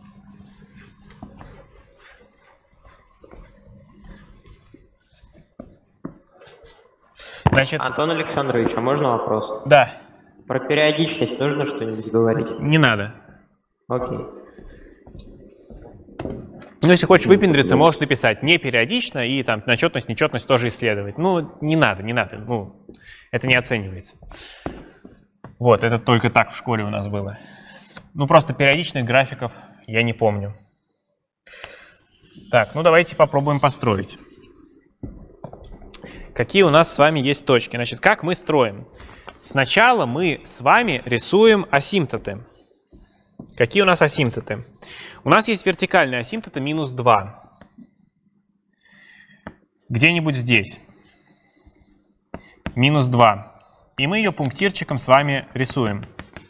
Значит... Антон Александрович, а можно вопрос? Да. Про периодичность нужно что-нибудь говорить? Не надо. Окей. Ну, если хочешь выпендриться, можешь написать не периодично и там начетность, нечетность тоже исследовать. Ну, не надо, не надо. Ну, это не оценивается. Вот, это только так в школе у нас было. Ну, просто периодичных графиков я не помню. Так, ну давайте попробуем построить. Какие у нас с вами есть точки? Значит, как мы строим? Сначала мы с вами рисуем асимптоты. Какие у нас асимптоты? У нас есть вертикальная асимптота минус два. Где-нибудь здесь. Минус два. И мы ее пунктирчиком с вами рисуем.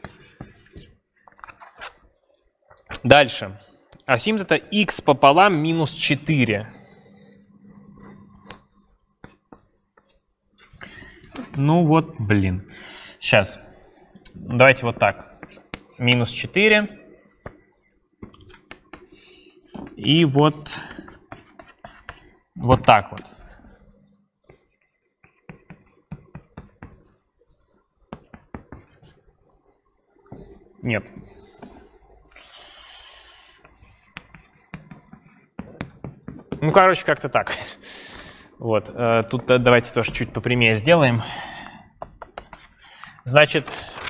Дальше. Асимптота x пополам минус четыре. Ну вот, блин. Сейчас. Давайте вот так. Минус четыре. И вот, вот так вот. Нет. Ну, короче, как-то так. Вот. Тут давайте тоже чуть попрямее сделаем. Значит,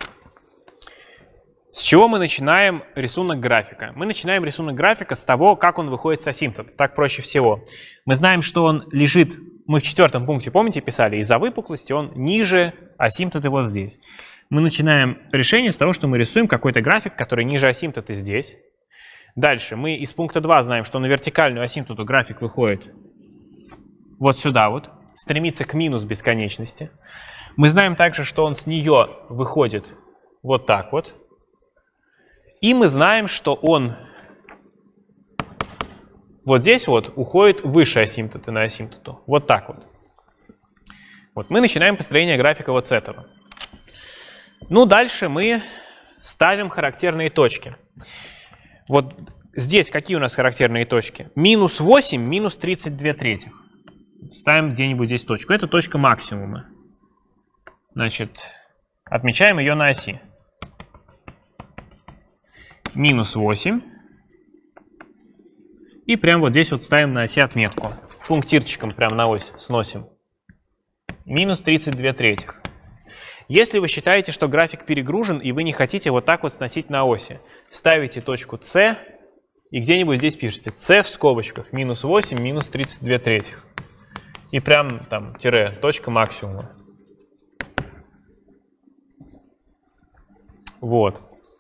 с чего мы начинаем рисунок графика? Мы начинаем рисунок графика с того, как он выходит с асимптота. Так проще всего. Мы знаем, что он лежит, мы в четвертом пункте, помните, писали, из-за выпуклости он ниже асимптоты вот здесь. Мы начинаем решение с того, что мы рисуем какой-то график, который ниже асимптоты здесь. Дальше мы из пункта два знаем, что на вертикальную асимптоту график выходит вот сюда вот, стремится к минус бесконечности. Мы знаем также, что он с нее выходит вот так вот. И мы знаем, что он вот здесь вот уходит выше асимптоты на асимптоту. Вот так вот. Вот мы начинаем построение графика вот с этого. Ну, дальше мы ставим характерные точки. Вот здесь какие у нас характерные точки? Минус восемь, минус тридцать две третьих. Ставим где-нибудь здесь точку. Это точка максимума. Значит, отмечаем ее на оси. Минус восемь. И прямо вот здесь вот ставим на оси отметку. Пунктирчиком прямо на ось сносим. Минус тридцать две третьих. Если вы считаете, что график перегружен, и вы не хотите вот так вот сносить на оси, ставите точку С и где-нибудь здесь пишите С в скобочках, минус восемь, минус тридцать две третьих. И прям там тире, точка максимума. Вот.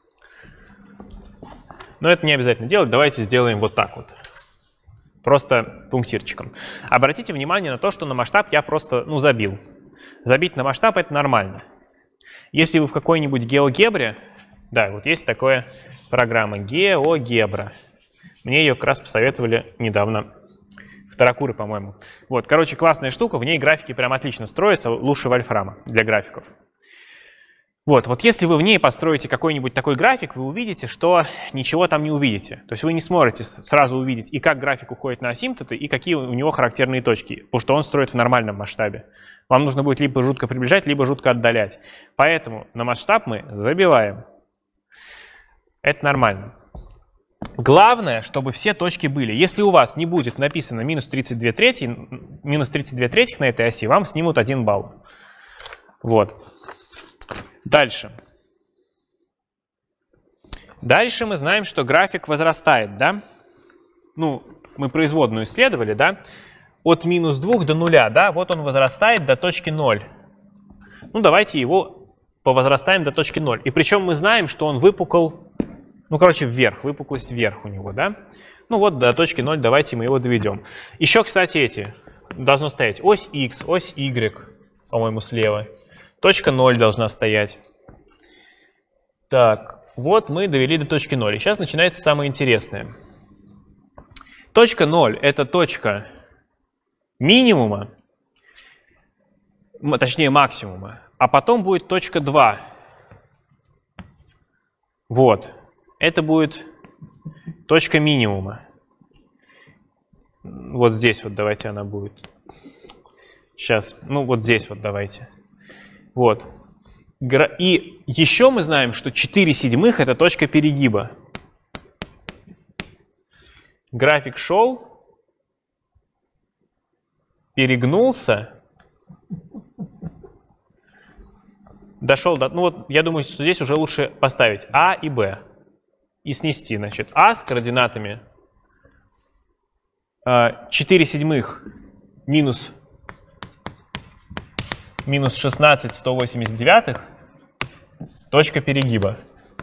Но это не обязательно делать, давайте сделаем вот так вот. Просто пунктирчиком. Обратите внимание на то, что на масштаб я просто, ну, забил. Забить на масштаб — это нормально. Если вы в какой-нибудь геогебре, да, вот есть такая программа геогебра. Мне ее как раз посоветовали недавно, второкуры, по-моему. Вот, короче, классная штука, в ней графики прям отлично строятся, лучше вольфрама для графиков. Вот, вот если вы в ней построите какой-нибудь такой график, вы увидите, что ничего там не увидите. То есть вы не сможете сразу увидеть и как график уходит на асимптоты, и какие у него характерные точки, потому что он строит в нормальном масштабе. Вам нужно будет либо жутко приближать, либо жутко отдалять. Поэтому на масштаб мы забиваем. Это нормально. Главное, чтобы все точки были. Если у вас не будет написано минус тридцать две третьих, минус тридцать две третьих на этой оси, вам снимут один балл. Вот. Дальше. Дальше мы знаем, что график возрастает, да? Ну, мы производную исследовали, да? От минус двух до нуля, да? Вот он возрастает до точки ноль. Ну, давайте его повозрастаем до точки ноль. И причем мы знаем, что он выпукал, ну, короче, вверх, выпуклость вверх у него, да? Ну, вот до точки ноль давайте мы его доведем. Еще, кстати, эти должно стоять ось x, ось y, по-моему, слева. Точка ноль должна стоять. Так, вот мы довели до точки ноль. И сейчас начинается самое интересное. Точка ноль — это точка минимума, точнее максимума, а потом будет точка два. Вот. Это будет точка минимума. Вот здесь вот давайте она будет. Сейчас. Ну вот здесь вот давайте. Вот. И еще мы знаем, что четыре седьмых — это точка перегиба. График шел, перегнулся, дошел до... Ну вот, я думаю, что здесь уже лучше поставить А и Б и снести. Значит, А с координатами четыре седьмых минус, минус шестнадцать сто восемьдесят девятых, точка перегиба.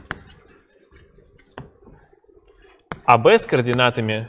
А Б с координатами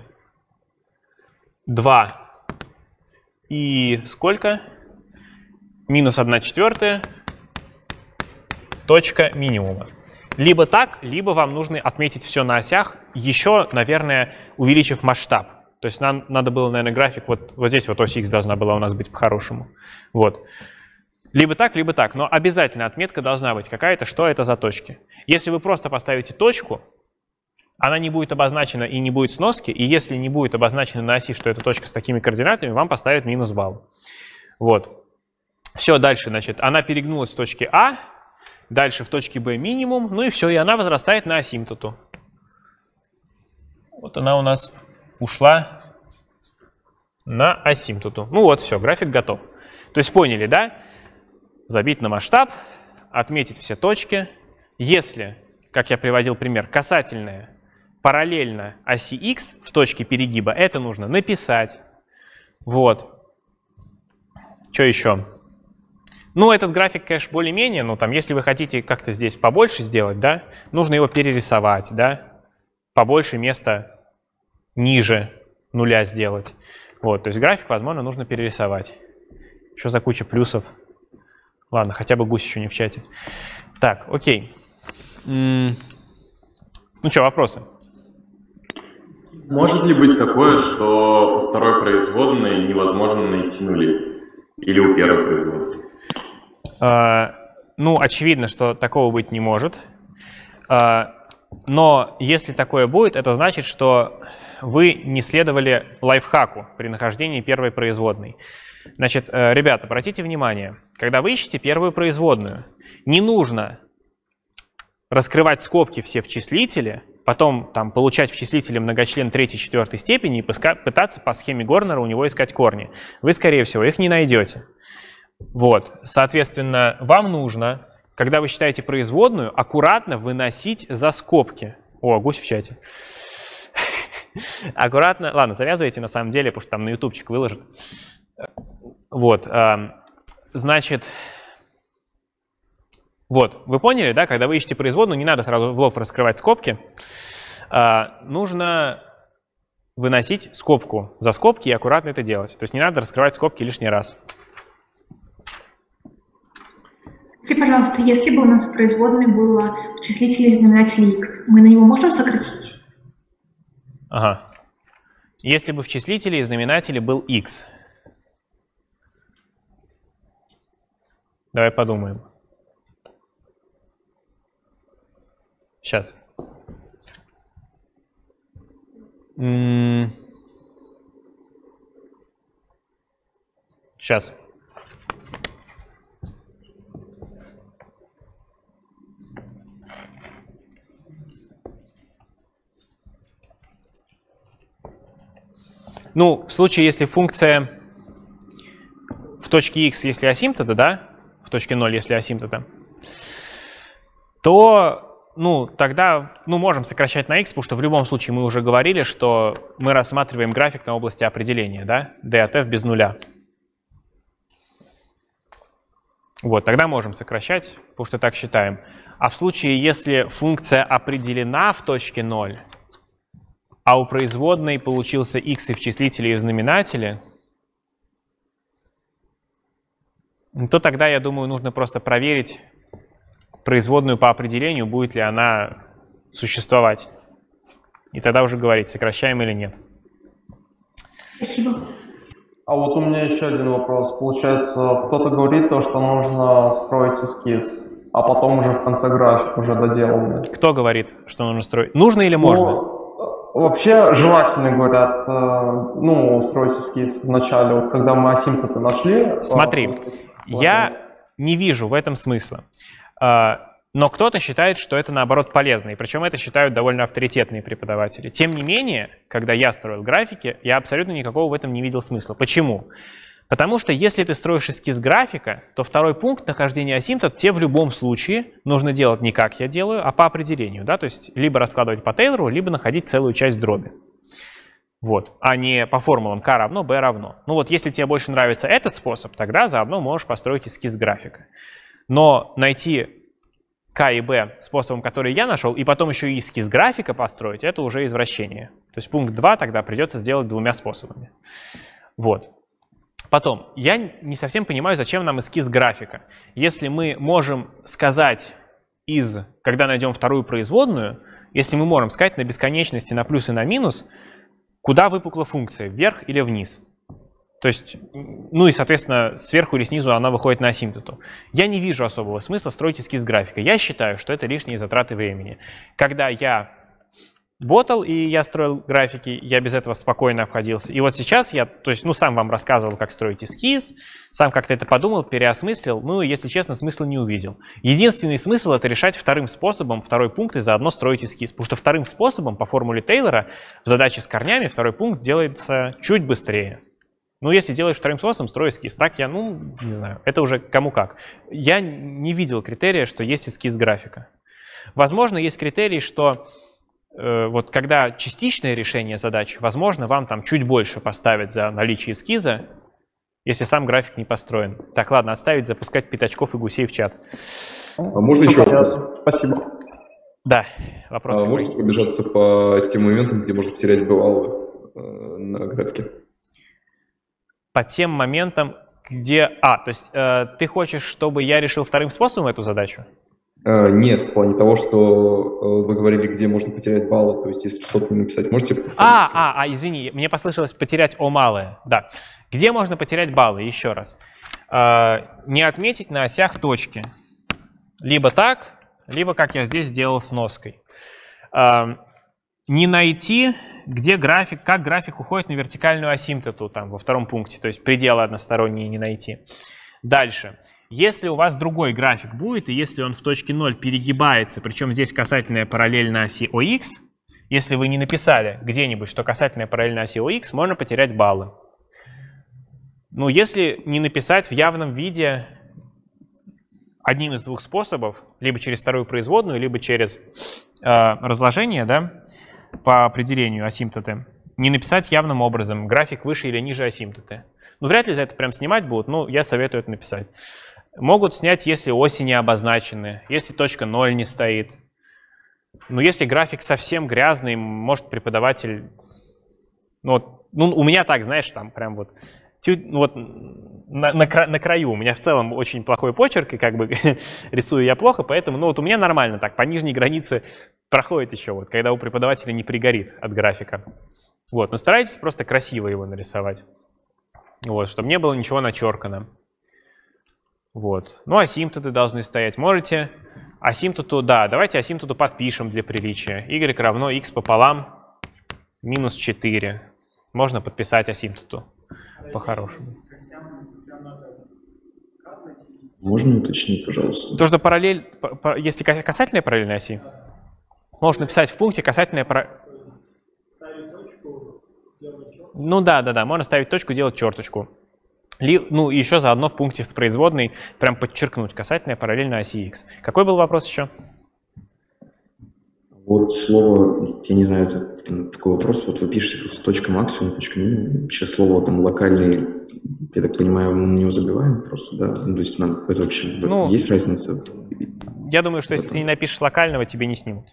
два и сколько? Минус одна четвертая, точка минимума. Либо так, либо вам нужно отметить все на осях, еще, наверное, увеличив масштаб. То есть нам надо было, наверное, график, вот, вот здесь вот ось X должна была у нас быть по-хорошему. Вот. Либо так, либо так. Но обязательно отметка должна быть какая-то, что это за точки. Если вы просто поставите точку, она не будет обозначена и не будет сноски, и если не будет обозначена на оси, что это точка с такими координатами, вам поставят минус балл. Вот. Все, дальше, значит, она перегнулась в точке А, дальше в точке Б минимум, ну и все, и она возрастает на асимптоту. Вот она у нас ушла на асимптоту. Ну вот, все, график готов. То есть поняли, да? Забить на масштаб, отметить все точки. Если, как я приводил пример, касательная параллельно оси X в точке перегиба, это нужно написать. Вот. Что еще? Ну, этот график, конечно, более-менее, но там, если вы хотите как-то здесь побольше сделать, да, нужно его перерисовать, да, побольше места ниже нуля сделать. Вот, то есть график, возможно, нужно перерисовать. Что за куча плюсов? Ладно, хотя бы гусь еще не в чате. Так, окей. М-м- ну что, вопросы? Может ли быть такое, что у второй производной невозможно найти нули? Или у первой производной? А, ну, очевидно, что такого быть не может. А, но если такое будет, это значит, что вы не следовали лайфхаку при нахождении первой производной. Значит, ребята, обратите внимание, когда вы ищете первую производную, не нужно раскрывать скобки все в числителе, потом там, получать в числителе многочлен третьей, четвертой степени и пытаться по схеме Горнера у него искать корни. Вы, скорее всего, их не найдете. Вот, соответственно, вам нужно, когда вы считаете производную, аккуратно выносить за скобки. О, гусь в чате. Аккуратно, ладно, завязывайте на самом деле, потому что там на ютубчик выложат. Вот, значит, вот, вы поняли, да, когда вы ищете производную, не надо сразу в лов раскрывать скобки, нужно выносить скобку за скобки и аккуратно это делать. То есть не надо раскрывать скобки лишний раз. Скажите, пожалуйста, если бы у нас в производной было числитель и знаменатель x, мы на него можем сократить? Ага. Если бы в числителе и знаменателе был x. Давай подумаем. Сейчас. М-м- Сейчас. Ну, в случае, если функция в точке x, если асимптота, да, в точке ноль, если асимптота, то ну, тогда ну, можем сокращать на x, потому что в любом случае мы уже говорили, что мы рассматриваем график на области определения, да, d от f без нуля. Вот, тогда можем сокращать, потому что так считаем. А в случае, если функция определена в точке ноль, а у производной получился x и в числителе, и в знаменателе, то тогда, я думаю, нужно просто проверить производную по определению, будет ли она существовать. И тогда уже говорить, сокращаем или нет. Спасибо. А вот у меня еще один вопрос. Получается, кто-то говорит то, что нужно строить эскиз, а потом уже в конце график уже доделанный. Кто говорит, что нужно строить? Нужно или можно? Ну, вообще желательно, говорят, ну, строить эскиз в начале, вот когда мы асимптоты нашли. Смотри, я не вижу в этом смысла. Но кто-то считает, что это, наоборот, полезно. И причем это считают довольно авторитетные преподаватели. Тем не менее, когда я строил графики, я абсолютно никакого в этом не видел смысла. Почему? Потому что если ты строишь эскиз графика, то второй пункт нахождения асимптот тебе в любом случае нужно делать не как я делаю, а по определению. Да? То есть либо раскладывать по Тейлору, либо находить целую часть дроби. Вот, а не по формулам k равно b равно. Ну вот если тебе больше нравится этот способ, тогда заодно можешь построить эскиз графика. Но найти k и b способом, который я нашел, и потом еще и эскиз графика построить, это уже извращение. То есть пункт два тогда придется сделать двумя способами. Вот. Потом, я не совсем понимаю, зачем нам эскиз графика. Если мы можем сказать из, когда найдем вторую производную, если мы можем сказать на бесконечности на плюс и на минус, куда выпукла функция, вверх или вниз. То есть, ну и, соответственно, сверху или снизу она выходит на асимптоту. Я не вижу особого смысла строить эскиз графика. Я считаю, что это лишние затраты времени. Когда я ботал и я строил графики, я без этого спокойно обходился. И вот сейчас я, то есть, ну, сам вам рассказывал, как строить эскиз, сам как-то это подумал, переосмыслил, ну, если честно, смысла не увидел. Единственный смысл — это решать вторым способом, второй пункт, и заодно строить эскиз. Потому что вторым способом, по формуле Тейлора, в задаче с корнями второй пункт делается чуть быстрее. Ну, если делаешь вторым способом, строй эскиз. Так я, ну, не знаю, это уже кому как. Я не видел критерия, что есть эскиз графика. Возможно, есть критерий, что э, вот когда частичное решение задачи, возможно, вам там чуть больше поставят за наличие эскиза, если сам график не построен. Так, ладно, отставить, запускать пятачков и гусей в чат. А можно еще вопрос? Спасибо. Да, вопрос. А можете пробежаться по тем моментам, где можно потерять бывалые э, на графике? По тем моментам, где... А, то есть э, ты хочешь, чтобы я решил вторым способом эту задачу? Э, нет, в плане того, что э, вы говорили, где можно потерять баллы, то есть если что-то не написать, можете... А, а, а, извини, мне послышалось потерять О малое. Да. Где можно потерять баллы? Еще раз. Э, не отметить на осях точки. Либо так, либо как я здесь сделал с ноской. Э, не найти... где график, как график уходит на вертикальную асимптоту, там, во втором пункте, то есть пределы односторонние не найти. Дальше. Если у вас другой график будет, и если он в точке ноль перегибается, причем здесь касательная параллельно оси ОХ, если вы не написали где-нибудь, что касательная параллельно оси ОХ, можно потерять баллы. Ну, если не написать в явном виде одним из двух способов, либо через вторую производную, либо через э, разложение, да, по определению асимптоты, не написать явным образом график выше или ниже асимптоты. Ну, вряд ли за это прям снимать будут, но я советую это написать. Могут снять, если оси не обозначены, если точка ноль не стоит. Но если график совсем грязный, может преподаватель... Ну, вот, ну у меня так, знаешь, там прям вот... Вот на, на, на краю. У меня в целом очень плохой почерк, и как бы рисую я плохо, поэтому, ну вот у меня нормально так, по нижней границе проходит еще, вот, когда у преподавателя не пригорит от графика. Вот, но старайтесь просто красиво его нарисовать, вот, чтобы не было ничего начеркано. Вот, ну асимптоты должны стоять. Можете асимптоту, да, давайте асимптоту подпишем для приличия. Y равно x пополам минус четыре. Можно подписать асимптоту. По-хорошему. Можно уточнить, пожалуйста? То, что параллель, если касательная параллельная оси, можно написать в пункте касательная параллель. Ну да, да, да, можно ставить точку, делать черточку. Ли, ну и еще заодно в пункте с производной прям подчеркнуть касательное параллельно оси x. Какой был вопрос еще? Вот слово, я не знаю, это такой вопрос, вот вы пишете просто точка максимум, точка минимум, вообще слово там локальный, я так понимаю, мы на него забиваем просто, да? Ну, то есть нам это вообще, ну, есть разница? Я думаю, что если ты не напишешь локального, тебе не снимут.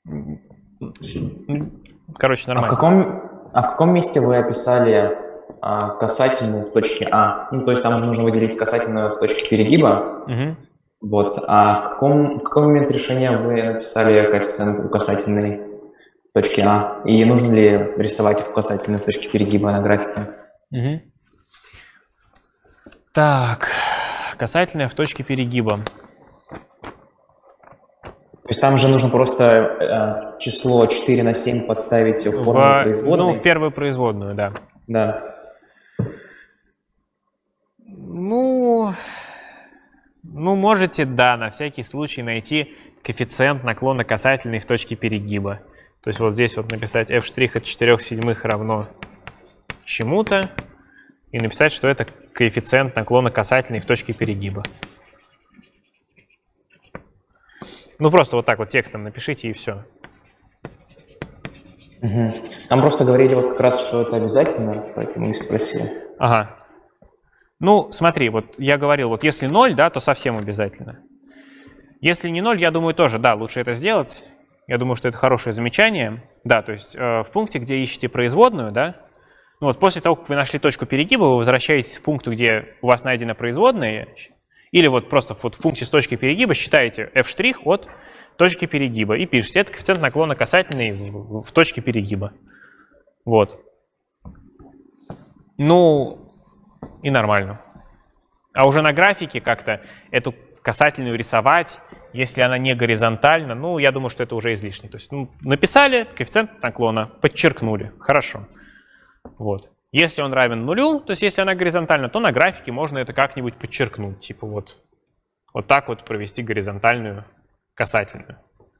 Короче, нормально. А в каком, а в каком месте вы описали а, касательную в точке А? Ну, то есть там же нужно выделить касательную в точке перегиба. Угу. Вот. А в каком, в каком момент решения вы написали коэффициент указательный в точке А? И нужно ли рисовать эту касательную в точке перегиба на графике? Угу. Так, касательная в точке перегиба. То есть там же нужно просто э, число четыре на семь подставить в формулу производной? Ну, в первую производную, да. Да. Ну, ну, можете, да, на всякий случай найти коэффициент наклона касательный в точке перегиба. То есть вот здесь вот написать f' от четыре седьмых равно чему-то и написать, что это коэффициент наклона касательный в точке перегиба. Ну, просто вот так вот текстом напишите и все. Угу. Там просто говорили вот как раз, что это обязательно, поэтому и спросил. Ага. Ну, смотри, вот я говорил, вот если ноль, да, то совсем обязательно. Если не ноль, я думаю, тоже, да, лучше это сделать. Я думаю, что это хорошее замечание. Да, то есть э, в пункте, где ищете производную, да, ну вот после того, как вы нашли точку перегиба, вы возвращаетесь к пункту, где у вас найдена производная, или вот просто вот в пункте с точки перегиба считаете f' от точки перегиба и пишете, это коэффициент наклона касательный в, в точке перегиба. Вот. Ну, и нормально. А уже на графике как-то эту касательную рисовать, если она не горизонтальна, ну, я думаю, что это уже излишне. То есть ну, написали коэффициент наклона, подчеркнули, хорошо. Вот. Если он равен нулю, то есть если она горизонтальна, то на графике можно это как-нибудь подчеркнуть. Типа вот, вот так вот провести горизонтальную касательную.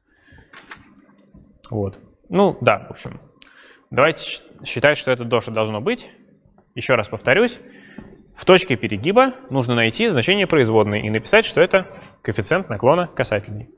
Вот. Ну, да, в общем. Давайте считать, что это тоже должно быть. Еще раз повторюсь. В точке перегиба нужно найти значение производной и написать, что это коэффициент наклона касательный.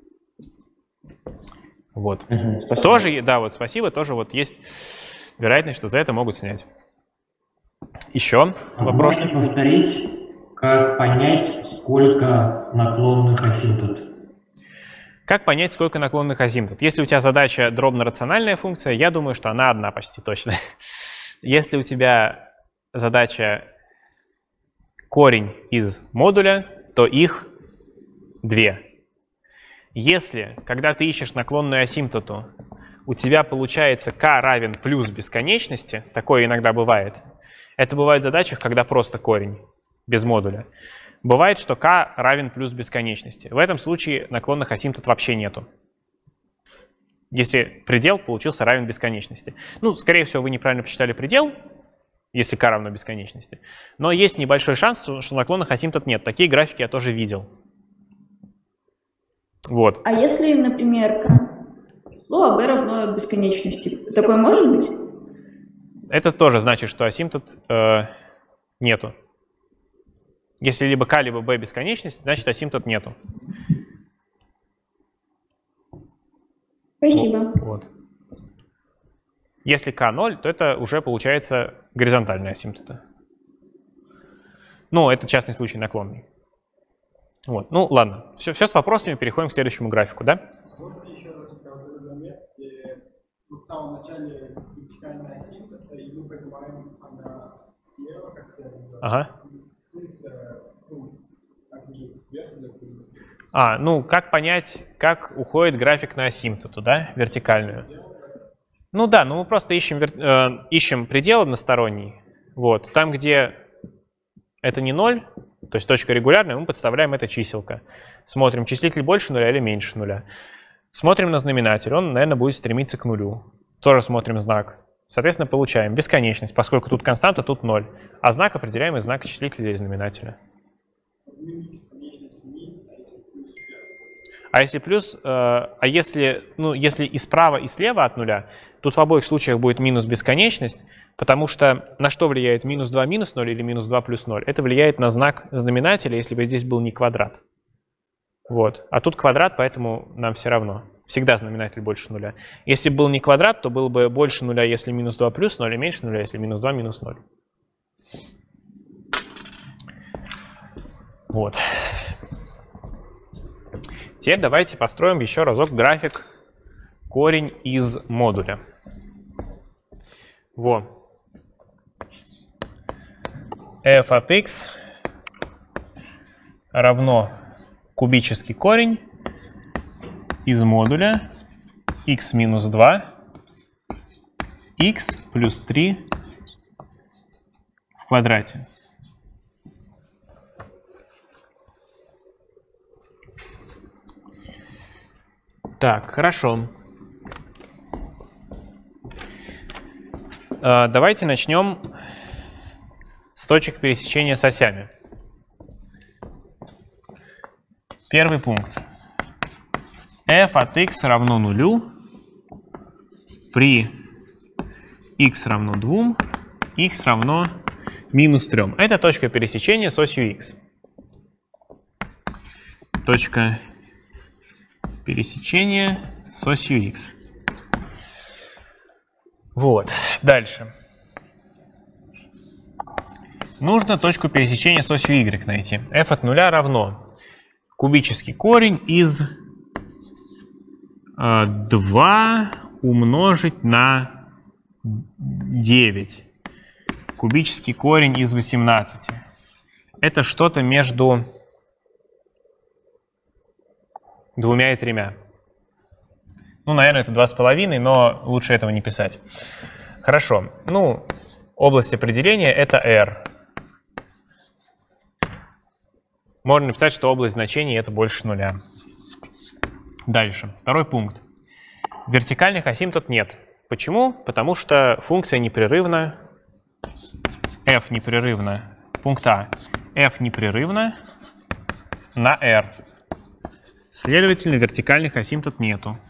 Вот. Угу, спасибо. Тоже, да, вот спасибо, тоже вот есть вероятность, что за это могут снять. Еще а вопросы? Можете повторить, как понять, сколько наклонных асимптот? Как понять, сколько наклонных асимптот? Если у тебя задача дробно-рациональная функция, я думаю, что она одна почти точно. Если у тебя задача корень из модуля, то их две. Если, когда ты ищешь наклонную асимптоту, у тебя получается k равен плюс бесконечности, такое иногда бывает. Это бывает в задачах, когда просто корень, без модуля. Бывает, что k равен плюс бесконечности. В этом случае наклонных асимптот вообще нету. Если предел получился равен бесконечности. Ну, скорее всего, вы неправильно посчитали предел, если k равно бесконечности. Но есть небольшой шанс, что наклонных асимптот нет. Такие графики я тоже видел. Вот. А если, например, число b равно бесконечности, такое может быть? Это тоже значит, что асимптот э, нету. Если либо k, либо b бесконечность, значит асимптот нету. Спасибо. Вот. Если k ноль, то это уже получается горизонтальная асимптота. Ну, это частный случай наклонный. Вот. Ну, ладно. Все, все с вопросами, переходим к следующему графику, да? Можете еще раз про вот этот момент, где в самом начале вертикальная асимптота, и мы понимаем, она слева, как слева, ага. функция, ну, так лежит вверх для функции. А, ну, как понять, как уходит график на асимптоту, да, вертикальную? Ну да, ну мы просто ищем, э, ищем предел односторонний. Вот, там, где это не ноль, то есть точка регулярная, мы подставляем это чиселко. Смотрим, числитель больше нуля или меньше нуля. Смотрим на знаменатель, он, наверное, будет стремиться к нулю. Тоже смотрим знак. Соответственно, получаем бесконечность, поскольку тут константа, тут ноль. А знак определяем из знака числителя и знаменателя. А если плюс, э, а если, ну, если и справа, и слева от нуля, тут в обоих случаях будет минус бесконечность, Потому что на что влияет минус два минус ноль или минус два плюс ноль? Это влияет на знак знаменателя, если бы здесь был не квадрат. Вот. А тут квадрат, поэтому нам все равно. Всегда знаменатель больше нуля. Если бы был не квадрат, то было бы больше нуля, если минус два плюс ноль, и меньше нуля, если минус два минус ноль. Вот. Теперь давайте построим еще разок график корень из модуля. Во. f от x равно кубический корень из модуля x минус два, x плюс три в квадрате. Так, хорошо. Давайте начнем с точек пересечения с осями. Первый пункт. f от x равно нулю при x равно двум, x равно минус трем. Это точка пересечения с осью x. Точка пересечения с осью x. Вот. Дальше. Нужно точку пересечения с осью y найти. f от нуля равно кубический корень из э, два умножить на девять. Кубический корень из восемнадцати. Это что-то между двумя и тремя. Ну, наверное, это два с половиной, но лучше этого не писать. Хорошо. Ну, область определения — это R. Можно написать, что область значений — это больше нуля. Дальше. Второй пункт. Вертикальных асимптот нет. Почему? Потому что функция непрерывна. F непрерывна. Пункт А. F непрерывна на R. Следовательно, вертикальных асимптот нету.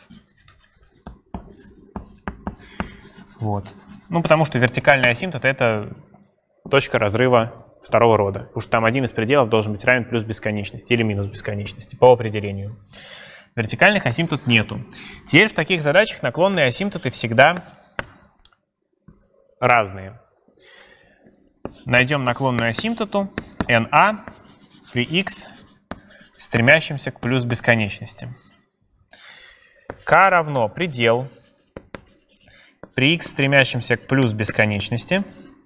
Вот. Ну, потому что вертикальный асимптот — это точка разрыва второго рода. Потому что там один из пределов должен быть равен плюс бесконечности или минус бесконечности по определению. Вертикальных асимптот нету. Теперь в таких задачах наклонные асимптоты всегда разные. Найдем наклонную асимптоту на при x, стремящимся к плюс бесконечности. K равно предел при x, стремящимся к плюс бесконечности,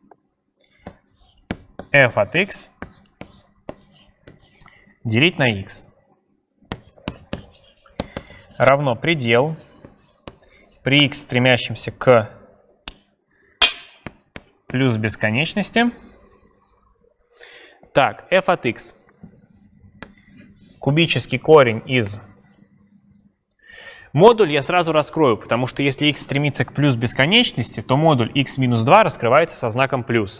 f от x делить на x равно предел при x, стремящимся к плюс бесконечности. Так, f от x. Кубический корень из... Модуль я сразу раскрою, потому что если x стремится к плюс бесконечности, то модуль x минус два раскрывается со знаком плюс.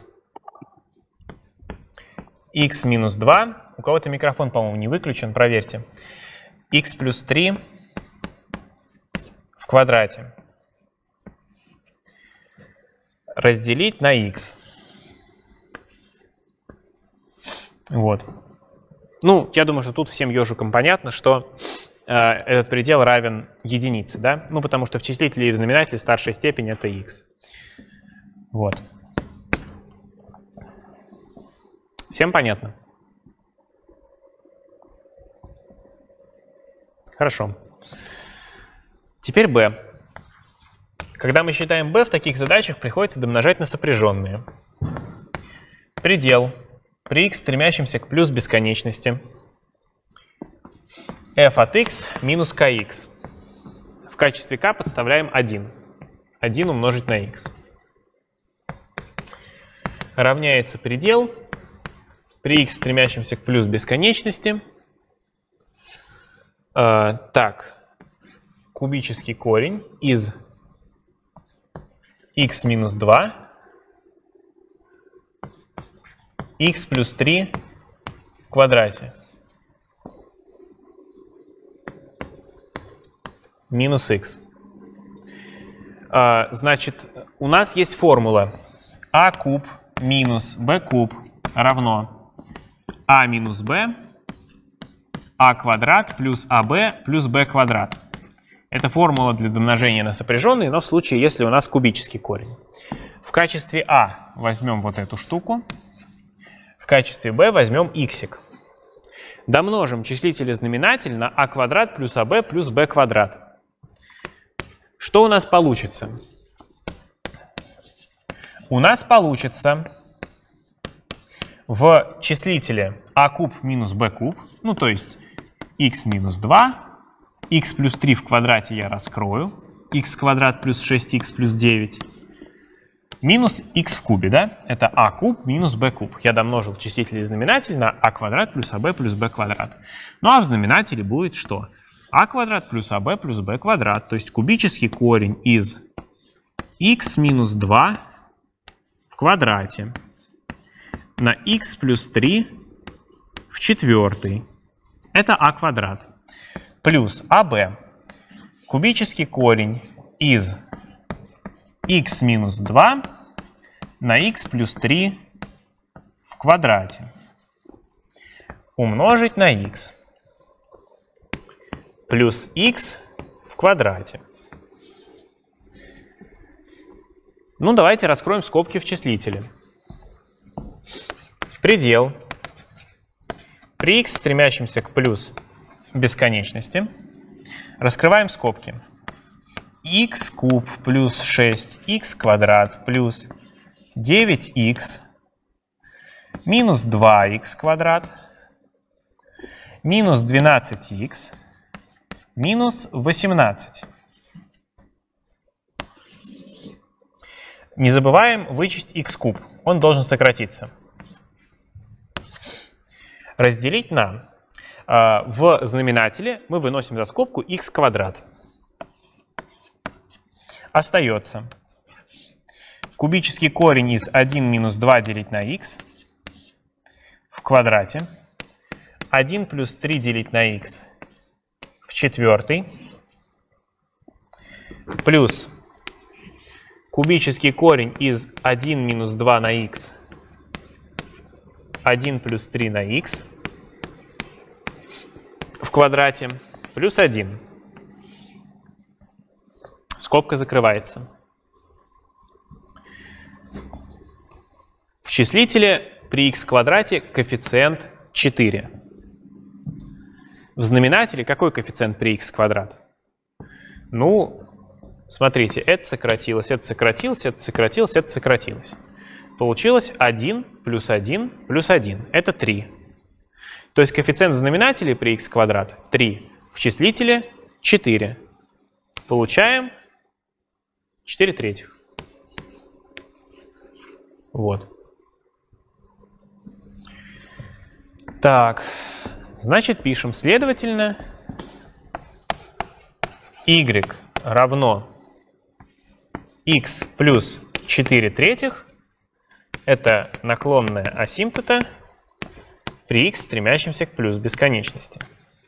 X минус два. У кого-то микрофон, по-моему, не выключен, проверьте. X плюс три в квадрате. Разделить на x. Вот. Ну, я думаю, что тут всем ежикам понятно, что э, этот предел равен единице, да? Ну, потому что в числителе и в знаменателе старшая степень — это x. Вот. Всем понятно? Хорошо. Теперь b. Когда мы считаем b, в таких задачах приходится домножать на сопряженные. Предел при x, стремящимся к плюс бесконечности, f от x минус kx. В качестве k подставляем один. один умножить на x. Равняется предел при x, стремящимся к плюс бесконечности. Э, так, кубический корень из x минус два, x плюс три в квадрате минус x. Значит, у нас есть формула а куб минус b куб равно а минус b, а квадрат плюс аб плюс b квадрат. Это формула для домножения на сопряженные, но в случае, если у нас кубический корень. В качестве а возьмем вот эту штуку, в качестве b возьмем иксик. Домножим числитель и знаменатель на а квадрат плюс аб плюс b квадрат. Что у нас получится? У нас получится в числителе а куб минус b куб, ну то есть x минус два, x плюс три в квадрате я раскрою, x квадрат плюс шесть икс плюс девять, минус x в кубе, да? Это а куб минус b куб. Я домножил числитель и знаменатель на а квадрат плюс аб плюс b квадрат. Ну а в знаменателе будет что? А квадрат плюс аб плюс b квадрат, то есть кубический корень из x минус два в квадрате на x плюс три в четвертый. Это а квадрат. Плюс аб. Кубический корень из x минус два на x плюс три в квадрате. Умножить на x. Плюс x в квадрате. Ну, давайте раскроем скобки в числителе. Предел. При x, стремящемся к плюс бесконечности, раскрываем скобки. X куб плюс шесть икс квадрат плюс девять икс минус два икс квадрат минус двенадцать икс минус восемнадцать. Не забываем вычесть x куб. Он должен сократиться. Разделить на. Э, в знаменателе мы выносим за скобку x квадрат. Остается кубический корень из один минус два делить на x в квадрате. один плюс три делить на x в четвертый. Плюс кубический корень из один минус два на x, один плюс три на x в квадрате, плюс один. Скобка закрывается. В числителе при x в квадрате коэффициент четыре. В знаменателе какой коэффициент при x квадрат? Ну, смотрите, это сократилось, это сократилось, это сократилось, это сократилось. Получилось один плюс один плюс один. Это три. То есть коэффициент в знаменателе при x квадрат три, в числителе четыре. Получаем четыре третьих. Вот. Так, значит, пишем, следовательно, y равно x плюс четыре третьих — это наклонная асимптота при x, стремящемся к плюс бесконечности.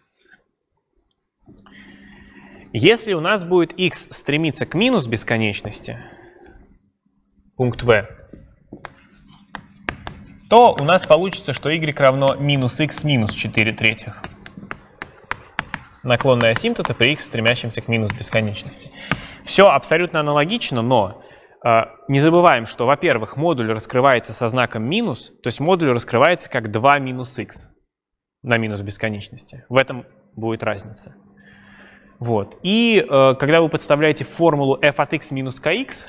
Если у нас будет x стремиться к минус бесконечности, пункт v, то у нас получится, что y равно минус x минус четыре третьих. Наклонная асимптота при x, стремящемся к минус бесконечности. Все абсолютно аналогично, но э, не забываем, что, во-первых, модуль раскрывается со знаком минус, то есть модуль раскрывается как два минус x на минус бесконечности. В этом будет разница. Вот. И э, когда вы подставляете формулу f от x минус kx,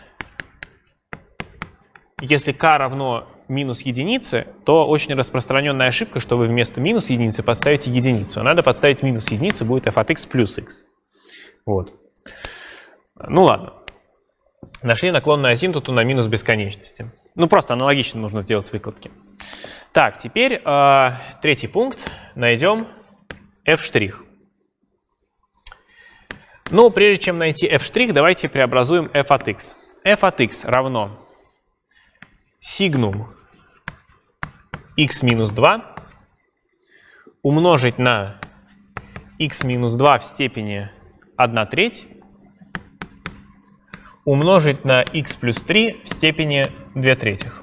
если k равно минус единице, то очень распространенная ошибка, что вы вместо минус единицы подставите единицу. Надо подставить минус единицы, будет f от x плюс x. Вот. Ну ладно. Нашли наклонную асимптоту на минус бесконечности. Ну просто аналогично нужно сделать выкладки. Так, теперь э, третий пункт. Найдем f'. Ну, прежде чем найти f', давайте преобразуем f от x. f от x равно сигнум x минус два умножить на x минус два в степени одна треть умножить на x плюс три в степени две третьих.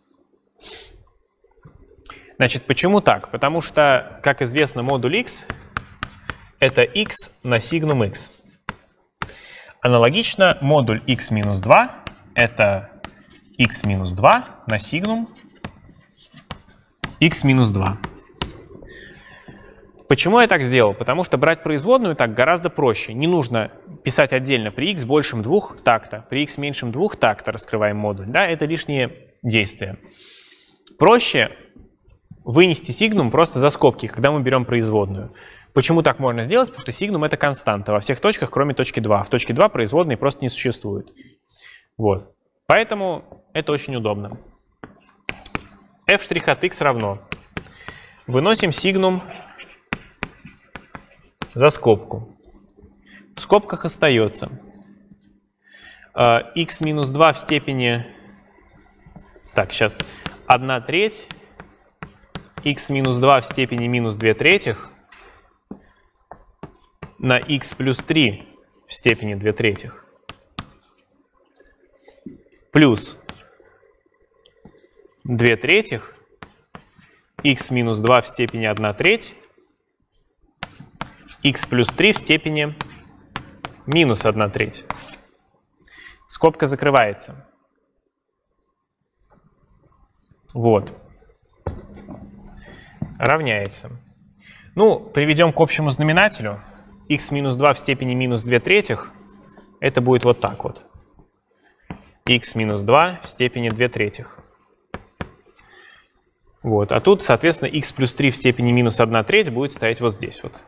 Значит, почему так? Потому что, как известно, модуль x — это x на сигнум x. Аналогично, модуль x минус два — это x минус два на сигнум x минус два. Почему я так сделал? Потому что брать производную так гораздо проще. Не нужно писать отдельно при x большим двух такта, при x меньшим двух такта раскрываем модуль. Да, это лишние действия. Проще вынести сигнум просто за скобки, когда мы берем производную. Почему так можно сделать? Потому что сигнум — это константа во всех точках, кроме точки два. В точке два производной просто не существует. Вот. Поэтому это очень удобно. f' от x равно. Выносим сигнум за скобку. В скобках остается x минус два в степени... Так, сейчас. одна треть. x минус два в степени минус две третьих на x плюс три в степени две третьих. Плюс две третьих. x минус два в степени одна треть. x плюс три в степени минус одна треть. Скобка закрывается. Вот. Равняется. Ну, приведем к общему знаменателю. X минус два в степени минус две третьих. Это будет вот так вот. X минус два в степени две третьих. Вот. А тут, соответственно, x плюс три в степени минус одна треть будет стоять вот здесь вот.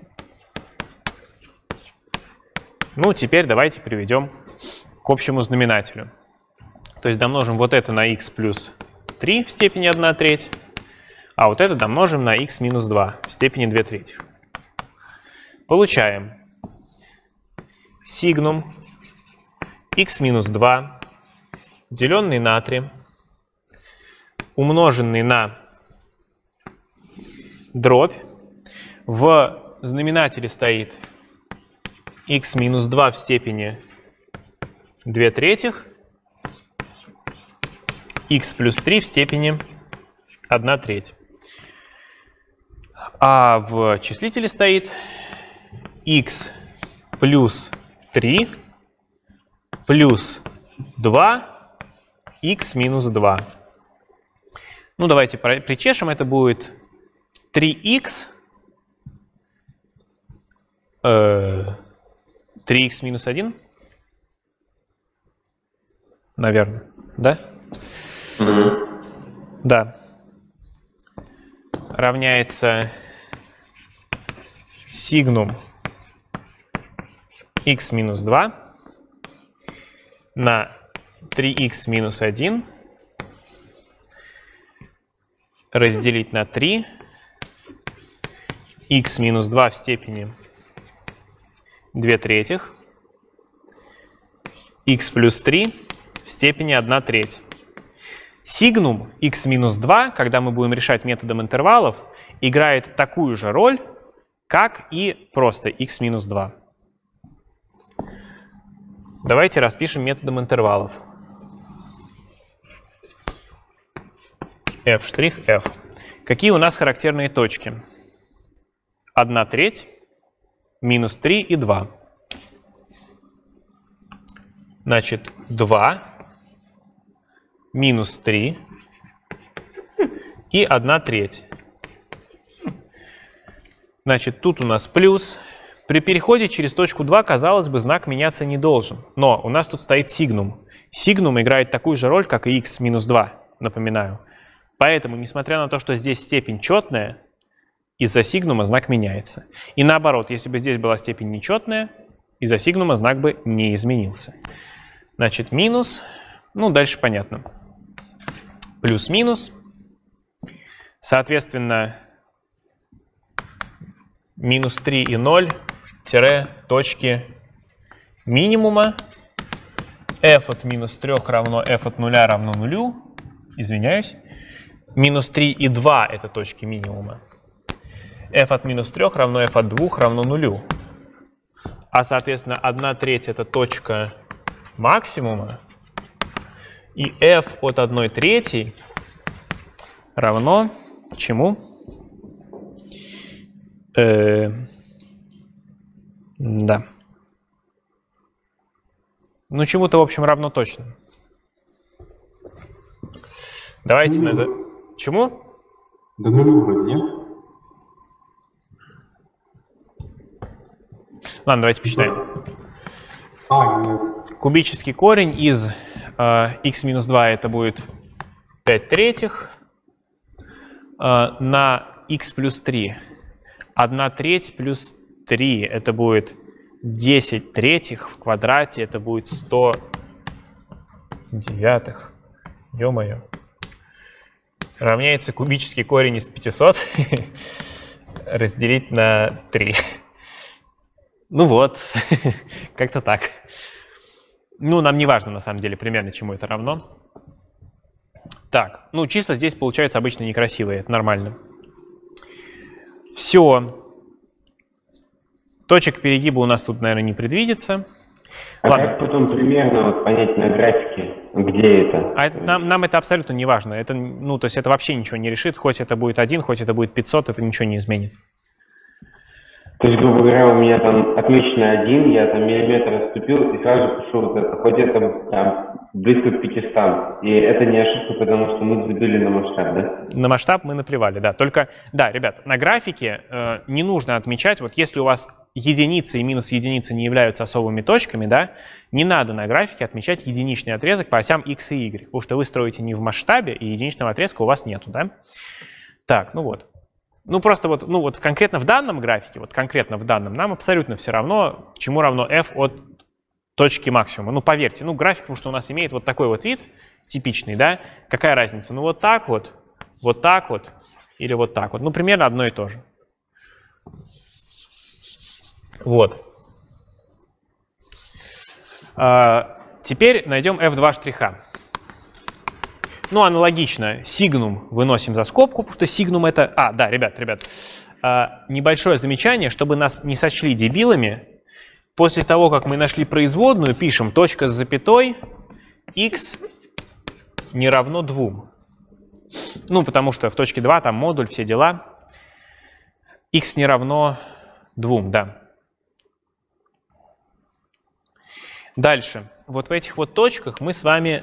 Ну, теперь давайте приведем к общему знаменателю. То есть домножим вот это на x плюс три в степени одна треть, а вот это домножим на x минус два в степени две третьих. Получаем сигнум x минус два, деленный на три, умноженный на дробь. В знаменателе стоит x минус два в степени две третьих, x плюс три в степени одна треть. А в числителе стоит x плюс три плюс два x минус два. Ну, давайте причешем. Это будет три икс. Э, три икс минус один. Наверное. Да? Да. Равняется сигнум x минус два на три икс минус один разделить на три, x минус два в степени две третьих, x плюс три в степени одна треть. Сигнум x минус два, когда мы будем решать методом интервалов, играет такую же роль, как и просто x минус два. Давайте распишем методом интервалов. f', f. Какие у нас характерные точки? одна треть, минус три и два. Значит, два, минус три и одна треть. Значит, тут у нас плюс. При переходе через точку два, казалось бы, знак меняться не должен. Но у нас тут стоит сигнум. Сигнум играет такую же роль, как и x минус два, напоминаю. Поэтому, несмотря на то, что здесь степень четная, из-за сигнума знак меняется. И наоборот, если бы здесь была степень нечетная, из-за сигнума знак бы не изменился. Значит, минус, ну, дальше понятно. Плюс-минус. Соответственно, минус три и ноль тире точки минимума. f от минус трех равно f от нуля равно нулю. Извиняюсь. Минус три и два это точки минимума. f от минус трех равно f от двух равно нулю. А, соответственно, одна треть это точка максимума и f от одной трети равно чему? Э, да. Ну, чему-то, в общем, равно точно. Давайте на это... Чему? Да нулю вроде, нет? Ладно, давайте посчитаем. А, нет. Кубический корень из э, x минус два это будет пять третьих. Э, на x плюс три. одна треть плюс три это будет десять третьих в квадрате. Это будет сто девятых. Ё-моё. Равняется кубический корень из пятисот разделить на три. Ну вот, как-то так. Ну, нам не важно, на самом деле, примерно, чему это равно. Так, ну, числа здесь получаются обычно некрасивые, это нормально. Все. Точек перегиба у нас тут, наверное, не предвидится. А Ладно. как потом примерно вот понять на графике, где это? А это, нам, нам это абсолютно не важно. Это, ну, то есть это вообще ничего не решит. Хоть это будет один, хоть это будет пятьсот, это ничего не изменит. То есть, грубо говоря, у меня там отмечено один, я там миллиметр отступил и сразу пишу вот это, хоть это там близко к пятистам. И это не ошибка, потому что мы забили на масштаб, да? На масштаб мы наплевали, да. Только, да, ребят, на графике э, не нужно отмечать, вот если у вас единицы и минус единицы не являются особыми точками, да, не надо на графике отмечать единичный отрезок по осям x и y, потому что вы строите не в масштабе, и единичного отрезка у вас нету, да. Так, ну вот. Ну, просто вот, ну, вот конкретно в данном графике, вот конкретно в данном, нам абсолютно все равно, чему равно f от точки максимума. Ну, поверьте, ну, график, потому что у нас имеет вот такой вот вид, типичный, да, какая разница? Ну, вот так вот, вот так вот или вот так вот. Ну, примерно одно и то же. Вот. А, теперь найдем эф два штриха. Ну, аналогично, сигнум выносим за скобку, потому что сигнум это... А, да, ребят, ребят, а, небольшое замечание, чтобы нас не сочли дебилами. После того, как мы нашли производную, пишем точка с запятой, x не равно двум. Ну, потому что в точке два там модуль, все дела. X не равно двум, да. Дальше. Вот в этих вот точках мы с вами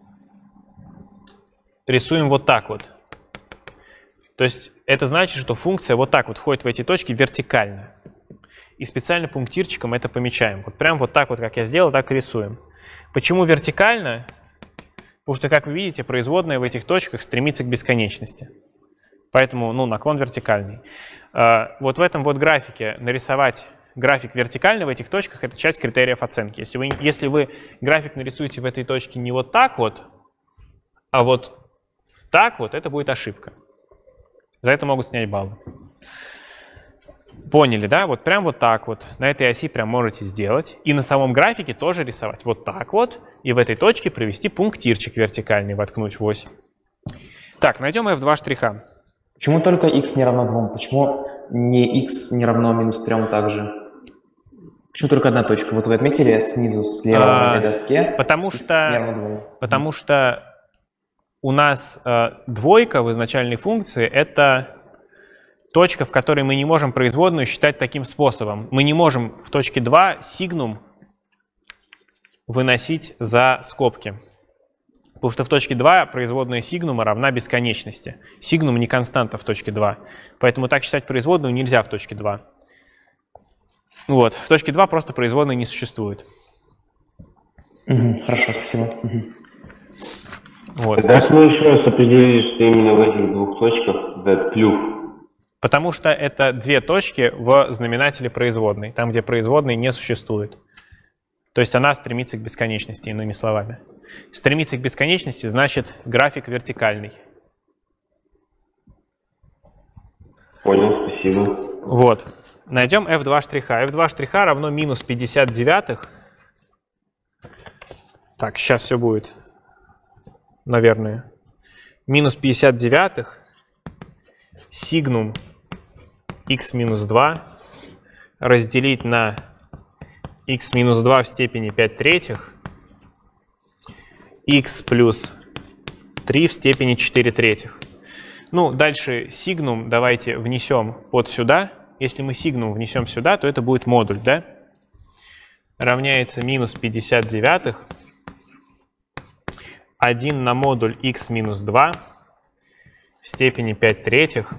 рисуем вот так вот. То есть это значит, что функция вот так вот входит в эти точки вертикально. И специально пунктирчиком это помечаем. Вот прям вот так вот, как я сделал, так и рисуем. Почему вертикально? Потому что, как вы видите, производная в этих точках стремится к бесконечности. Поэтому, ну, наклон вертикальный. Вот в этом вот графике нарисовать график вертикально в этих точках — это часть критериев оценки. Если вы, если вы график нарисуете в этой точке не вот так вот, а вот так вот, это будет ошибка. За это могут снять баллы. Поняли, да? Вот прям вот так вот. На этой оси прям можете сделать. И на самом графике тоже рисовать вот так вот. И в этой точке провести пунктирчик вертикальный, воткнуть в ось. Так, найдем эф два штриха. Почему только x не равно двум? Почему не x не равно минус трем также? Почему только одна точка? Вот вы отметили снизу, слева на доске. Потому что, потому что у нас э, двойка в изначальной функции — это точка, в которой мы не можем производную считать таким способом. Мы не можем в точке два сигнум выносить за скобки. Потому что в точке два производная сигнума равна бесконечности. Сигнум не константа в точке два. Поэтому так считать производную нельзя в точке два. Вот. В точке два просто производной не существует. Угу, хорошо, спасибо. Угу. Вот. Как мы еще раз определили, что именно в этих двух точках этот клюв? Потому что это две точки в знаменателе производной, там, где производной не существует. То есть она стремится к бесконечности, иными словами. Стремится к бесконечности значит график вертикальный. Понял, спасибо. Вот. Найдем эф два штриха. эф два штриха равно минус пятьдесят девятых. Так, сейчас все будет. Наверное. Минус пятьдесят девятых. Сигнум x минус два разделить на x минус два в степени пять третьих x плюс три в степени четыре третьих. Ну, дальше сигнум давайте внесем под сюда. Если мы сигнум внесем сюда, то это будет модуль, да? Равняется минус пятьдесят девятых. один на модуль x минус два в степени пять третьих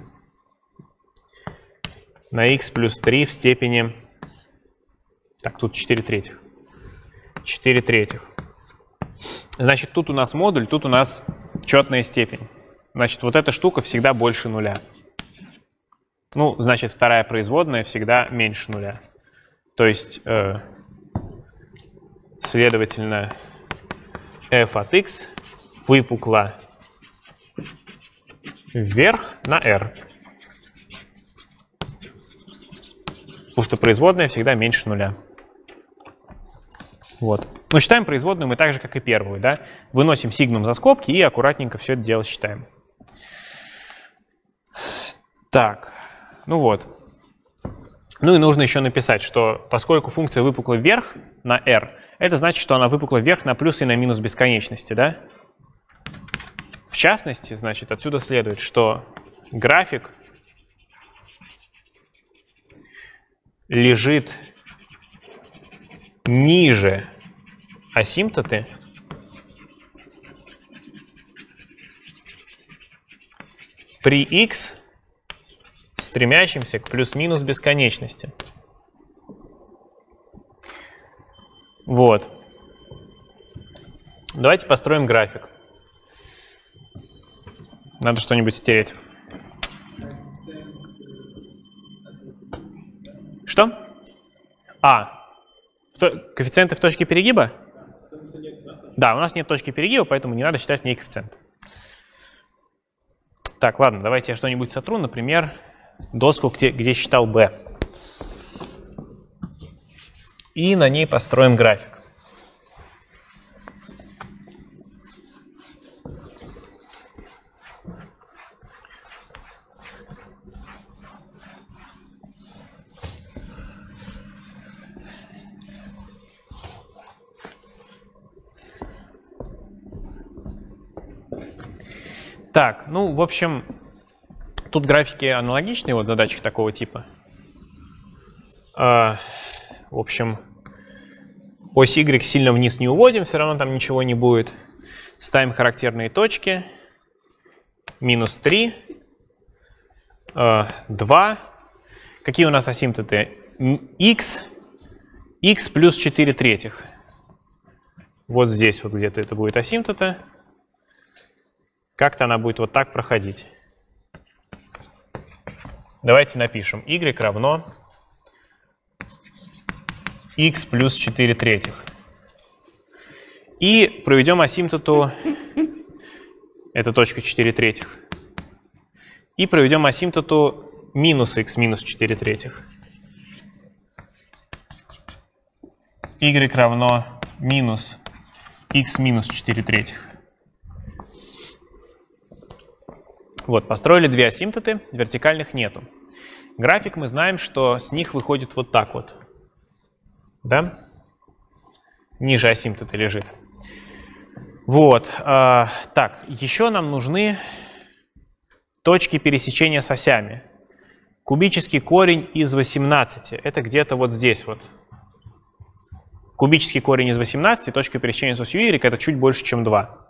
на x плюс три в степени... Так, тут четыре третьих. четыре третьих. Значит, тут у нас модуль, тут у нас четная степень. Значит, вот эта штука всегда больше нуля. Ну, значит, вторая производная всегда меньше нуля. То есть, э, следовательно, f от x выпукла вверх на r. Потому что производная всегда меньше нуля. Вот. Но считаем производную мы так же, как и первую, да? Выносим сигнум за скобки и аккуратненько все это дело считаем. Так, ну вот. Ну и нужно еще написать, что поскольку функция выпукла вверх на r, это значит, что она выпукла вверх на плюс и на минус бесконечности, да? В частности, значит, отсюда следует, что график лежит ниже асимптоты при x, стремящимся к плюс-минус бесконечности. Вот. Давайте построим график. Надо что-нибудь стереть. Что? А, коэффициенты в точке перегиба? Да, у нас нет точки перегиба, поэтому не надо считать в ней коэффициент. Так, ладно, давайте я что-нибудь сотру, например, доску, где, где считал b. И на ней построим график. Так, ну, в общем, тут графики аналогичные, вот задачек такого типа. А, в общем, ось Y сильно вниз не уводим, все равно там ничего не будет. Ставим характерные точки. Минус три, а, два. Какие у нас асимптоты? X, x плюс четыре третьих. Вот здесь вот где-то это будет асимптота. Как-то она будет вот так проходить. Давайте напишем y равно x плюс четыре третьих. И проведем асимптоту, это точка четыре третьих. И проведем асимптоту минус x минус четыре третьих. Y равно минус x минус четыре третьих. Вот, построили две асимптоты, вертикальных нету. График мы знаем, что с них выходит вот так вот. Да? Ниже асимптоты лежит. Вот. Э, так, еще нам нужны точки пересечения с осями. Кубический корень из восемнадцати. Это где-то вот здесь вот. Кубический корень из восемнадцати, точка пересечения с осью y, это чуть больше, чем два.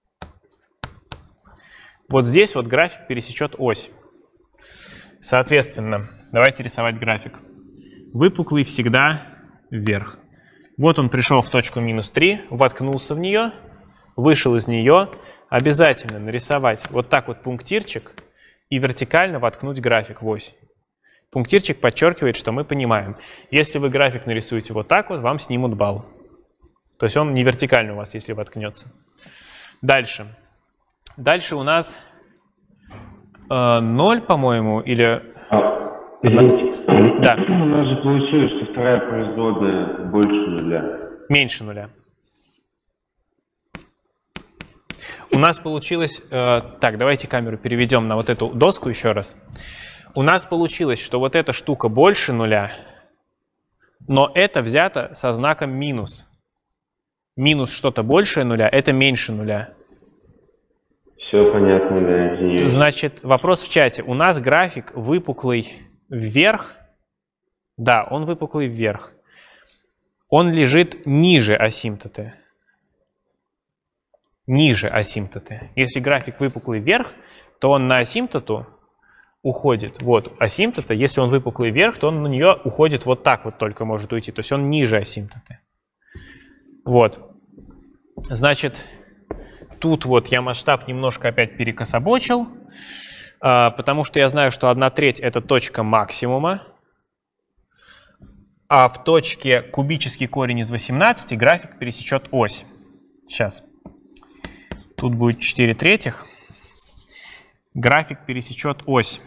Вот здесь вот график пересечет ось. Соответственно, давайте рисовать график. Выпуклый всегда вверх. Вот он пришел в точку минус три, воткнулся в нее, вышел из нее. Обязательно нарисовать вот так вот пунктирчик и вертикально воткнуть график в ось. Пунктирчик подчеркивает, что мы понимаем, если вы график нарисуете вот так вот, вам снимут балл. То есть он не вертикально у вас, если воткнется. Дальше. Дальше у нас э, ноль, по-моему, или... А, да. У нас же получилось, что вторая производная больше нуля. Меньше нуля. У нас получилось... Э, так, давайте камеру переведем на вот эту доску еще раз. У нас получилось, что вот эта штука больше нуля, но это взято со знаком минус. минус что-то большее нуля, это меньше нуля. Все понятно, да, извиняюсь. Значит, вопрос в чате. У нас график выпуклый вверх. Да, он выпуклый вверх. Он лежит ниже асимптоты. Ниже асимптоты. Если график выпуклый вверх, то он на асимптоту уходит. Вот асимптота. Если он выпуклый вверх, то он на нее уходит вот так вот только может уйти. То есть он ниже асимптоты. Вот. Значит, тут вот я масштаб немножко опять перекособочил, потому что я знаю, что одна треть это точка максимума. А в точке кубический корень из восемнадцати график пересечет ось. Сейчас. Тут будет четыре третьих. График пересечет ось.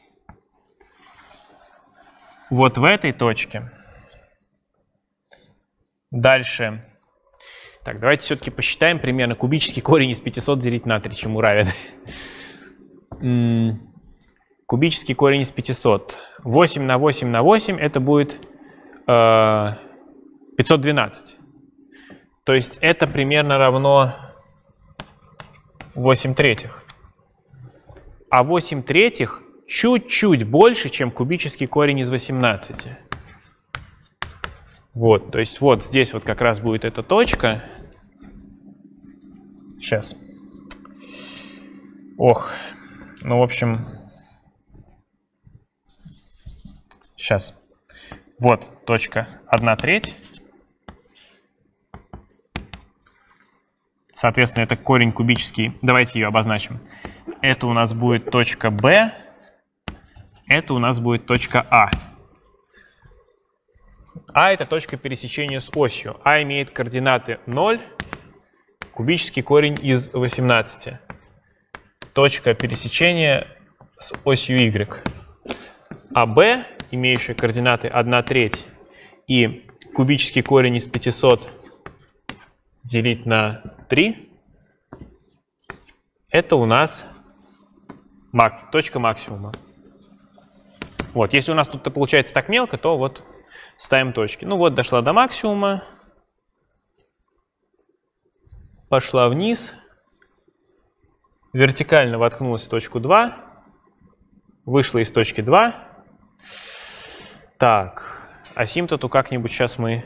Вот в этой точке. Дальше. Так, давайте все-таки посчитаем примерно кубический корень из пятисот делить на три, чему равен. Кубический корень из пятисот. восемь на восемь на восемь это будет э, пятьсот двенадцать. То есть это примерно равно восемь третьих. А восемь третьих чуть-чуть больше, чем кубический корень из восемнадцати. Вот, то есть вот здесь вот как раз будет эта точка. Сейчас. Ох, ну в общем, сейчас. Вот точка одна треть. Соответственно, это корень кубический. Давайте ее обозначим. Это у нас будет точка B. Это у нас будет точка А. А это точка пересечения с осью. А имеет координаты ноль, кубический корень из восемнадцати. Точка пересечения с осью Y. А B, имеющая координаты одна треть, и кубический корень из пятисот делить на три, это у нас мак, точка максимума. Вот, если у нас тут получается так мелко, то вот ставим точки. Ну вот, дошла до максимума. Пошла вниз. Вертикально воткнулась в точку два. Вышла из точки два. Так, асимптоту как-нибудь сейчас мы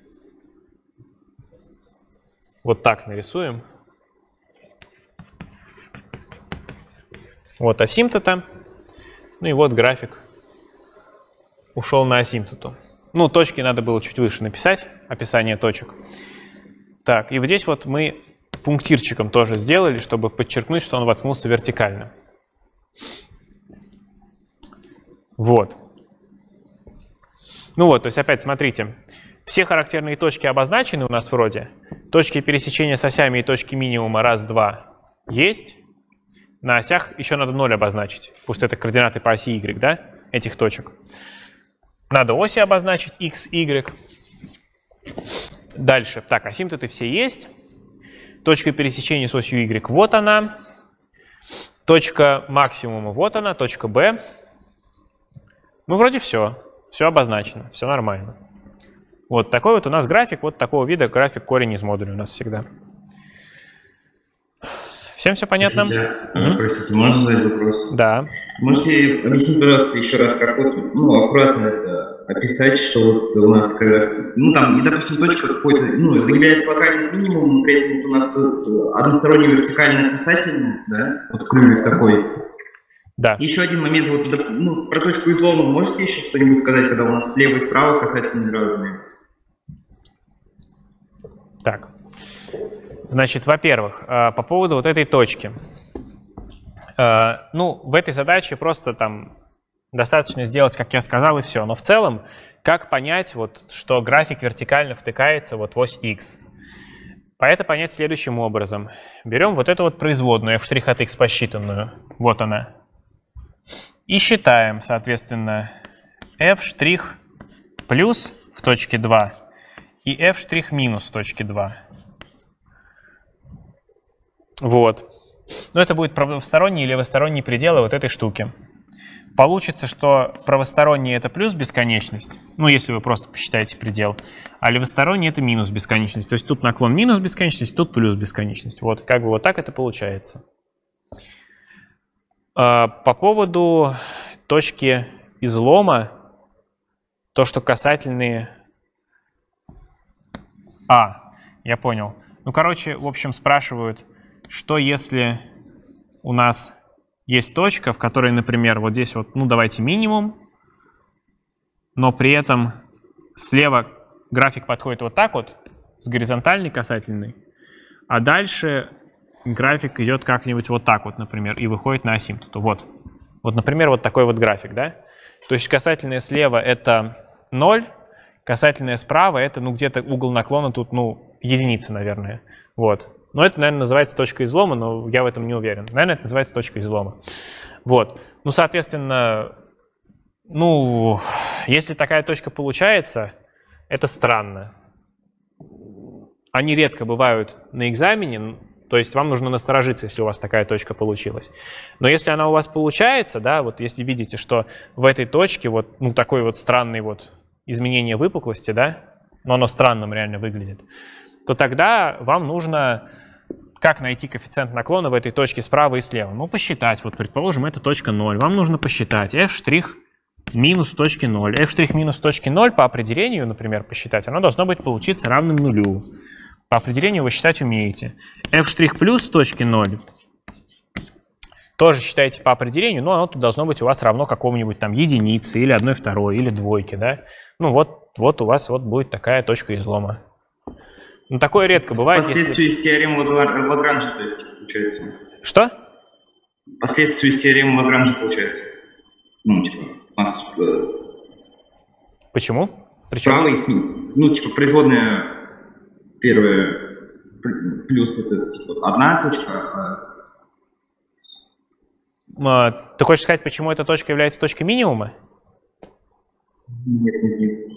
вот так нарисуем. Вот асимптота. Ну и вот график ушел на асимптоту. Ну, точки надо было чуть выше написать, описание точек. Так, и вот здесь вот мы пунктирчиком тоже сделали, чтобы подчеркнуть, что он воткнулся вертикально. Вот. Ну вот, то есть опять смотрите, все характерные точки обозначены у нас вроде. Точки пересечения с осями и точки минимума раз, два есть. На осях еще надо ноль обозначить, потому что это координаты по оси Y, да, этих точек. Надо оси обозначить, x, y. Дальше. Так, асимптоты все есть. Точка пересечения с осью y, вот она. Точка максимума, вот она, точка B. Ну, вроде все. Все обозначено, все нормально. Вот такой вот у нас график, вот такого вида график корень из модуля у нас всегда. Всем все понятно? Простите, mm-hmm. простите, можно задать вопрос? Да. Можете объяснить, пожалуйста, еще раз, как вот, ну, аккуратно это описать, что вот у нас, когда, ну, там, и, допустим, точка какой-то, ну, является локальным минимумом, при этом вот у нас односторонний вертикальный касательный, да, вот клювик такой. Да. Еще один момент, вот, ну, про точку излома можете еще что-нибудь сказать, когда у нас слева и справа касательные разные? Так. Значит, во-первых, по поводу вот этой точки. Ну, в этой задаче просто там достаточно сделать, как я сказал, и все. Но в целом, как понять, вот, что график вертикально втыкается вот в ось x? А это понять следующим образом. Берем вот эту вот производную f' от x посчитанную. Вот она. И считаем, соответственно, f' плюс в точке два и f' минус в точке два. Вот. Но это будет правосторонний и левосторонний пределы вот этой штуки. получится, что правосторонний это плюс бесконечность, ну, если вы просто посчитаете предел, а левосторонний это минус бесконечность. То есть тут наклон минус бесконечность, тут плюс бесконечность. Вот, как бы вот так это получается. По поводу точки излома, то, что касательные... А, я понял. Ну, короче, в общем, спрашивают, что если у нас есть точка, в которой, например, вот здесь вот, ну, давайте минимум, но при этом слева график подходит вот так вот, с горизонтальной касательной, а дальше график идет как-нибудь вот так вот, например, и выходит на асимптоту. Вот. Вот, например, вот такой вот график, да? То есть касательная слева это ноль, касательная справа это, ну, где-то угол наклона тут, ну, единица, наверное. Вот. Но это, наверное, называется точка излома, но я в этом не уверен. Наверное, это называется точка излома. Вот. Ну, соответственно, ну, если такая точка получается, это странно. Они редко бывают на экзамене, то есть вам нужно насторожиться, если у вас такая точка получилась. Но если она у вас получается, да, вот если видите, что в этой точке вот, ну, такое вот странное вот изменение выпуклости, да, но оно странным реально выглядит, то тогда вам нужно как найти коэффициент наклона в этой точке справа и слева. Ну, посчитать. Вот, предположим, это точка ноль. Вам нужно посчитать f' минус точки ноль. f' минус точки ноль по определению, например, посчитать, оно должно быть получиться равным нулю. По определению вы считать умеете. f' плюс точки ноль тоже считаете по определению, но оно тут должно быть у вас равно какому-нибудь там единице, или одной второй, или двойке, да? Ну, вот, вот у вас вот будет такая точка излома. Ну, такое редко бывает. Последствия если... из теоремы Лагранжа, то есть, получается. Что? Последствия из теоремы Лагранжа, получается. Ну, типа, у нас... Э... Почему? Справа и СМИ. Ну, типа, производная первая плюс это, типа, одна точка, а... а... Ты хочешь сказать, почему эта точка является точкой минимума? Нет, нет, нет.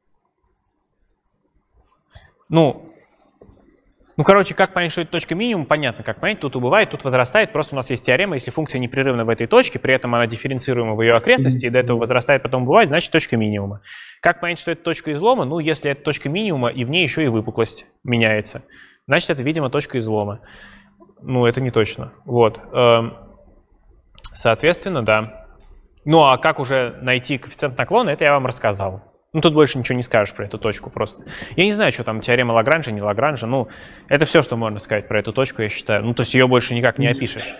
Ну... Ну, короче, как понять, что это точка минимума, понятно, как понять, тут убывает, тут возрастает, просто у нас есть теорема, если функция непрерывна в этой точке, при этом она дифференцируема в ее окрестности, и до этого возрастает, потом убывает, значит точка минимума. Как понять, что это точка излома? Ну, если это точка минимума, и в ней еще и выпуклость меняется, значит, это, видимо, точка излома. Ну, это не точно. Вот. Соответственно, да. Ну, а как уже найти коэффициент наклона, это я вам рассказал. Ну, тут больше ничего не скажешь про эту точку просто. Я не знаю, что там теорема Лагранжа, не Лагранжа. Ну, это все, что можно сказать про эту точку, я считаю. Ну, то есть ее больше никак не опишешь.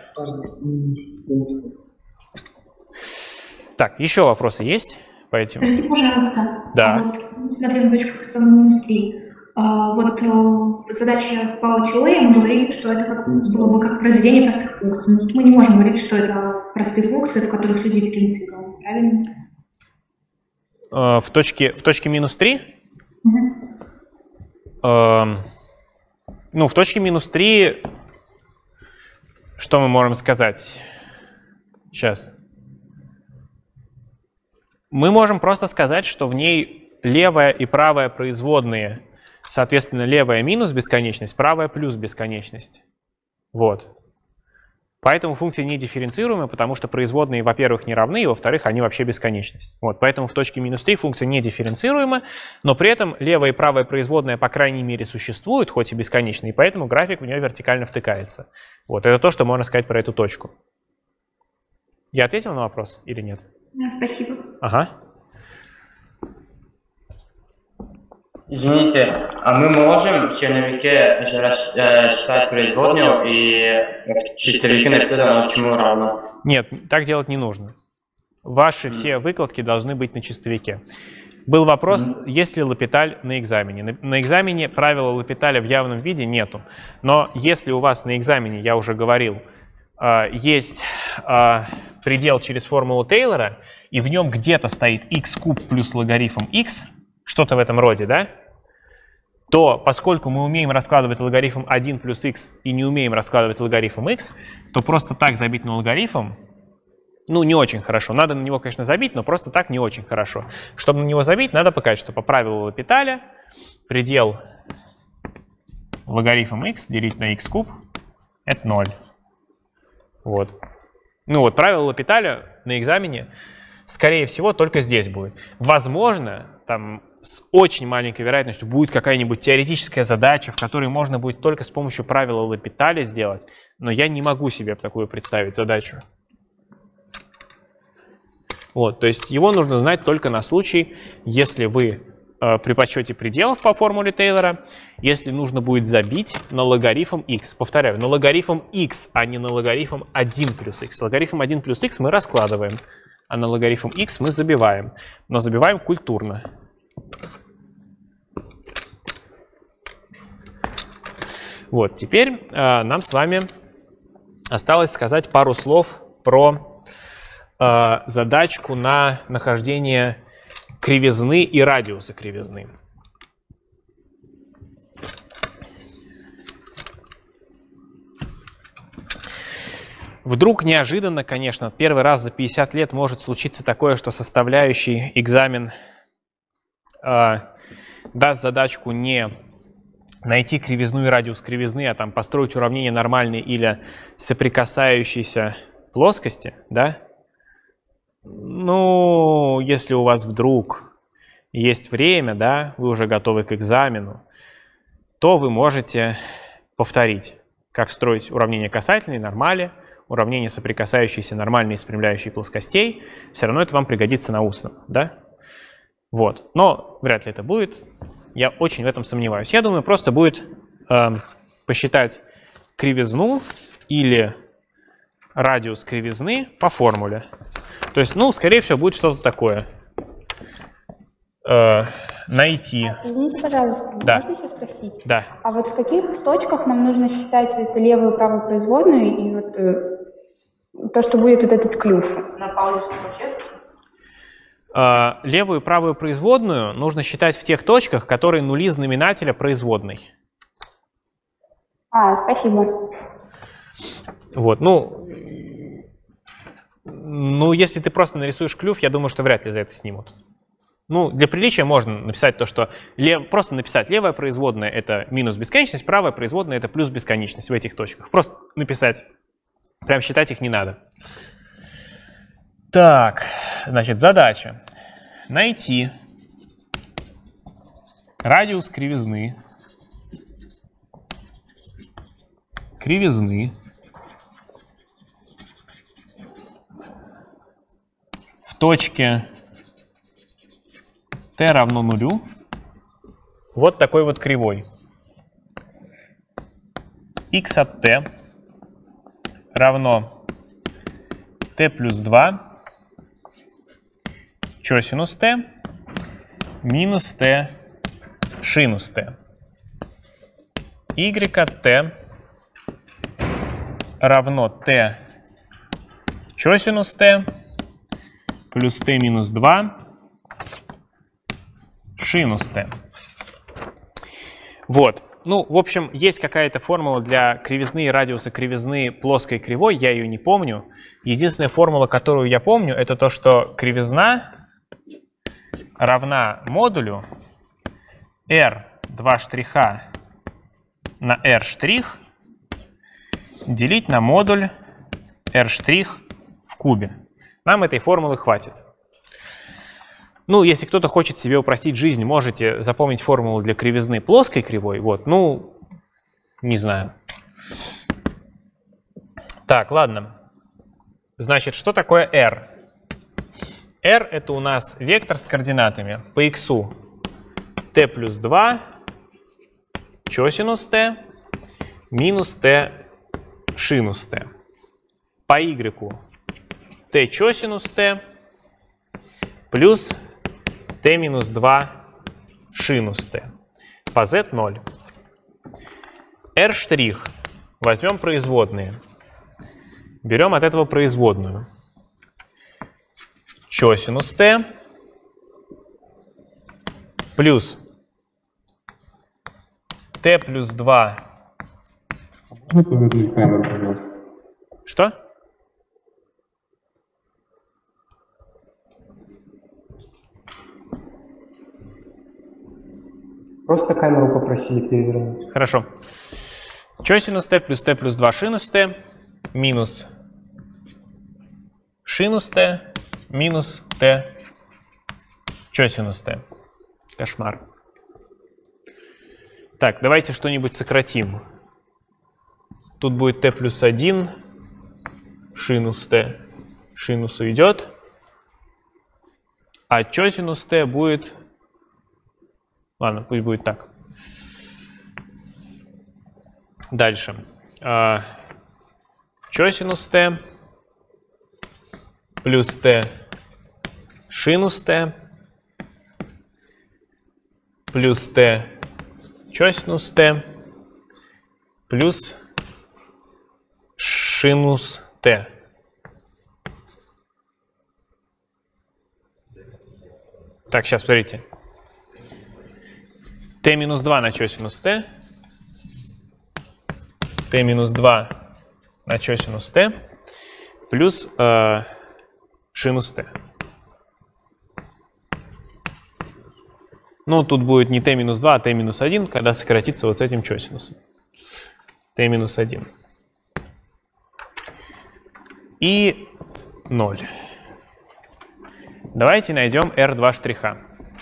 Так, еще вопросы есть по этим? Прости, пожалуйста. Да. А вот, смотрим в точках икс минус три. А, вот а, задача по теории, мы говорили, что это как, было бы как произведение простых функций. Но тут мы не можем говорить, что это простые функции, в которых все дифференцированы, правильно? В точке, в точке минус три? Uh-huh. э, ну, в точке минус три, что мы можем сказать? Сейчас. Мы можем просто сказать, что в ней левая и правая производные, соответственно, левая минус бесконечность, правая плюс бесконечность. Вот. Поэтому функция не дифференцируемая, потому что производные, во-первых, не равны, и, во-вторых, они вообще бесконечность. Вот, поэтому в точке минус три функция не дифференцируема, но при этом левая и правая производная, по крайней мере, существуют, хоть и бесконечно, и поэтому график в нее вертикально втыкается. Вот, это то, что можно сказать про эту точку. Я ответил на вопрос или нет? Да, спасибо. Ага. Извините, а мы можем в черновике считать производную и в чистовике написать, оно чему равно? Нет, так делать не нужно. Ваши mm. все выкладки должны быть на чистовике. Был вопрос, mm. есть ли L'Hopital на экзамене. На, на экзамене правила L'Hopital в явном виде нету. Но если у вас на экзамене, я уже говорил, есть предел через формулу Тейлора, и в нем где-то стоит x куб плюс логарифм x, что-то в этом роде, да? То поскольку мы умеем раскладывать логарифм один плюс x и не умеем раскладывать логарифм x, то просто так забить на логарифм, ну, не очень хорошо. Надо на него, конечно, забить, но просто так не очень хорошо. Чтобы на него забить, надо показать, что по правилу L'Hopital предел логарифм x делить на x куб — это ноль. Вот. Ну вот, правило Лапиталя на экзамене, скорее всего, только здесь будет. Возможно, там с очень маленькой вероятностью будет какая-нибудь теоретическая задача, в которой можно будет только с помощью правила Лапиталя сделать, но я не могу себе такую представить задачу. Вот, то есть его нужно знать только на случай, если вы э, при подсчете пределов по формуле Тейлора, если нужно будет забить на логарифм x. Повторяю, на логарифм x, а не на логарифм один плюс x. Логарифм один плюс x мы раскладываем, а на логарифм x мы забиваем. Но забиваем культурно. Вот, теперь э, нам с вами осталось сказать пару слов про задачку на нахождение кривизны и радиуса кривизны. Вдруг неожиданно, конечно, первый раз за пятьдесят лет может случиться такое, что составляющий экзамен э, даст задачку не найти кривизну и радиус кривизны, а там построить уравнение нормальной или соприкасающейся плоскости, да? Ну, если у вас вдруг есть время, да, вы уже готовы к экзамену, то вы можете повторить, как строить уравнение касательной, нормали, уравнение соприкасающейся нормальной и спрямляющей плоскостей. Все равно это вам пригодится на устном, да? Вот. Но вряд ли это будет. Я очень в этом сомневаюсь. Я думаю, просто будет э, посчитать кривизну или радиус кривизны по формуле. То есть, ну, скорее всего, будет что-то такое. Э, найти. Извините, пожалуйста, да. Можно еще спросить? Да. А вот в каких точках нам нужно считать вот левую и правую производную и вот э, то, что будет вот этот клюв? На паузу э, Левую и правую производную нужно считать в тех точках, которые нули знаменателя производной. А, спасибо. Вот, ну, ну, если ты просто нарисуешь клюв, я думаю, что вряд ли за это снимут. Ну, для приличия можно написать то, что лев, просто написать левая производная — это минус бесконечность, правая производная — это плюс бесконечность в этих точках. Просто написать. Прям считать их не надо. Так, значит, задача. Найти радиус кривизны. Кривизны. В точке t равно нулю вот такой вот кривой. X от t равно t плюс два чосинус t минус t шинус t. Y от t равно t чосинус t плюс t минус два шинус t. Вот. Ну, в общем, есть какая-то формула для кривизны и радиуса кривизны плоской кривой, я ее не помню. Единственная формула, которую я помню, это то, что кривизна равна модулю r два штриха на r штрих делить на модуль r штрих в кубе. Нам этой формулы хватит. Ну, если кто-то хочет себе упростить жизнь, можете запомнить формулу для кривизны плоской кривой. Вот, ну, не знаю. Так, ладно. Значит, что такое r? r — это у нас вектор с координатами по x t плюс два чосинус t минус t шинус t. По y t чосинус t плюс t минус два шинус t. По z ноль. R штрих. Возьмем производные. Берем от этого производную. Чосинус t плюс t плюс два. Что? Просто камеру попросили перевернуть. Хорошо. Чосинус t плюс t плюс два шинус t минус шинус t минус t косинус t. Кошмар. Так, давайте что-нибудь сократим. Тут будет t плюс один, шинус t, шинус уйдет, а косинус t будет... Ладно, пусть будет так. Дальше. Косинус t плюс t шинус t плюс t косинус t плюс шинус t. Так, сейчас, смотрите. t минус два на косинус t, t минус два на косинус t плюс э, шинус t. Ну, тут будет не t минус два, а t минус один, когда сократится вот с этим косинусом. t минус один. И ноль. Давайте найдем эр два штриха.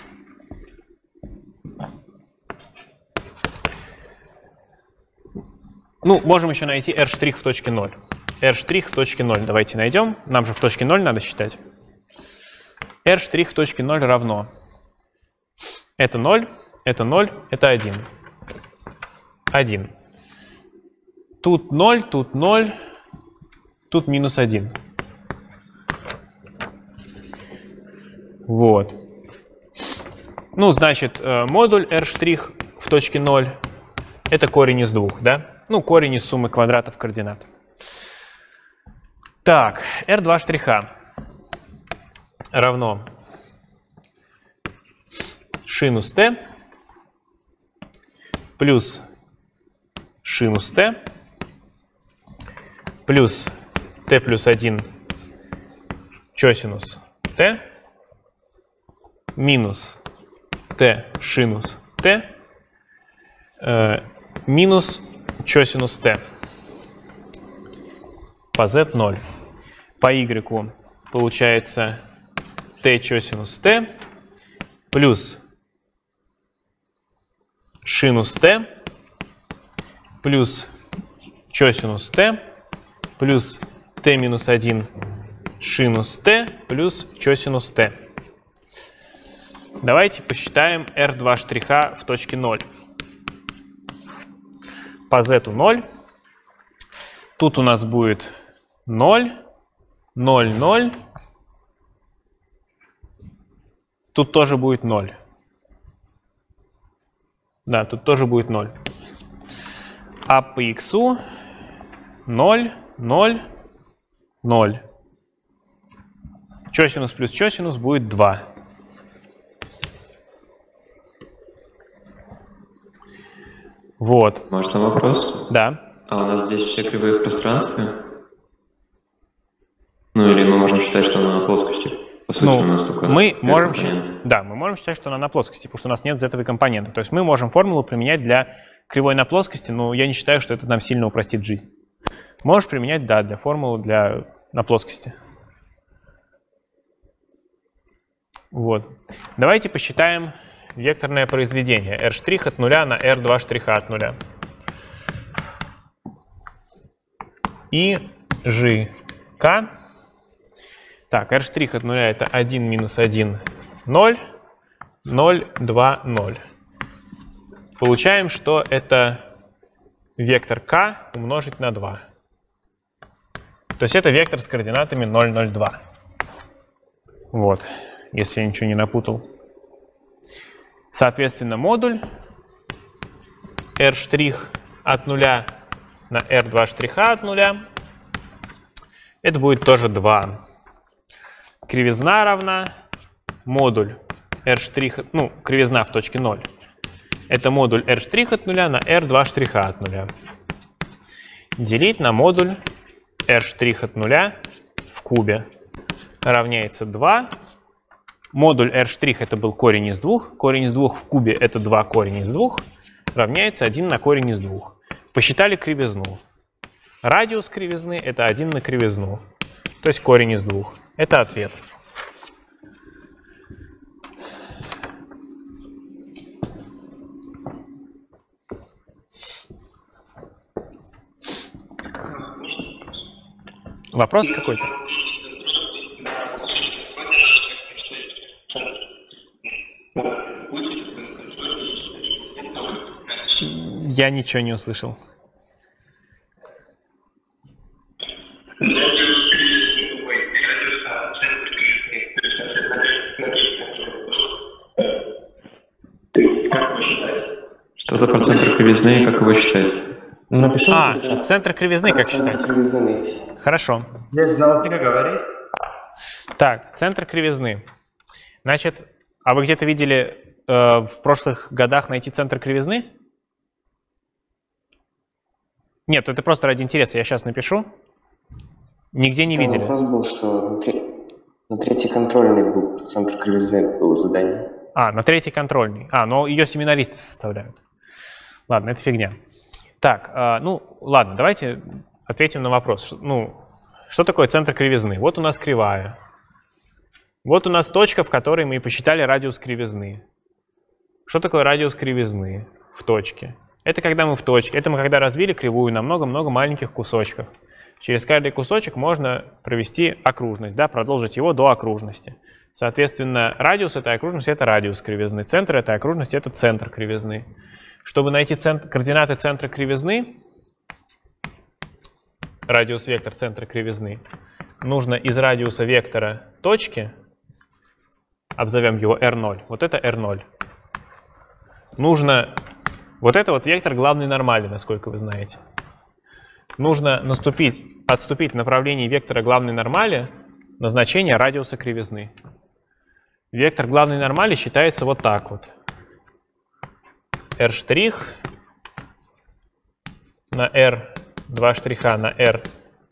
Ну, можем еще найти r' в точке ноль. r' в точке ноль давайте найдем. Нам же в точке ноль надо считать. r' в точке ноль равно. Это ноль, это ноль, это один. один. Тут ноль, тут ноль, тут минус один. Вот. Ну, значит, модуль r' в точке ноль это корень из двух, да? Ну, корень из суммы квадратов координат. Так, эр два штриха равно шинус t плюс шинус t плюс t плюс один косинус t минус t шинус t э, минус косинус t по z ноль. По y получается t косинус t плюс шинус t плюс косинус t плюс t минус один шинус t плюс косинус t. Давайте посчитаем эр два штриха в точке ноль. По z ноль. Тут у нас будет ноль, ноль, ноль. Тут тоже будет ноль. Да, тут тоже будет ноль. А по x ноль, ноль, ноль. Косинус плюс косинус будет два. Вот. Можно вопрос? Да. А у нас здесь все кривые в пространстве? Ну или мы можем считать, что она на плоскости? По сути, ну, у нас только мы можем считать, да, мы можем считать, что она на плоскости, потому что у нас нет z-овой компоненты. То есть мы можем формулу применять для кривой на плоскости, но я не считаю, что это нам сильно упростит жизнь. Можешь применять, да, для формулы для, на плоскости. Вот. Давайте посчитаем векторное произведение r' от нуля на эр два штриха от нуля. И жк. Так, r' от нуля это один минус один, ноль, ноль, два, ноль. Получаем, что это вектор k умножить на два. То есть это вектор с координатами ноль, ноль, два. Вот, если я ничего не напутал. Соответственно, модуль r' от нуля на эр два штриха от нуля. Это будет тоже два. Кривизна равна модуль r', ну, кривизна в точке ноль. Это модуль r' от нуля на эр два штриха от нуля. Делить на модуль r' от нуля в кубе равняется два. Модуль r' это был корень из двух. Корень из двух в кубе это два корень из двух. Равняется один на корень из двух. Посчитали кривизну. Радиус кривизны это один на кривизну. То есть корень из двух. Это ответ. Вопрос какой-то? Я ничего не услышал. Что-то про центр кривизны, как его считать? Напишите. А, центр кривизны, как считать? Хорошо. Здесь научника говорит. Так, центр кривизны. Значит, а вы где-то видели э, в прошлых годах найти центр кривизны? Нет, это просто ради интереса. Я сейчас напишу. Нигде не Там видели. Вопрос был, что на, тре... на третий контрольный был центр кривизны было задание. А, на третий контрольный. А, но ее семинаристы составляют. Ладно, это фигня. Так, э, ну ладно, давайте ответим на вопрос. Ну, что такое центр кривизны? Вот у нас кривая. Вот у нас точка, в которой мы посчитали радиус кривизны. Что такое радиус кривизны в точке? Это когда мы в точке, это мы когда разбили кривую на много-много маленьких кусочков. Через каждый кусочек можно провести окружность, да, продолжить его до окружности. Соответственно, радиус этой окружности — это радиус кривизны, центр этой окружности — это центр кривизны. Чтобы найти центр, координаты центра кривизны, радиус вектор центра кривизны, нужно из радиуса вектора точки, обзовем его эр ноль, вот это эр ноль, нужно, вот это вот вектор главной нормали, насколько вы знаете. Нужно наступить, отступить в направлении вектора главной нормали на значение радиуса кривизны. Вектор главной нормали считается вот так вот. R' на R, два штриха на R'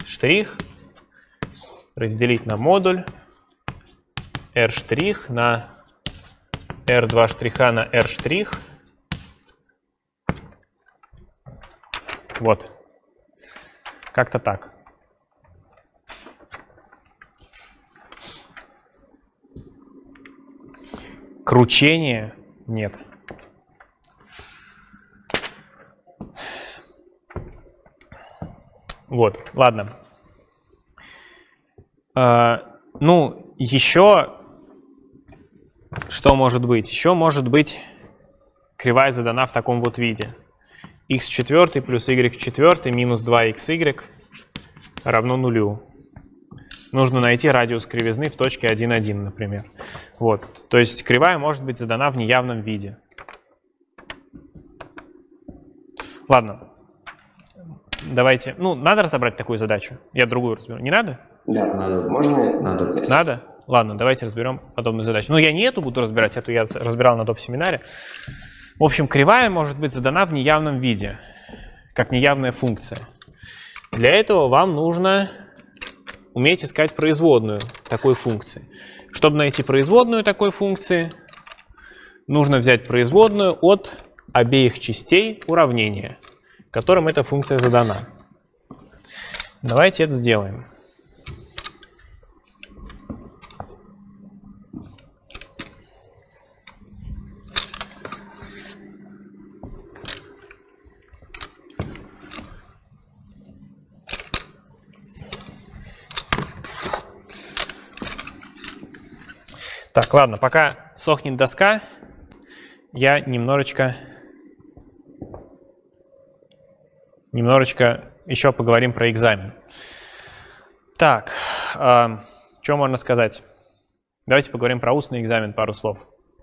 разделить на модуль R' на R, два штриха на R'. Вот. Как-то так. Кручения нет. Вот, ладно. А, ну, еще что может быть? Еще может быть кривая задана в таком вот виде. х в четвертой плюс y в четвертой минус два икс игрек равно нулю. Нужно найти радиус кривизны в точке один, один, например. Вот. То есть кривая может быть задана в неявном виде. Ладно. Давайте. Ну, надо разобрать такую задачу. Я другую разберу. Не надо? Да, надо. Можно? Надо. Надо? Ладно, давайте разберем подобную задачу. Ну, я не эту буду разбирать, эту я разбирал на доп-семинаре. В общем, кривая может быть задана в неявном виде, как неявная функция. Для этого вам нужно уметь искать производную такой функции. Чтобы найти производную такой функции, нужно взять производную от обеих частей уравнения, которым эта функция задана. Давайте это сделаем. Так, ладно, пока сохнет доска, я немножечко, немножечко еще поговорим про экзамен. Так, э, что можно сказать? Давайте поговорим про устный экзамен, пару слов.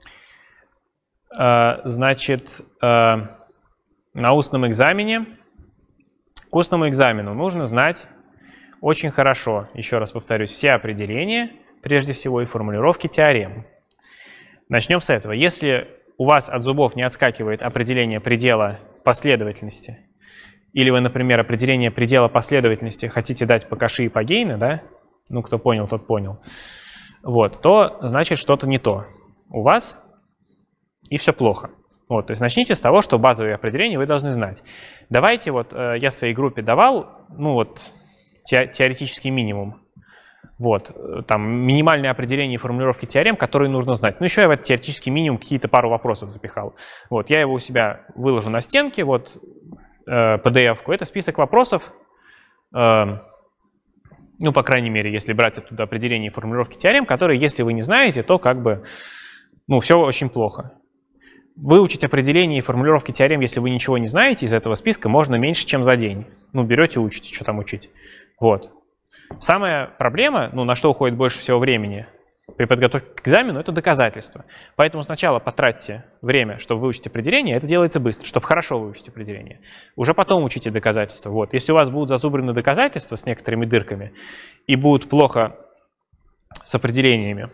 Э, значит, э, на устном экзамене, к устному экзамену нужно знать очень хорошо, еще раз повторюсь, все определения, прежде всего, и формулировки теорем. Начнем с этого. Если у вас от зубов не отскакивает определение предела последовательности, или вы, например, определение предела последовательности хотите дать по Каши и по Гейне, да? Ну, кто понял, тот понял. Вот, то значит что-то не то у вас, и все плохо. Вот, то есть начните с того, что базовые определения вы должны знать. Давайте, вот, я своей группе давал, ну вот, те, теоретический минимум. Вот, там минимальное определение и формулировки теорем, которые нужно знать. Ну, еще я в этот теоретический минимум какие-то пару вопросов запихал. Вот, я его у себя выложу на стенке, вот, э, пи ди эф-ку. Это список вопросов, э, ну, по крайней мере, если брать оттуда определение и формулировки теорем, которые, если вы не знаете, то как бы, ну, все очень плохо. Выучить определение и формулировки теорем, если вы ничего не знаете из этого списка, можно меньше, чем за день. Ну, берете, учите, что там учить. Вот. Самая проблема, ну, на что уходит больше всего времени при подготовке к экзамену, это доказательства. Поэтому сначала потратьте время, чтобы выучить определение, это делается быстро, чтобы хорошо выучить определение. Уже потом учите доказательства. Вот. Если у вас будут зазубрены доказательства с некоторыми дырками и будут плохо с определениями,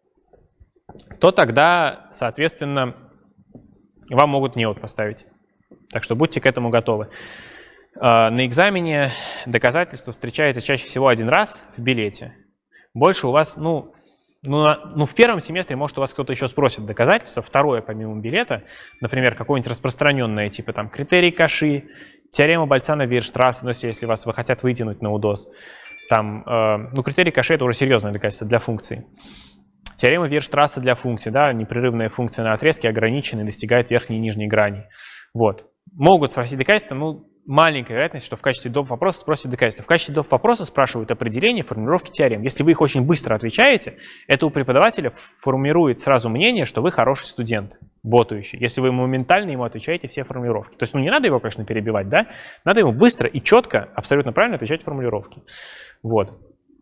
то тогда, соответственно, вам могут неуд поставить. Так что будьте к этому готовы. На экзамене доказательство встречается чаще всего один раз в билете. Больше у вас, ну, ну, ну в первом семестре, может, у вас кто-то еще спросит доказательства. Второе, помимо билета, например, какое-нибудь распространенное, типа там критерий Каши, теорема Больцана-Вейерштрассе, ну, если вас вы хотят вытянуть на УДОС. Там, э, ну, критерий Каши — это уже серьезное доказательство для функций. Теорема Вейерштрассе для функций, да, непрерывная функция на отрезке ограничена и достигает верхней и нижней грани. Вот. Могут спросить доказательства, ну, маленькая вероятность, что в качестве доп. Вопроса спросят доказательства. В качестве доп. Вопроса спрашивают определение, формулировки теорем. Если вы их очень быстро отвечаете, это у преподавателя формирует сразу мнение, что вы хороший студент, ботающий. Если вы моментально ему отвечаете все формулировки. То есть, ну, не надо его, конечно, перебивать, да? Надо ему быстро и четко, абсолютно правильно отвечать формулировки. Вот.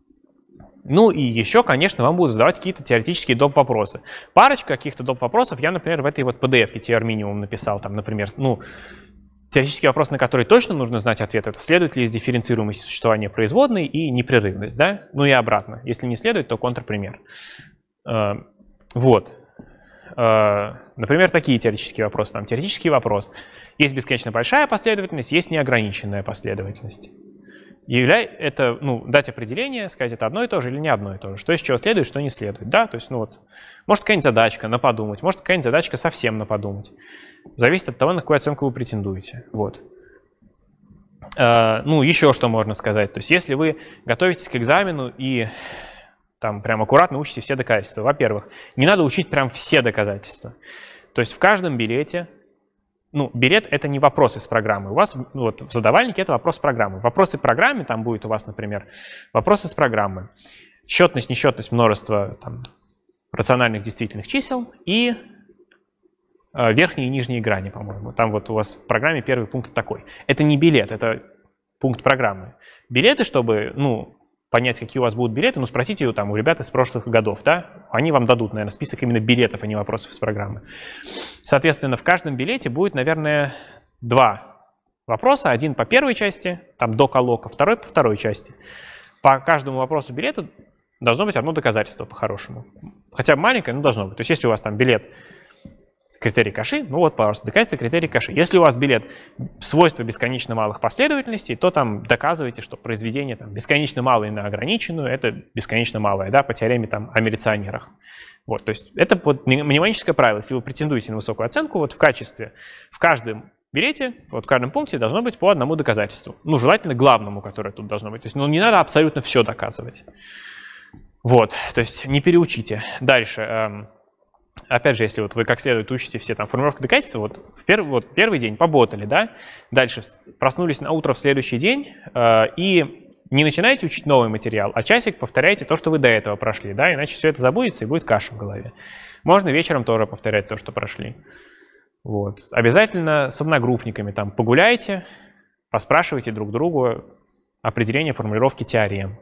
Ну и еще, конечно, вам будут задавать какие-то теоретические доп. Вопросы. Парочка каких-то доп. Вопросов я, например, в этой вот пи ди эф-ке ти ар минимум написал. Там, например, ну, теоретический вопрос, на который точно нужно знать ответ, это следует ли из дифференцируемости существования производной и непрерывность, да? Ну и обратно. Если не следует, то контрпример. Вот. Например, такие теоретические вопросы. Там теоретический вопрос. Есть бесконечно большая последовательность, есть неограниченная последовательность. Являй, это, ну, дать определение, сказать, это одно и то же или не одно и то же. Что из чего следует, что не следует. Да, то есть, ну вот, может какая-нибудь задачка на подумать, может какая-нибудь задачка совсем на подумать. Зависит от того, на какую оценку вы претендуете. Вот. А, ну, еще что можно сказать. То есть, если вы готовитесь к экзамену и там прям аккуратно учите все доказательства. Во-первых, не надо учить прям все доказательства. То есть, в каждом билете. Ну, билет — это не вопрос из программы. У вас вот, в задавальнике это вопрос программы. Вопросы в программе, там будет у вас, например, вопросы с программы. Счетность, несчетность, множество там, рациональных действительных чисел и э, верхние и нижние грани, по-моему. Там вот у вас в программе первый пункт такой. Это не билет, это пункт программы. Билеты, чтобы, ну, понять, какие у вас будут билеты, ну, спросите ее там у ребят из прошлых годов, да, они вам дадут, наверное, список именно билетов, а не вопросов из программы. Соответственно, в каждом билете будет, наверное, два вопроса, один по первой части, там до коллока, второй по второй части. По каждому вопросу билета должно быть одно доказательство по-хорошему. Хотя бы маленькое, но должно быть. То есть, если у вас там билет критерий Каши, ну вот, пожалуйста, доказательство критерий Каши. Если у вас билет свойства бесконечно малых последовательностей, то там доказываете, что произведение там, бесконечно малое на ограниченную, это бесконечно малое, да, по теореме там, о мериционерах. Вот, то есть это вот мнемоническое правило. Если вы претендуете на высокую оценку, вот в качестве, в каждом билете, вот в каждом пункте должно быть по одному доказательству. Ну, желательно главному, которое тут должно быть. То есть, ну, не надо абсолютно все доказывать. Вот, то есть не переучите. Дальше. Опять же, если вот вы как следует учите все там формулировки доказательства, вот, в перв, вот первый день поботали, да, дальше проснулись на утро в следующий день э, и не начинаете учить новый материал, а часик повторяйте то, что вы до этого прошли, да, иначе все это забудется и будет каша в голове. Можно вечером тоже повторять то, что прошли. Вот. Обязательно с одногруппниками там погуляйте, поспрашивайте друг другу определение формулировки теорем.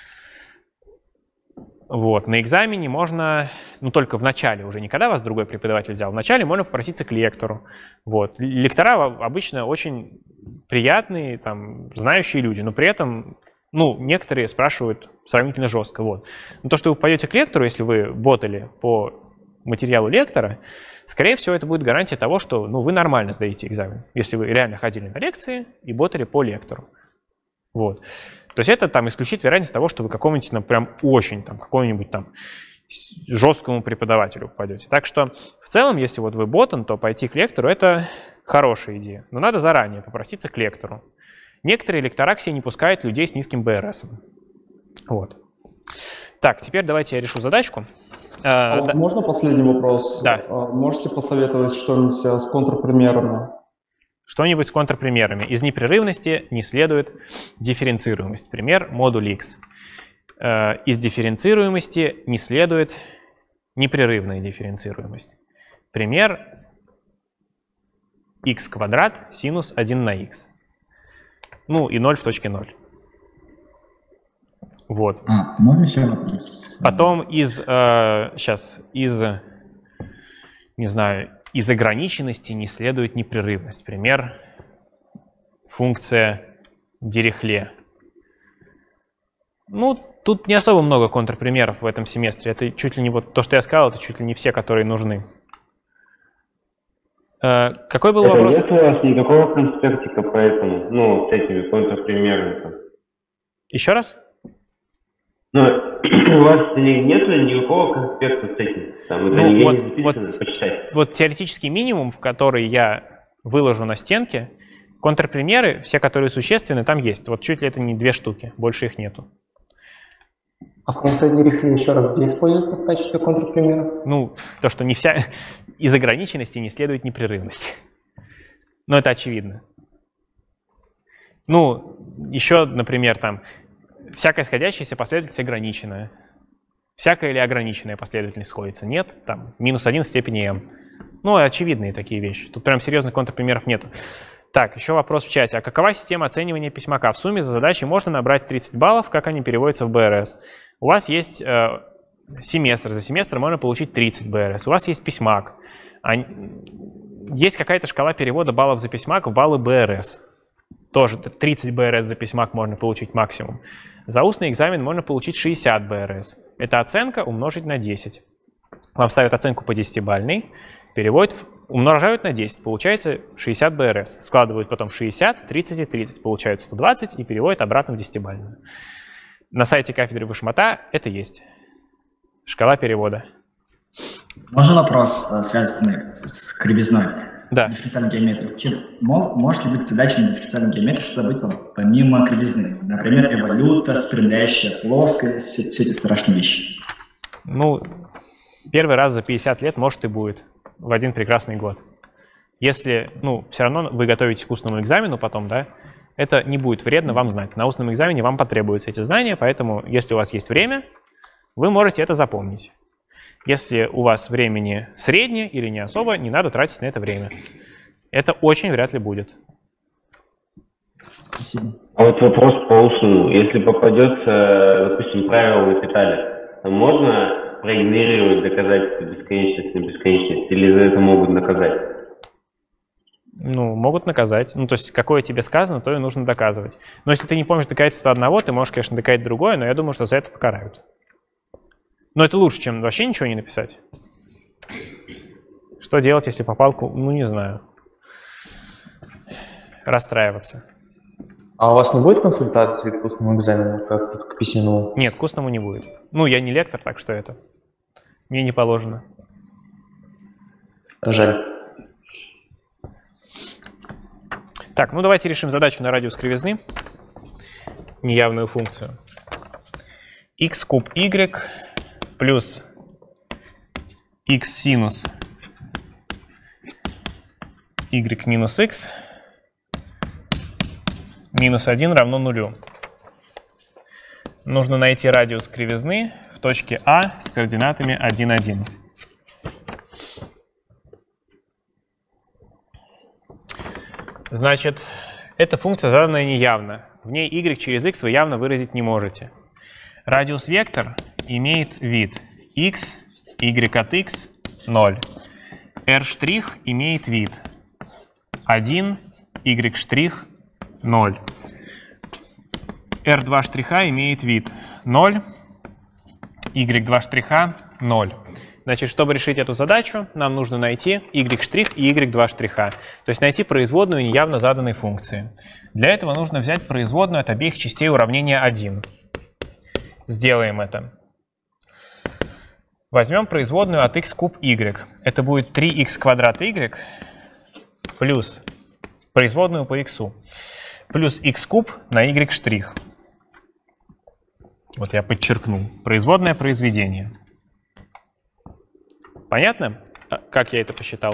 Вот. На экзамене можно, ну только в начале уже, не когда вас другой преподаватель взял, в начале можно попроситься к лектору. Вот. Лектора обычно очень приятные, там, знающие люди, но при этом, ну, некоторые спрашивают сравнительно жестко. Вот. Но то, что вы пойдете к лектору, если вы ботали по материалу лектора, скорее всего, это будет гарантия того, что, ну, вы нормально сдаете экзамен, если вы реально ходили на лекции и ботали по лектору. Вот. То есть это там исключит вероятность того, что вы какому-нибудь, ну, прям очень, там, какому-нибудь там жесткому преподавателю попадете. Так что в целом, если вот вы ботан, то пойти к лектору — это хорошая идея. Но надо заранее попроситься к лектору. Некоторые лектора к себе не пускают людей с низким бэ эр эсом. Вот. Так, теперь давайте я решу задачку. А А, вот да. можно последний вопрос? Да. А, можете посоветовать что-нибудь с контрпримерами? Что-нибудь с контрпримерами. Из непрерывности не следует дифференцируемость. Пример — модуль x. Э, Из дифференцируемости не следует непрерывная дифференцируемость. Пример — x квадрат синус один на x. Ну и ноль в точке ноль. Вот. А, можно еще вопрос? Потом из, э, сейчас, из, не знаю, из ограниченности не следует непрерывность. Пример — функция Дирихле. Ну, тут не особо много контрпримеров в этом семестре. Это чуть ли не вот то, что я сказал, это чуть ли не все, которые нужны. Э, какой был Это вопрос? нет у вас никакого конспектика по этому, ну, с этими контрпримерами? Еще раз? Ну, у вас нет никакого конспекта с этим? Там, это Ну, нигде вот, не записано, вот, почитать. вот теоретический минимум, в который я выложу на стенке, контрпримеры, все, которые существенны, там есть. Вот чуть ли это не две штуки, больше их нету. А функция Дирихле еще раз где используется в качестве контрпримера? Ну, то, что не вся из ограниченности не следует непрерывность. Но это очевидно. Ну, еще, например, там, всякая сходящаяся последовательность ограниченная. Всякая или ограниченная последовательность сходится? Нет, там, минус один в степени m. Ну, очевидные такие вещи. Тут прям серьезных контрпримеров нету. Так, еще вопрос в чате. А какова система оценивания письмака? В сумме за задачи можно набрать тридцать баллов, как они переводятся в бэ эр эс? У вас есть э, семестр, за семестр можно получить тридцать бэ эр эс. У вас есть письмак. А, есть какая-то шкала перевода баллов за письмак в баллы бэ эр эс. Тоже тридцать бэ эр эс за письмак можно получить максимум. За устный экзамен можно получить шестьдесят бэ эр эс. Это оценка умножить на десять. Вам ставят оценку по десятибалльной, переводят, умножают на десять, получается шестьдесят бэ эр эс. Складывают потом шестьдесят, тридцать и тридцать, получают сто двадцать и переводят обратно в десятибалльную. На сайте кафедры Башмата это есть. Шкала перевода. Можно вопрос, связанный с кривизной? Да. Дифференциальной геометрии. Вообще, может ли быть задача на дифференциальной геометрии что-то быть помимо кривизны? Например, эволюта, спрямляющая плоскость, все, все эти страшные вещи. Ну, первый раз за пятьдесят лет может и будет. В один прекрасный год. Если, ну, все равно вы готовитесь к устному экзамену потом, да, это не будет вредно вам знать. На устном экзамене вам потребуются эти знания, поэтому, если у вас есть время, вы можете это запомнить. Если у вас времени среднее или не особо, не надо тратить на это время. Это очень вряд ли будет. Спасибо. А вот вопрос по устному. Если попадется, допустим, правило Лапиталя, то можно проигнорировать доказательства бесконечности на бесконечность, или за это могут наказать? Ну, могут наказать. Ну, то есть, какое тебе сказано, то и нужно доказывать. Но если ты не помнишь доказательства одного, ты можешь, конечно, доказать другое, но я думаю, что за это покарают. Но это лучше, чем вообще ничего не написать. Что делать, если попал, ну, не знаю, расстраиваться. А у вас не будет консультации к устному экзамену, как к письменному? Нет, к устному не будет. Ну, я не лектор, так что это мне не положено. Жаль. Так, ну давайте решим задачу на радиус кривизны. Неявную функцию. X куб y плюс x синус y минус x минус один равно нулю. Нужно найти радиус кривизны в точке А с координатами один, один. Значит, эта функция заданная неявно. В ней y через x вы явно выразить не можете. Радиус-вектор имеет вид x, y от x, ноль. R' имеет вид один, y', ноль. эр два штриха имеет вид ноль, ю два штриха ноль. Значит, чтобы решить эту задачу, нам нужно найти y' и ю два штриха, то есть найти производную неявно заданной функции. Для этого нужно взять производную от обеих частей уравнения один. Сделаем это. Возьмем производную от x куб y. Это будет три икс квадрат y плюс производную по x плюс x куб на y'. Вот я подчеркнул. Производное произведение. Понятно, как я это посчитал?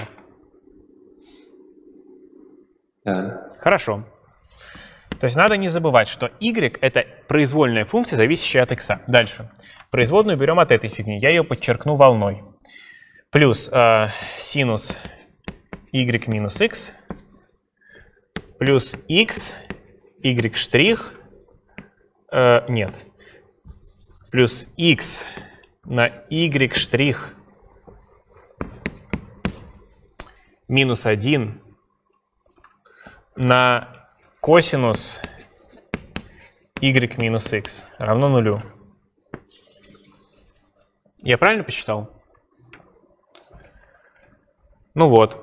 Да. Хорошо. То есть надо не забывать, что y — это произвольная функция, зависящая от x. Дальше. Производную берем от этой фигни. Я ее подчеркну волной. Плюс э, синус y минус x плюс x, y штрих, э, нет, плюс x на y штрих минус один на косинус y минус x равно нулю. Я правильно посчитал? Ну вот.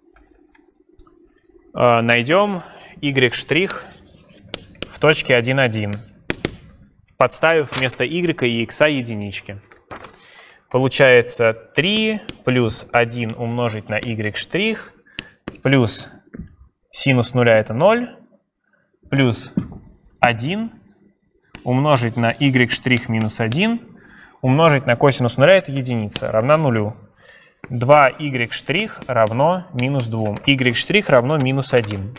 Э, найдем y штрих в точке один, один, подставив вместо y и x единички. Получается три плюс один умножить на y штрих плюс синус нуля — это ноль, плюс один умножить на y штрих минус один умножить на косинус нуля — это единица, равна нулю. два y штрих равно минус два. Y штрих равно минус один.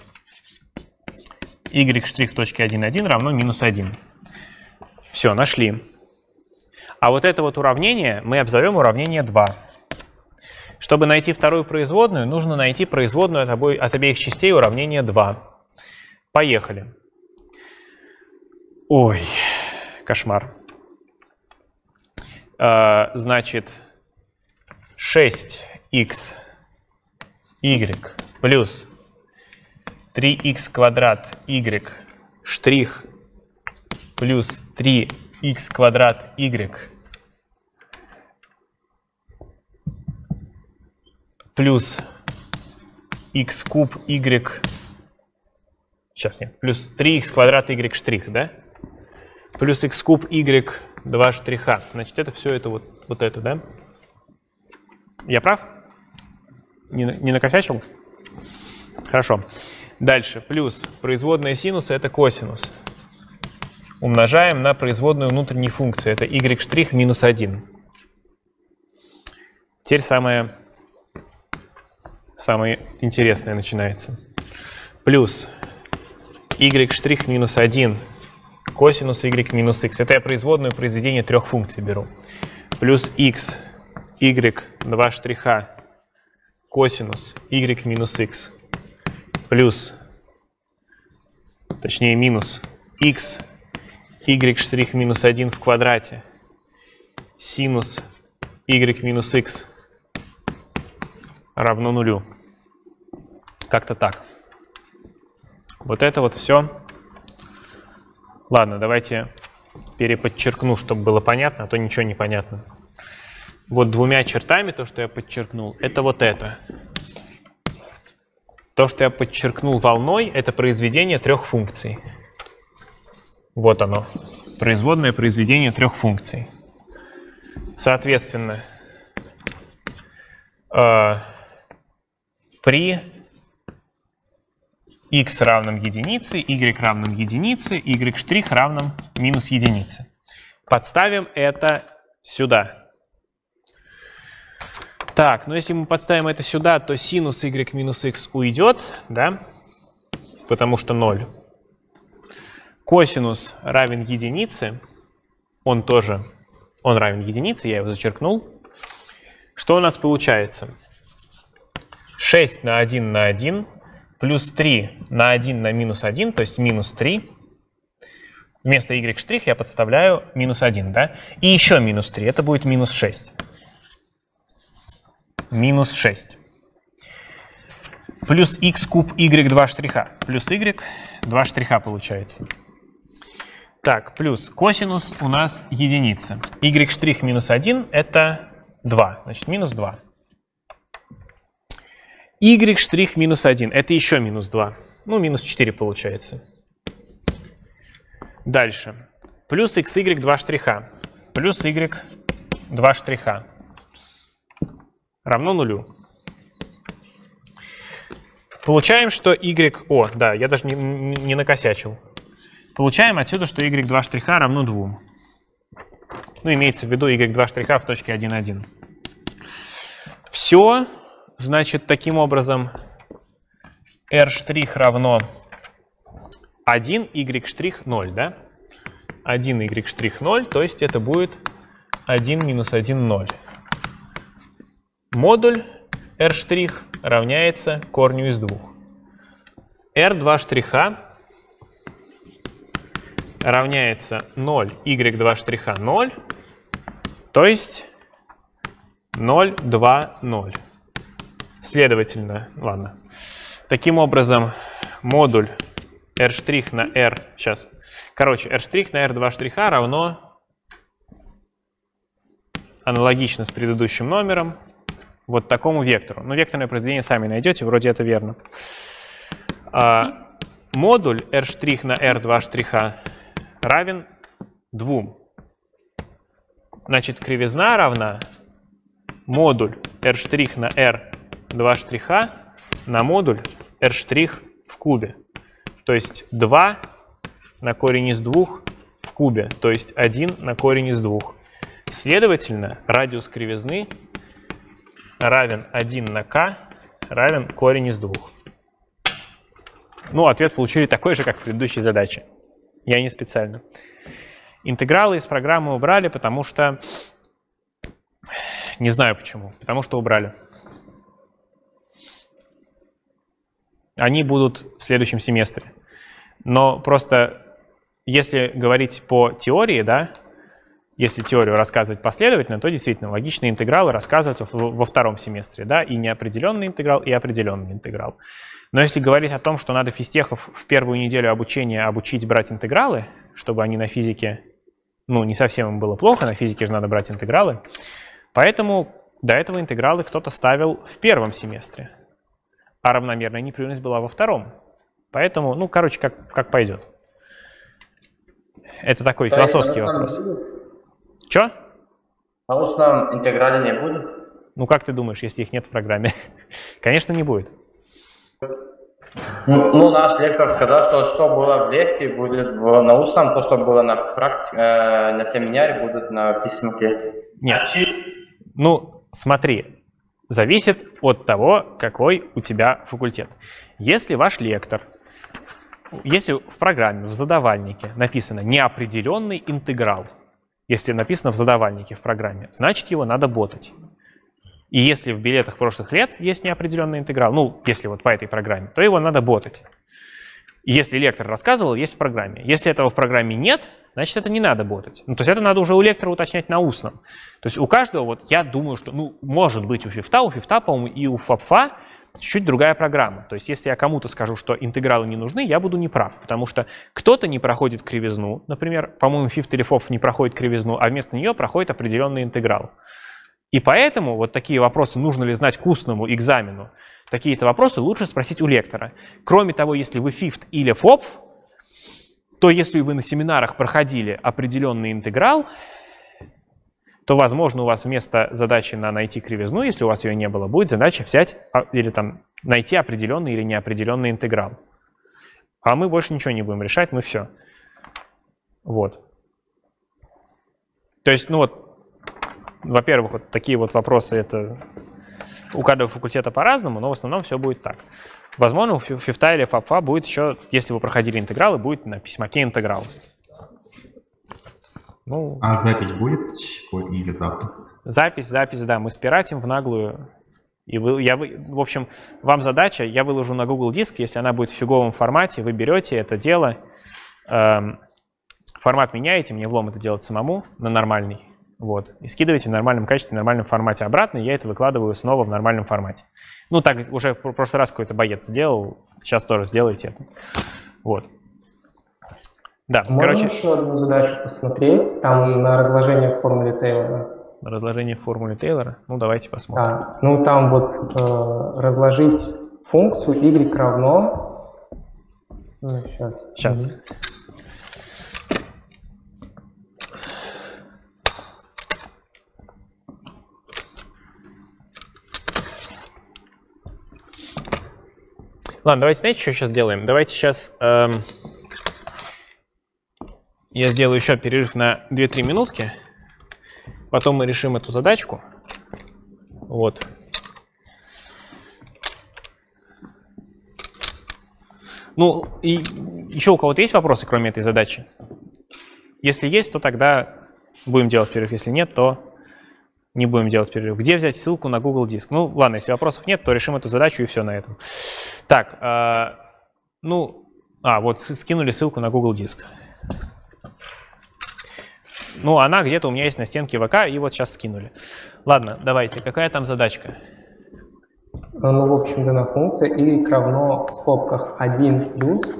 Y штрих в точке один, один равно минус один. Все, нашли. А вот это вот уравнение мы обзовем уравнение два. Чтобы найти вторую производную, нужно найти производную от, обоих, от обеих частей уравнения два. Поехали. Ой, кошмар. А, значит, шесть икс y плюс три икс квадрат y штрих плюс три икс квадрат y плюс x куб y, сейчас нет, плюс три икс квадрат y штрих, да? Плюс x куб y два штриха. Значит, это все это вот, вот это, да? Я прав? Не, не накосячил? Хорошо. Дальше. Плюс производная синуса — это косинус. Умножаем на производную внутренней функции. Это y штрих минус один. Теперь самое, самое интересное начинается. Плюс y штрих минус один косинус y минус x. Это я производную произведение трех функций беру. Плюс x, y, два штриха, косинус y минус x. Плюс, точнее минус x, y штрих минус один в квадрате, синус y минус x равно нулю. Как-то так. Вот это вот все. Ладно, давайте переподчеркну, чтобы было понятно, а то ничего не понятно. Вот двумя чертами то, что я подчеркнул, это вот это. То, что я подчеркнул волной, это произведение трех функций. Вот оно. Производное произведение трех функций. Соответственно, э, при x равном единице, y равном единице, y штрих равном минус единице. Подставим это сюда. Так, ну если мы подставим это сюда, то синус y минус x уйдет, да? Потому что ноль. Косинус равен единице. Он тоже, он равен единице, я его зачеркнул. Что у нас получается? шесть на один на один плюс три на один на минус один, то есть минус три. Вместо y штрих я подставляю минус один, да? И еще минус три, это будет минус шесть. Минус шесть. Плюс x куб y два штриха. Плюс y два штриха получается. Так, плюс косинус у нас единица. Y штрих минус один это два, значит минус два. Y штрих минус один это еще минус два. Ну, минус четыре получается. Дальше. Плюс xy два штриха. Плюс y два штриха. Равно нулю. Получаем, что y... О, да, я даже не, не накосячил. Получаем отсюда, что y два штриха равно двум. Ну, имеется в виду y два штриха в точке один, один. Все. Значит, таким образом, r' равно один, y' ноль, да? один, y' ноль, то есть это будет один минус один, ноль. Модуль r' равняется корню из двух. r два штриха равняется ноль, y2' ноль, то есть ноль, два, ноль. Следовательно, ладно. Таким образом, модуль r' на r, сейчас, короче, r' на r два штриха равно, аналогично с предыдущим номером, вот такому вектору. Ну, векторное произведение сами найдете, вроде это верно. А, модуль r' на r два штриха равен двум. Значит, кривизна равна модуль r' на r два штриха на модуль r' в кубе. То есть два на корень из двух в кубе, то есть один на корень из двух. Следовательно, радиус кривизны равен один на k равен корень из двух. Ну, ответ получили такой же, как в предыдущей задаче. Я не специально. Интегралы из программы убрали, потому что... Не знаю почему. Потому что убрали. Они будут в следующем семестре. Но просто, если говорить по теории, да, если теорию рассказывать последовательно, то действительно логичные интегралы рассказывают во втором семестре, да, и неопределенный интеграл, и определенный интеграл. Но если говорить о том, что надо физтехов в первую неделю обучения обучить брать интегралы, чтобы они на физике, ну, не совсем им было плохо, на физике же надо брать интегралы, поэтому до этого интегралы кто-то ставил в первом семестре, а равномерная непрерывность была во втором. Поэтому, ну, короче, как, как пойдет. Это такой То философский вопрос. Че? На устном интеграле не будет? Ну, как ты думаешь, если их нет в программе? Конечно, не будет. Ну, ну, наш лектор сказал, что что было в лекции, будет в, на устном, то, что было на, практи, э, на семинаре, будет на письмоке. Нет. Ну, смотри, зависит от того, какой у тебя факультет. Если ваш лектор, если в программе, в задавальнике написано неопределенный интеграл, если написано в задавальнике в программе, значит его надо ботать. И если в билетах прошлых лет есть неопределенный интеграл, ну, если вот по этой программе, то его надо ботать. И если лектор рассказывал, есть в программе. Если этого в программе нет, значит, это не надо ботать. Ну, то есть это надо уже у лектора уточнять на устном. То есть у каждого, вот я думаю, что, ну, может быть у фифта, у фифта, по-моему, и у фапфа чуть-чуть другая программа. То есть если я кому-то скажу, что интегралы не нужны, я буду неправ, потому что кто-то не проходит кривизну, например, по-моему, фифт или фоп не проходит кривизну, а вместо нее проходит определенный интеграл. И поэтому вот такие вопросы, нужно ли знать к устному экзамену, такие-то вопросы лучше спросить у лектора. Кроме того, если вы фифт или фоп, то если вы на семинарах проходили определенный интеграл, то, возможно, у вас вместо задачи на найти кривизну, если у вас ее не было, будет задача взять или там найти определенный или неопределенный интеграл. А мы больше ничего не будем решать, мы все. Вот. То есть, ну вот, во-первых, вот такие вот вопросы, это у каждого факультета по-разному, но в основном все будет так. Возможно, у фифта или фапфа будет еще, если вы проходили интегралы, будет на письмаке интеграл. Ну, а запись будет сегодня или завтра? Запись, запись, да, мы спиратим в наглую. И вы, я, в общем, вам задача, я выложу на Google Диск, если она будет в фиговом формате, вы берете это дело, эм, формат меняете, мне влом это делать самому на нормальный. Вот, и скидываете в нормальном качестве, в нормальном формате обратно, и я это выкладываю снова в нормальном формате. Ну, так уже в прошлый раз какой-то боец сделал, сейчас тоже сделайте это. Вот. Да, можно короче... еще одну задачу посмотреть, там на разложение в формуле Тейлора. Разложение в формуле Тейлора? Ну, давайте посмотрим. Да, ну, там вот э, разложить функцию y равно... Ну, сейчас. Сейчас. Угу. Ладно, давайте, знаете, что сейчас делаем? Давайте сейчас эм, я сделаю еще перерыв на две-три минутки. Потом мы решим эту задачку. Вот. Ну, и еще у кого-то есть вопросы, кроме этой задачи? Если есть, то тогда будем делать перерыв. Если нет, то не будем делать перерыв. Где взять ссылку на Google Диск? Ну, ладно, если вопросов нет, то решим эту задачу и все на этом. Так, э, ну, а, вот скинули ссылку на Google Диск. Ну, она где-то у меня есть на стенке ВК, и вот сейчас скинули. Ладно, давайте, какая там задачка? Ну, в общем, дана функция y равно в скобках один плюс,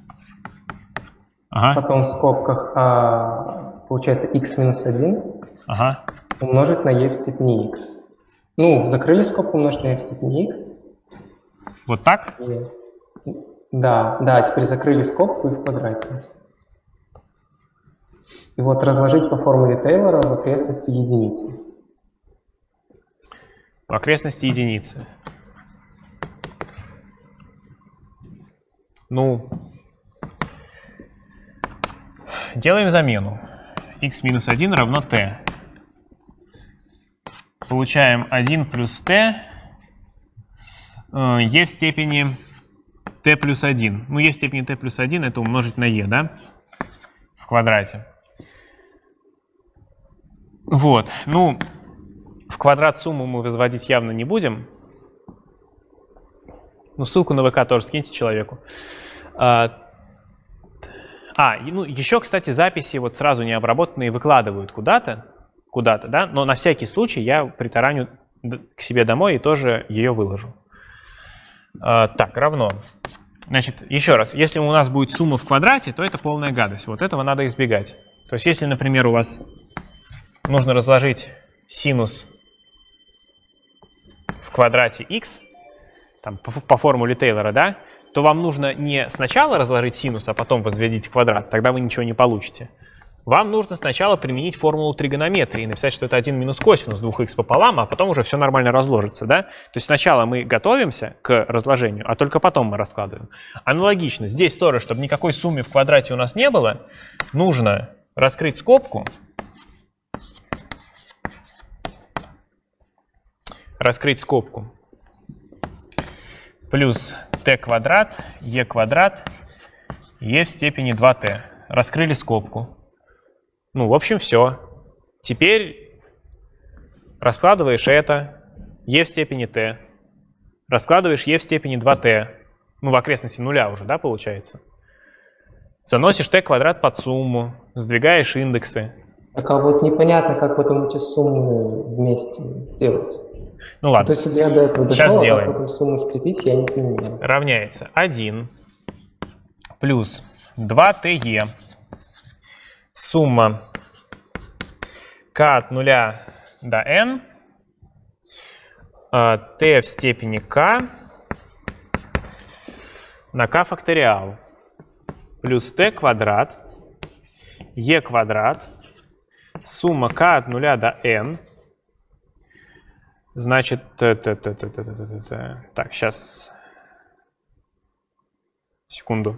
ага. потом в скобках, а, получается, x минус один, ага. умножить на e в степени x. Ну, закрыли скобку, умножить на e в степени x. Вот так? И, да, да, теперь закрыли скобку и в квадрате. И вот разложить по формуле Тейлора в окрестности единицы. В окрестности единицы. Ну, делаем замену. X минус один равно t. Получаем один плюс t, e в степени t плюс один. Ну, e в степени t плюс один это умножить на e, да? В квадрате. Вот, ну, в квадрат сумму мы возводить явно не будем. Ну, ссылку на ВК тоже скиньте человеку. А, а ну, еще, кстати, записи вот сразу не обработанные выкладывают куда-то, куда-то, да, но на всякий случай я притараню к себе домой и тоже ее выложу. А, так, равно. Значит, еще раз, если у нас будет сумма в квадрате, то это полная гадость. Вот этого надо избегать. То есть, если, например, у вас нужно разложить синус в квадрате x, там, по, по формуле Тейлора, да, то вам нужно не сначала разложить синус, а потом возводить в квадрат, тогда вы ничего не получите. Вам нужно сначала применить формулу тригонометрии и написать, что это один минус косинус двух икс пополам, а потом уже все нормально разложится, да? То есть сначала мы готовимся к разложению, а только потом мы раскладываем. Аналогично, здесь тоже, чтобы никакой суммы в квадрате у нас не было, нужно раскрыть скобку, раскрыть скобку, плюс t квадрат, e квадрат, e в степени два t. Раскрыли скобку. Ну, в общем, все. Теперь раскладываешь это, e в степени t. Раскладываешь e в степени два t. Ну, в окрестности нуля уже, да, получается. Заносишь t квадрат под сумму, сдвигаешь индексы. Так, а вот непонятно, как потом эти суммы вместе делать. Ну ладно. То есть, если я до этого дошел, сейчас сделаем. А потом сумму скрепить, я не понимаю. Равняется один плюс два тэ е. Сумма k от нуля до n, t в степени k на k факториал плюс t квадрат, e квадрат, сумма k от нуля до n, значит, т -т -т -т -т -т -т -т. Так, сейчас, секунду.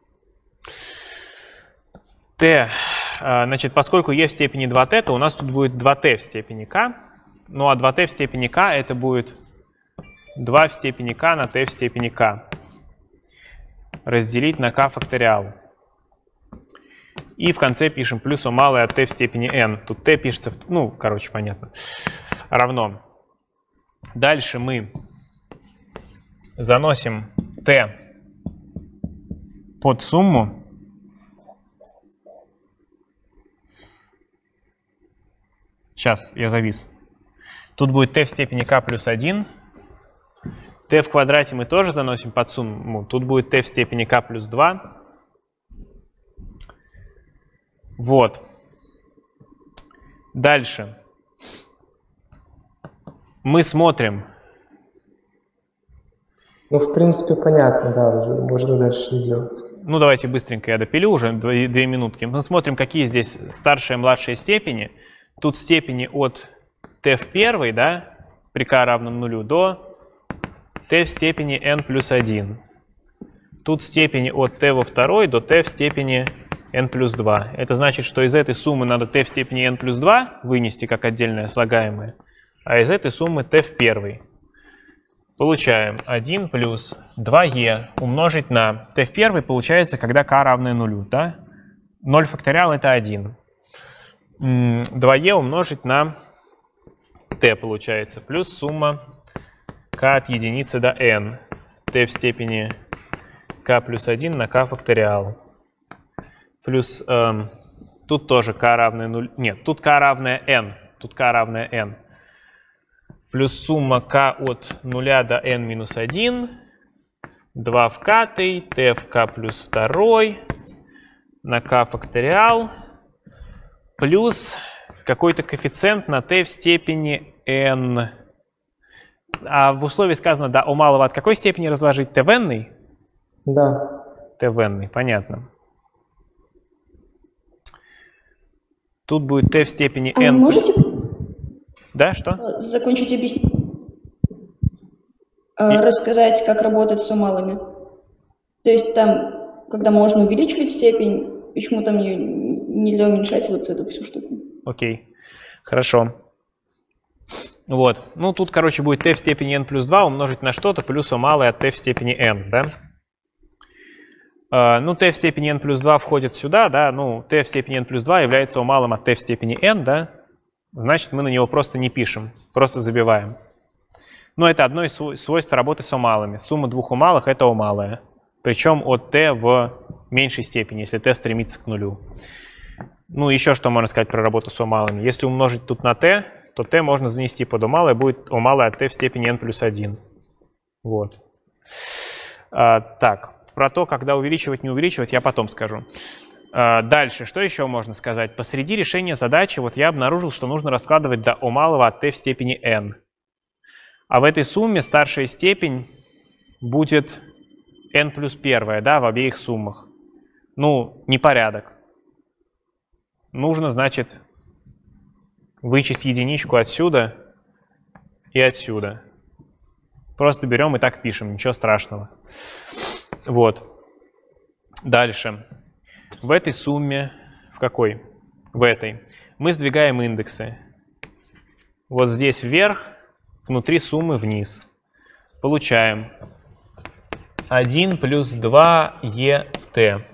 t, значит, поскольку e в степени два тэ, то у нас тут будет два тэ в степени k, ну а два тэ в степени k это будет два в степени k на t в степени k разделить на k факториал. И в конце пишем плюс o малое от t в степени n. Тут t пишется, в, ну, короче, понятно, равно. Дальше мы заносим t под сумму. Сейчас, я завис. Тут будет t в степени k плюс один. t в квадрате мы тоже заносим под сумму. Тут будет t в степени k плюс два. Вот. Дальше. Мы смотрим. Ну, в принципе, понятно, да, уже можно дальше не делать. Ну, давайте быстренько я допилю уже, две, две минутки. Мы смотрим, какие здесь старшие и младшие степени. Тут степени от t в первой, да, при k равном нулю, до t в степени n плюс один. Тут степени от t во второй до t в степени n плюс два. Это значит, что из этой суммы надо t в степени n плюс два вынести как отдельное слагаемое, а из этой суммы t в первой. Получаем один плюс два е умножить на t в первой, получается, когда k равное нулю, да? ноль факториал это один. два е умножить на t получается, плюс сумма k от единицы до n, t в степени k плюс один на k факториал. Плюс эм, тут тоже k равное нулю, нет, тут k равное n, тут k равное n. Плюс сумма k от нуля до n минус один, два в k, t в k плюс два на k факториал, плюс какой-то коэффициент на t в степени n. А в условии сказано, да, у малого от какой степени разложить? t в n? Да. t в n, понятно. Тут будет t в степени n. А можете... Да, что? Закончить объяснить. И... Рассказать, как работать с умалами. То есть там, когда можно увеличивать степень, почему там ее нельзя уменьшать, вот эту всю штуку. Окей, хорошо. Вот, ну тут, короче, будет t в степени n плюс два умножить на что-то, плюс умалое от t в степени n, да? Uh, ну, t в степени n плюс два входит сюда, да, ну, t в степени n плюс два является умалым от t в степени n, да? Значит, мы на него просто не пишем, просто забиваем. Но это одно из свойств работы с умалами. Сумма двух умалых — это умалое. Причем от t в меньшей степени, если t стремится к нулю. Ну, еще что можно сказать про работу с умалами. Если умножить тут на t, то t можно занести под умалое, будет умалое от t в степени n плюс один. Вот. А, так, про то, когда увеличивать, не увеличивать, я потом скажу. Дальше, что еще можно сказать? Посреди решения задачи вот я обнаружил, что нужно раскладывать до у малого от t в степени n. А в этой сумме старшая степень будет n плюс первая, да, в обеих суммах. Ну, непорядок. Нужно, значит, вычесть единичку отсюда и отсюда. Просто берем и так пишем, ничего страшного. Вот. Дальше. В этой сумме, в какой? В этой. Мы сдвигаем индексы. Вот здесь вверх, внутри суммы вниз. Получаем один плюс два е тэ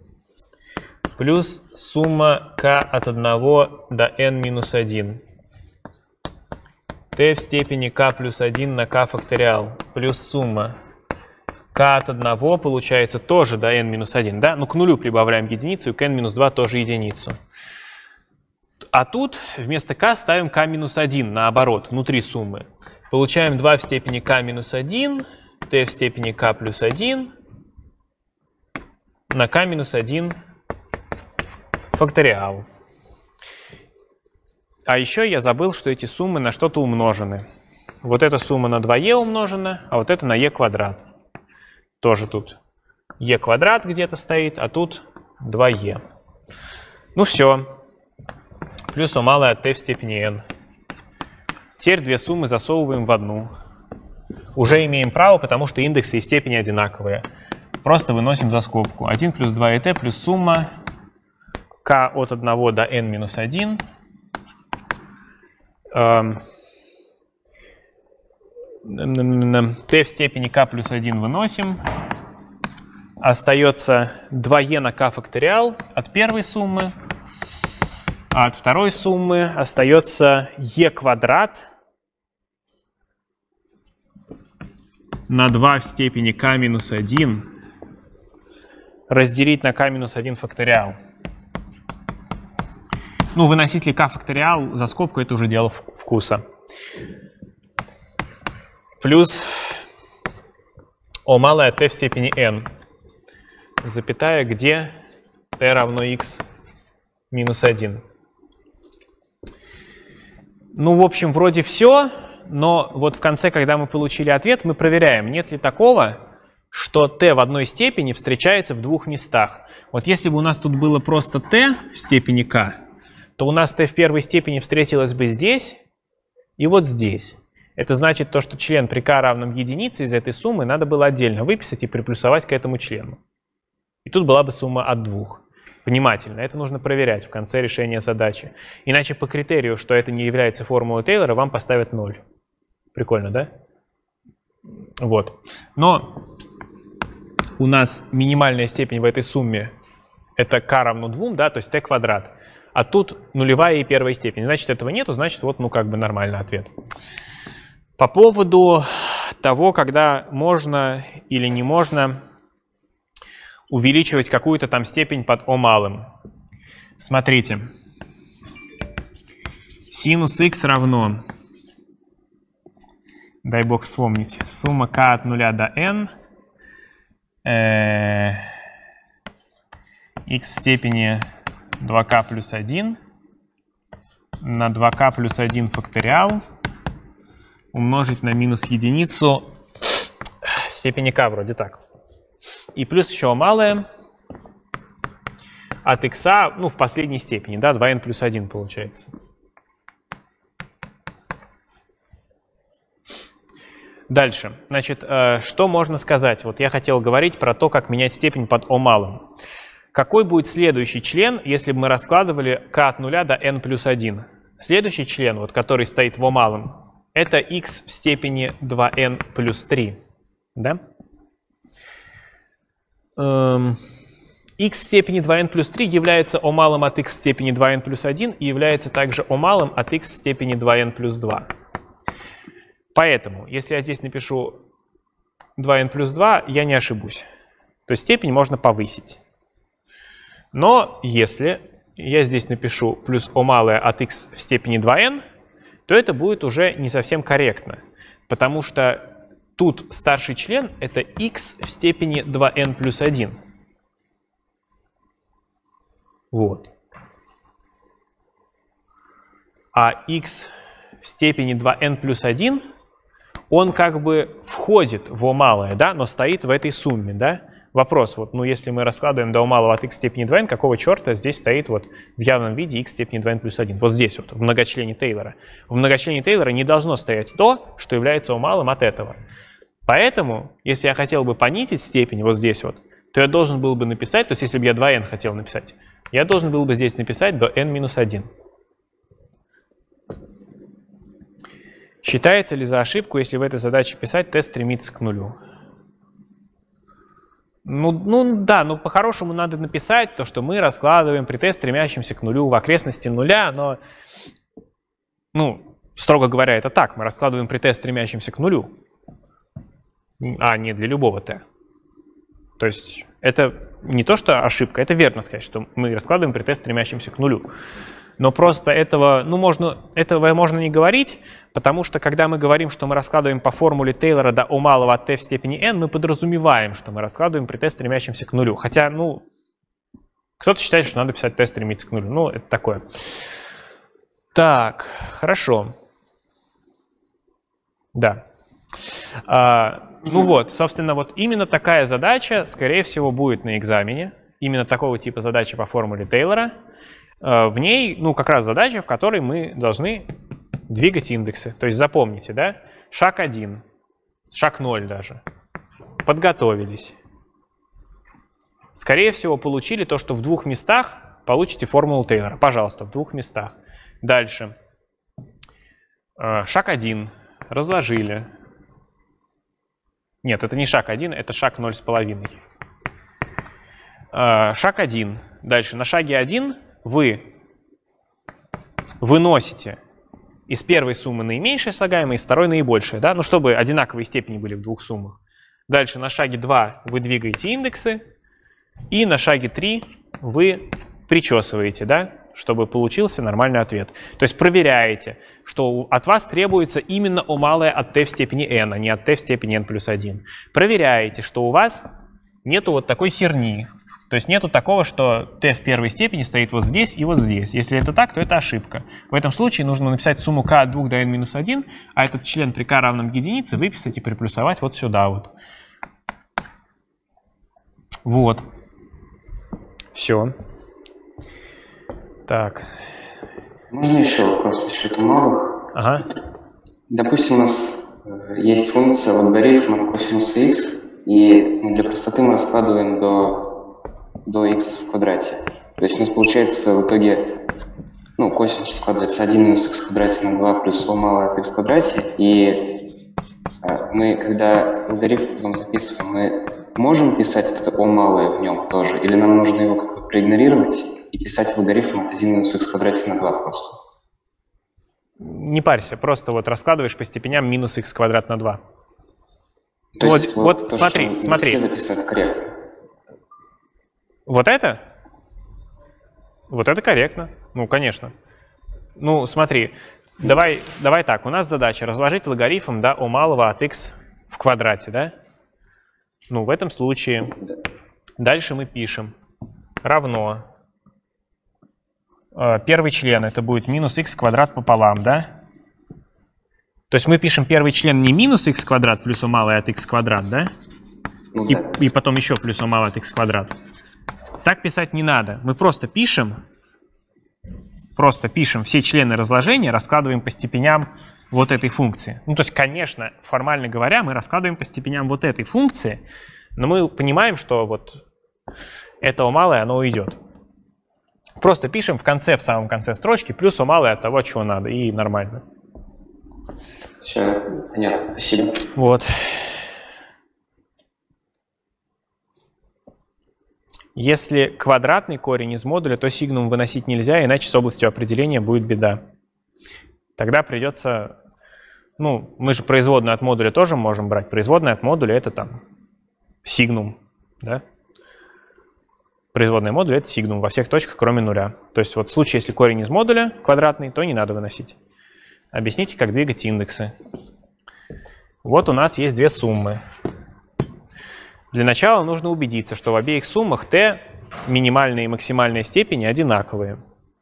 плюс сумма k от одного до n минус один. t в степени k плюс один на k факториал плюс сумма k от одного получается тоже до n минус один, да? Ну, к нулю прибавляем единицу, и к n минус два тоже единицу. А тут вместо k ставим k минус один, наоборот, внутри суммы. Получаем два в степени k минус один, t в степени k плюс один на k минус один факториал. А еще я забыл, что эти суммы на что-то умножены. Вот эта сумма на два е умножена, а вот это на e квадрат. Тоже тут e квадрат где-то стоит, а тут два е. Ну все. Плюс умалое от t в степени n. Теперь две суммы засовываем в одну. Уже имеем право, потому что индексы и степени одинаковые. Просто выносим за скобку. один плюс два е тэ плюс сумма k от одного до n минус один. Эм, t в степени k плюс один выносим. Остается два е на k факториал от первой суммы. А от второй суммы остается e квадрат на два в степени k минус один разделить на k минус один факториал. Ну, выносить ли k факториал за скобку — это уже дело вкуса. Плюс o малое t в степени n, запятая, где t равно x минус один. Ну, в общем, вроде все, но вот в конце, когда мы получили ответ, мы проверяем, нет ли такого, что t в одной степени встречается в двух местах. Вот если бы у нас тут было просто t в степени k, то у нас t в первой степени встретилось бы здесь и вот здесь. Это значит то, что член при k равном единице из этой суммы надо было отдельно выписать и приплюсовать к этому члену. И тут была бы сумма от двух. внимательно. Это нужно проверять в конце решения задачи. Иначе по критерию, что это не является формулой Тейлора, вам поставят ноль. Прикольно, да? Вот. Но у нас минимальная степень в этой сумме это k равно двум, да, то есть t квадрат. А тут нулевая и первая степень. Значит, этого нету, значит, вот, ну, как бы нормальный ответ. По поводу того, когда можно или не можно увеличивать какую-то там степень под o малым. Смотрите. Синус x равно, дай бог вспомнить, сумма k от нуля до n, э, x в степени два k плюс один на два k плюс один факториал умножить на минус единицу в степени k, вроде так. И плюс еще малое от x, ну, в последней степени, да, два эн плюс один получается. Дальше. Значит, что можно сказать? Вот я хотел говорить про то, как менять степень под o малым. Какой будет следующий член, если бы мы раскладывали k от нуля до n плюс один? Следующий член, вот, который стоит в o малым, это x в степени два эн плюс три. Да? Эм, x в степени два эн плюс три является o малым от x в степени два эн плюс один и является также o малым от x в степени два эн плюс два. Поэтому, если я здесь напишу два эн плюс два, я не ошибусь. То есть степень можно повысить. Но если я здесь напишу плюс o малое от x в степени два эн, то это будет уже не совсем корректно. Потому что тут старший член — это x в степени два эн плюс один. Вот. А x в степени два эн плюс один, он как бы входит в o малое, да, но стоит в этой сумме, да. Вопрос, вот, ну если мы раскладываем до o малого от x в степени два эн, какого черта здесь стоит вот в явном виде x в степени два эн плюс один? Вот здесь вот, в многочлене Тейлора. В многочлене Тейлора не должно стоять то, что является o малым от этого. Поэтому, если я хотел бы понизить степень вот здесь вот, то я должен был бы написать, то есть если бы я два эн хотел написать, я должен был бы здесь написать до n минус один. Считается ли за ошибку, если в этой задаче писать t стремится к нулю? Ну, ну да, ну по-хорошему надо написать то, что мы раскладываем при t стремящемся к нулю в окрестности нуля, но, ну, строго говоря, это так, мы раскладываем при t стремящемся к нулю, а не для любого t. То есть это не то, что ошибка, это верно сказать, что мы раскладываем при t стремящемся к нулю. Но просто этого, ну, можно, этого можно не говорить, потому что когда мы говорим, что мы раскладываем по формуле Тейлора до o малого от t в степени n, мы подразумеваем, что мы раскладываем при t стремящемся к нулю. Хотя, ну, кто-то считает, что надо писать t стремится к нулю. Ну, это такое. Так, хорошо. Да. А, ну вот, собственно, вот именно такая задача, скорее всего, будет на экзамене. Именно такого типа задачи по формуле Тейлора. В ней, ну, как раз задача, в которой мы должны двигать индексы. То есть запомните, да? Шаг один, шаг ноль даже. Подготовились. Скорее всего, получили то, что в двух местах получите формулу Тейлора. Пожалуйста, в двух местах. Дальше. Шаг один. Разложили. Нет, это не шаг один, это шаг ноль с половиной. Шаг один. Дальше. На шаге один вы выносите из первой суммы наименьшее слагаемое, из второй наибольшее, да? Ну, чтобы одинаковые степени были в двух суммах. Дальше на шаге два вы двигаете индексы, и на шаге три вы причесываете, да? Чтобы получился нормальный ответ. То есть проверяете, что от вас требуется именно o малое от t в степени n, а не от t в степени n плюс один. Проверяете, что у вас нету вот такой херни. То есть нету такого, что t в первой степени стоит вот здесь и вот здесь. Если это так, то это ошибка. В этом случае нужно написать сумму k от двух до n минус один, а этот член при k равном единице выписать и приплюсовать вот сюда вот. Вот. Все. Так. Можно еще вопрос насчет малых? Ага. Допустим, у нас есть функция логарифм от косинуса x, и для простоты мы раскладываем до, до x в квадрате. То есть у нас получается в итоге, ну, косинус складывается один минус х в квадрате на два плюс о малое от х в квадрате, и э, мы, когда логарифм потом записываем, мы можем писать вот это о малое в нем тоже, или нам нужно его как бы проигнорировать и писать логарифм от один минус х в квадрате на два просто? Не парься, просто вот раскладываешь по степеням минус х квадрат на два. То вот есть, вот, вот то, смотри, что смотри. записать корректно. Вот это? Вот это корректно. Ну, конечно. Ну, смотри, давай, давай так. У нас задача разложить логарифм, да, о малого от х в квадрате, да? Ну, в этом случае дальше мы пишем равно. Первый член это будет минус х квадрат пополам, да? То есть мы пишем первый член не минус х квадрат плюс о малое от х квадрат, да? И, и потом еще плюс о малое от х квадрат. Так писать не надо. Мы просто пишем, просто пишем все члены разложения, раскладываем по степеням вот этой функции. Ну, то есть, конечно, формально говоря, мы раскладываем по степеням вот этой функции, но мы понимаем, что вот это о малое, оно уйдет. Просто пишем в конце, в самом конце строчки, плюс о малое от того, чего надо, и нормально. Все, понятно, спасибо. Вот. Если квадратный корень из модуля, то сигнум выносить нельзя, иначе с областью определения будет беда. Тогда придется... Ну, мы же производную от модуля тоже можем брать. Производная от модуля — это там сигнум, да? Производная модуля — это сигнум во всех точках, кроме нуля. То есть вот в случае, если корень из модуля квадратный, то не надо выносить. Объясните, как двигать индексы. Вот у нас есть две суммы. Для начала нужно убедиться, что в обеих суммах t минимальная и максимальная степени одинаковые.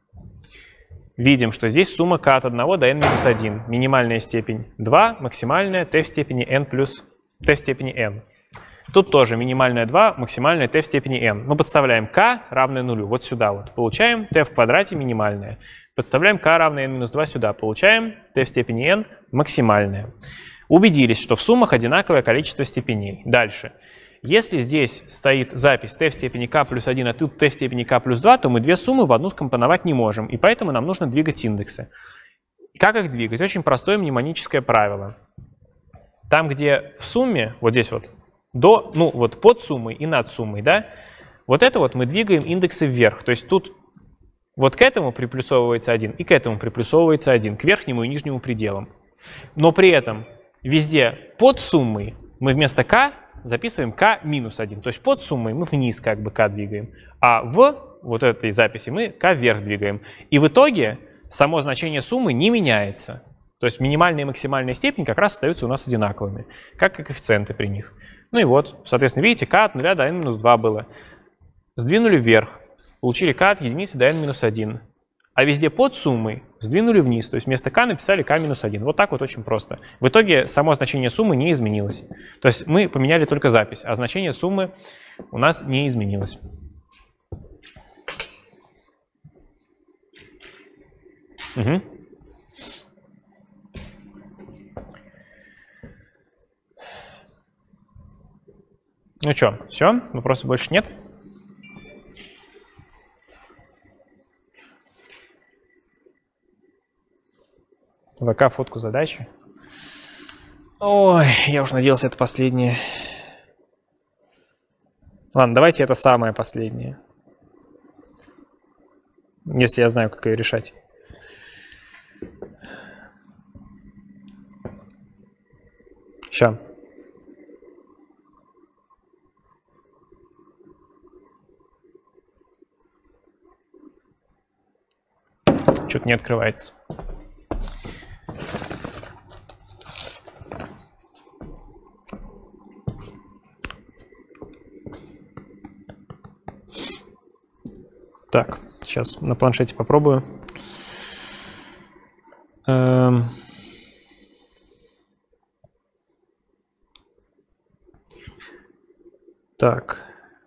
Видим, что здесь сумма k от одного до n минус один. Минимальная степень два, максимальная t в степени n плюс t в степени n. Тут тоже минимальная два, максимальная t в степени n. Мы подставляем k равное нулю, вот сюда вот. Получаем t в квадрате минимальная. Подставляем k равное n минус два сюда. Получаем t в степени n максимальная. Убедились, что в суммах одинаковое количество степеней. Дальше. Если здесь стоит запись t в степени k плюс один, а тут t в степени k плюс два, то мы две суммы в одну скомпоновать не можем. И поэтому нам нужно двигать индексы. Как их двигать? Очень простое мнемоническое правило. Там, где в сумме, вот здесь вот, до, ну вот под суммой и над суммой, да, вот это вот мы двигаем индексы вверх. То есть тут вот к этому приплюсовывается один и к этому приплюсовывается один, к верхнему и нижнему пределам. Но при этом везде под суммой мы вместо k записываем k минус один. То есть под суммой мы вниз как бы k двигаем, а в вот этой записи мы k вверх двигаем. И в итоге само значение суммы не меняется. То есть минимальная и максимальная степень как раз остаются у нас одинаковыми, как и коэффициенты при них. Ну и вот, соответственно, видите, k от нуля до n минус два было. Сдвинули вверх, получили k от единицы до n минус один. А везде под суммой сдвинули вниз, то есть вместо k написали k минус один. Вот так вот очень просто. В итоге само значение суммы не изменилось. То есть мы поменяли только запись, а значение суммы у нас не изменилось. Угу. Ну что, все? Вопросов больше нет? ВК фотку задачи. Ой, я уж надеялся, это последнее. Ладно, давайте это самое последнее. Если я знаю, как ее решать. Сейчас. Что-то не открывается. Так, сейчас на планшете попробую. Эм... Так.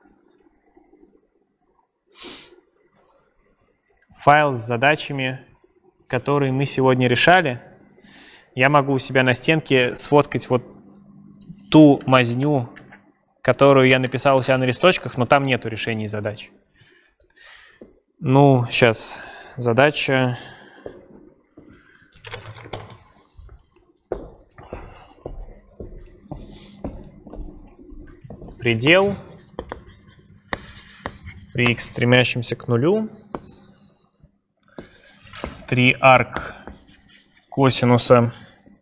Файл с задачами, которые мы сегодня решали. Я могу у себя на стенке сфоткать вот ту мазню, которую я написал у себя на листочках, но там нету решений задач. Ну, сейчас задача. Предел при x, стремящемся к нулю. три арк косинуса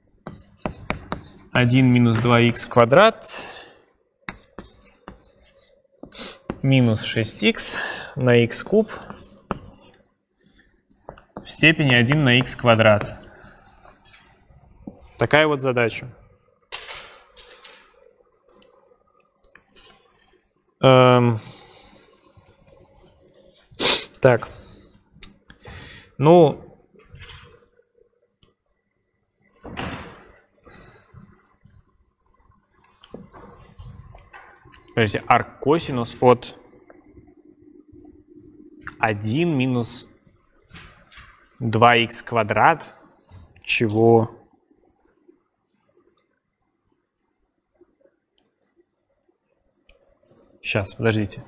один минус два икс квадрат минус шесть икс на x куб в степени один на x квадрат. Такая вот задача. Эм. Так. Ну, подождите, арк косинус от один минус два икс квадрат, чего? Сейчас, подождите.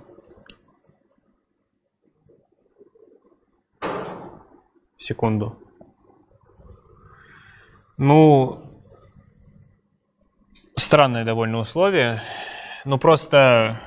Секунду. Ну, странное довольно условие. Ну, просто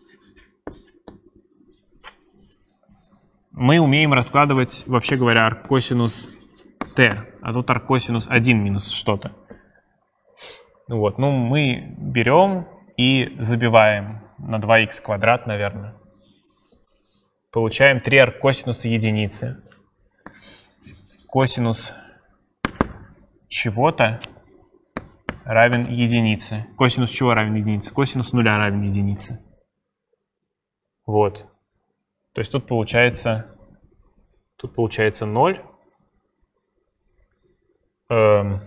мы умеем раскладывать, вообще говоря, арккосинус t, а тут арккосинус один минус что-то. Вот, ну, мы берем и забиваем на два икс квадрат, наверное. Получаем три арккосинуса единицы. Косинус чего-то равен единице. Косинус чего равен единице? Косинус нуля равен единице. Вот. То есть тут получается, тут получается ноль. Эм,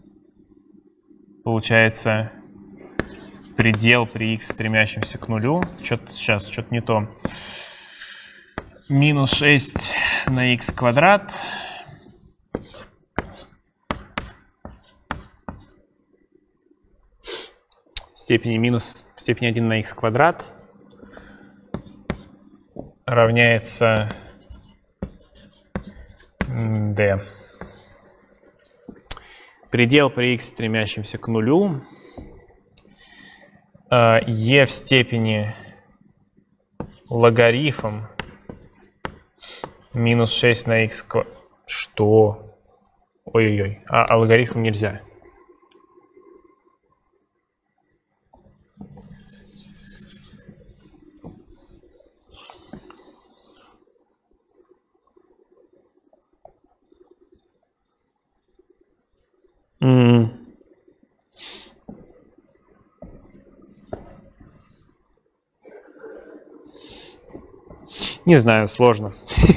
получается предел при x, стремящемся к нулю. Что-то сейчас, что-то не то. Минус шесть на x квадрат. Степени минус степень один на x квадрат равняется d. Предел при x, стремящемся к нулю. e в степени логарифм минус шесть на x квадрат. Что? Ой-ой-ой. А, а логарифм нельзя. Mm. Не знаю, сложно.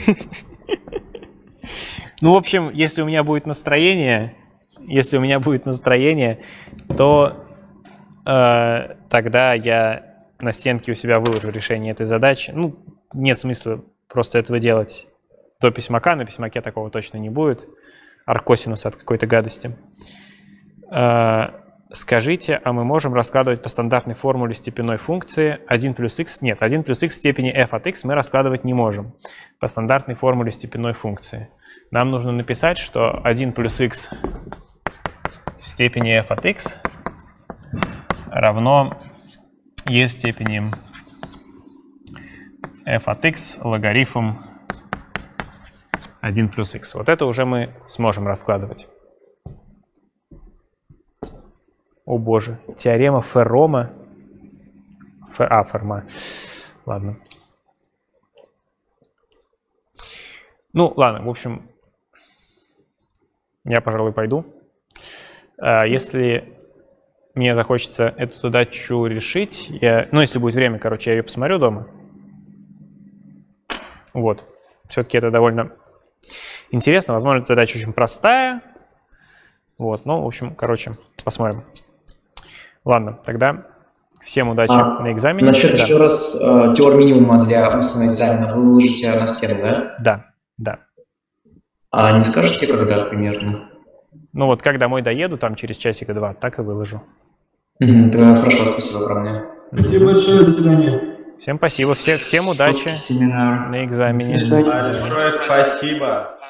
Ну, в общем, если у меня будет настроение, если у меня будет настроение, то э, тогда я на стенке у себя выложу решение этой задачи. Ну, нет смысла просто этого делать до письмака. На письмаке такого точно не будет. Арккосинуса от какой-то гадости. Э, скажите, а мы можем раскладывать по стандартной формуле степенной функции один плюс х? Нет, один плюс х в степени f от x мы раскладывать не можем по стандартной формуле степенной функции. Нам нужно написать, что один плюс х в степени f от x равно e в степени f от x логарифм один плюс х. Вот это уже мы сможем раскладывать. О боже, теорема Феррома. Фе, а, Ферма. Ладно. Ну, ладно, в общем, я, пожалуй, пойду. Если мне захочется эту задачу решить, я, ну, если будет время, короче, я ее посмотрю дома. Вот. Все-таки это довольно интересно. Возможно, эта задача очень простая. Вот, ну, в общем, короче, посмотрим. Ладно, тогда всем удачи а, на экзамене. Насчет да. еще раз э, теории минимума для устного экзамена вы выложите на стену, да? Да, да. А не скажете, когда примерно? Ну вот, как домой доеду, там через часика-два, так и выложу. Mm-hmm, да, хорошо, спасибо огромное. Спасибо большое, до свидания. Всем спасибо, все, всем удачи семинар. на экзамене. Большое спасибо.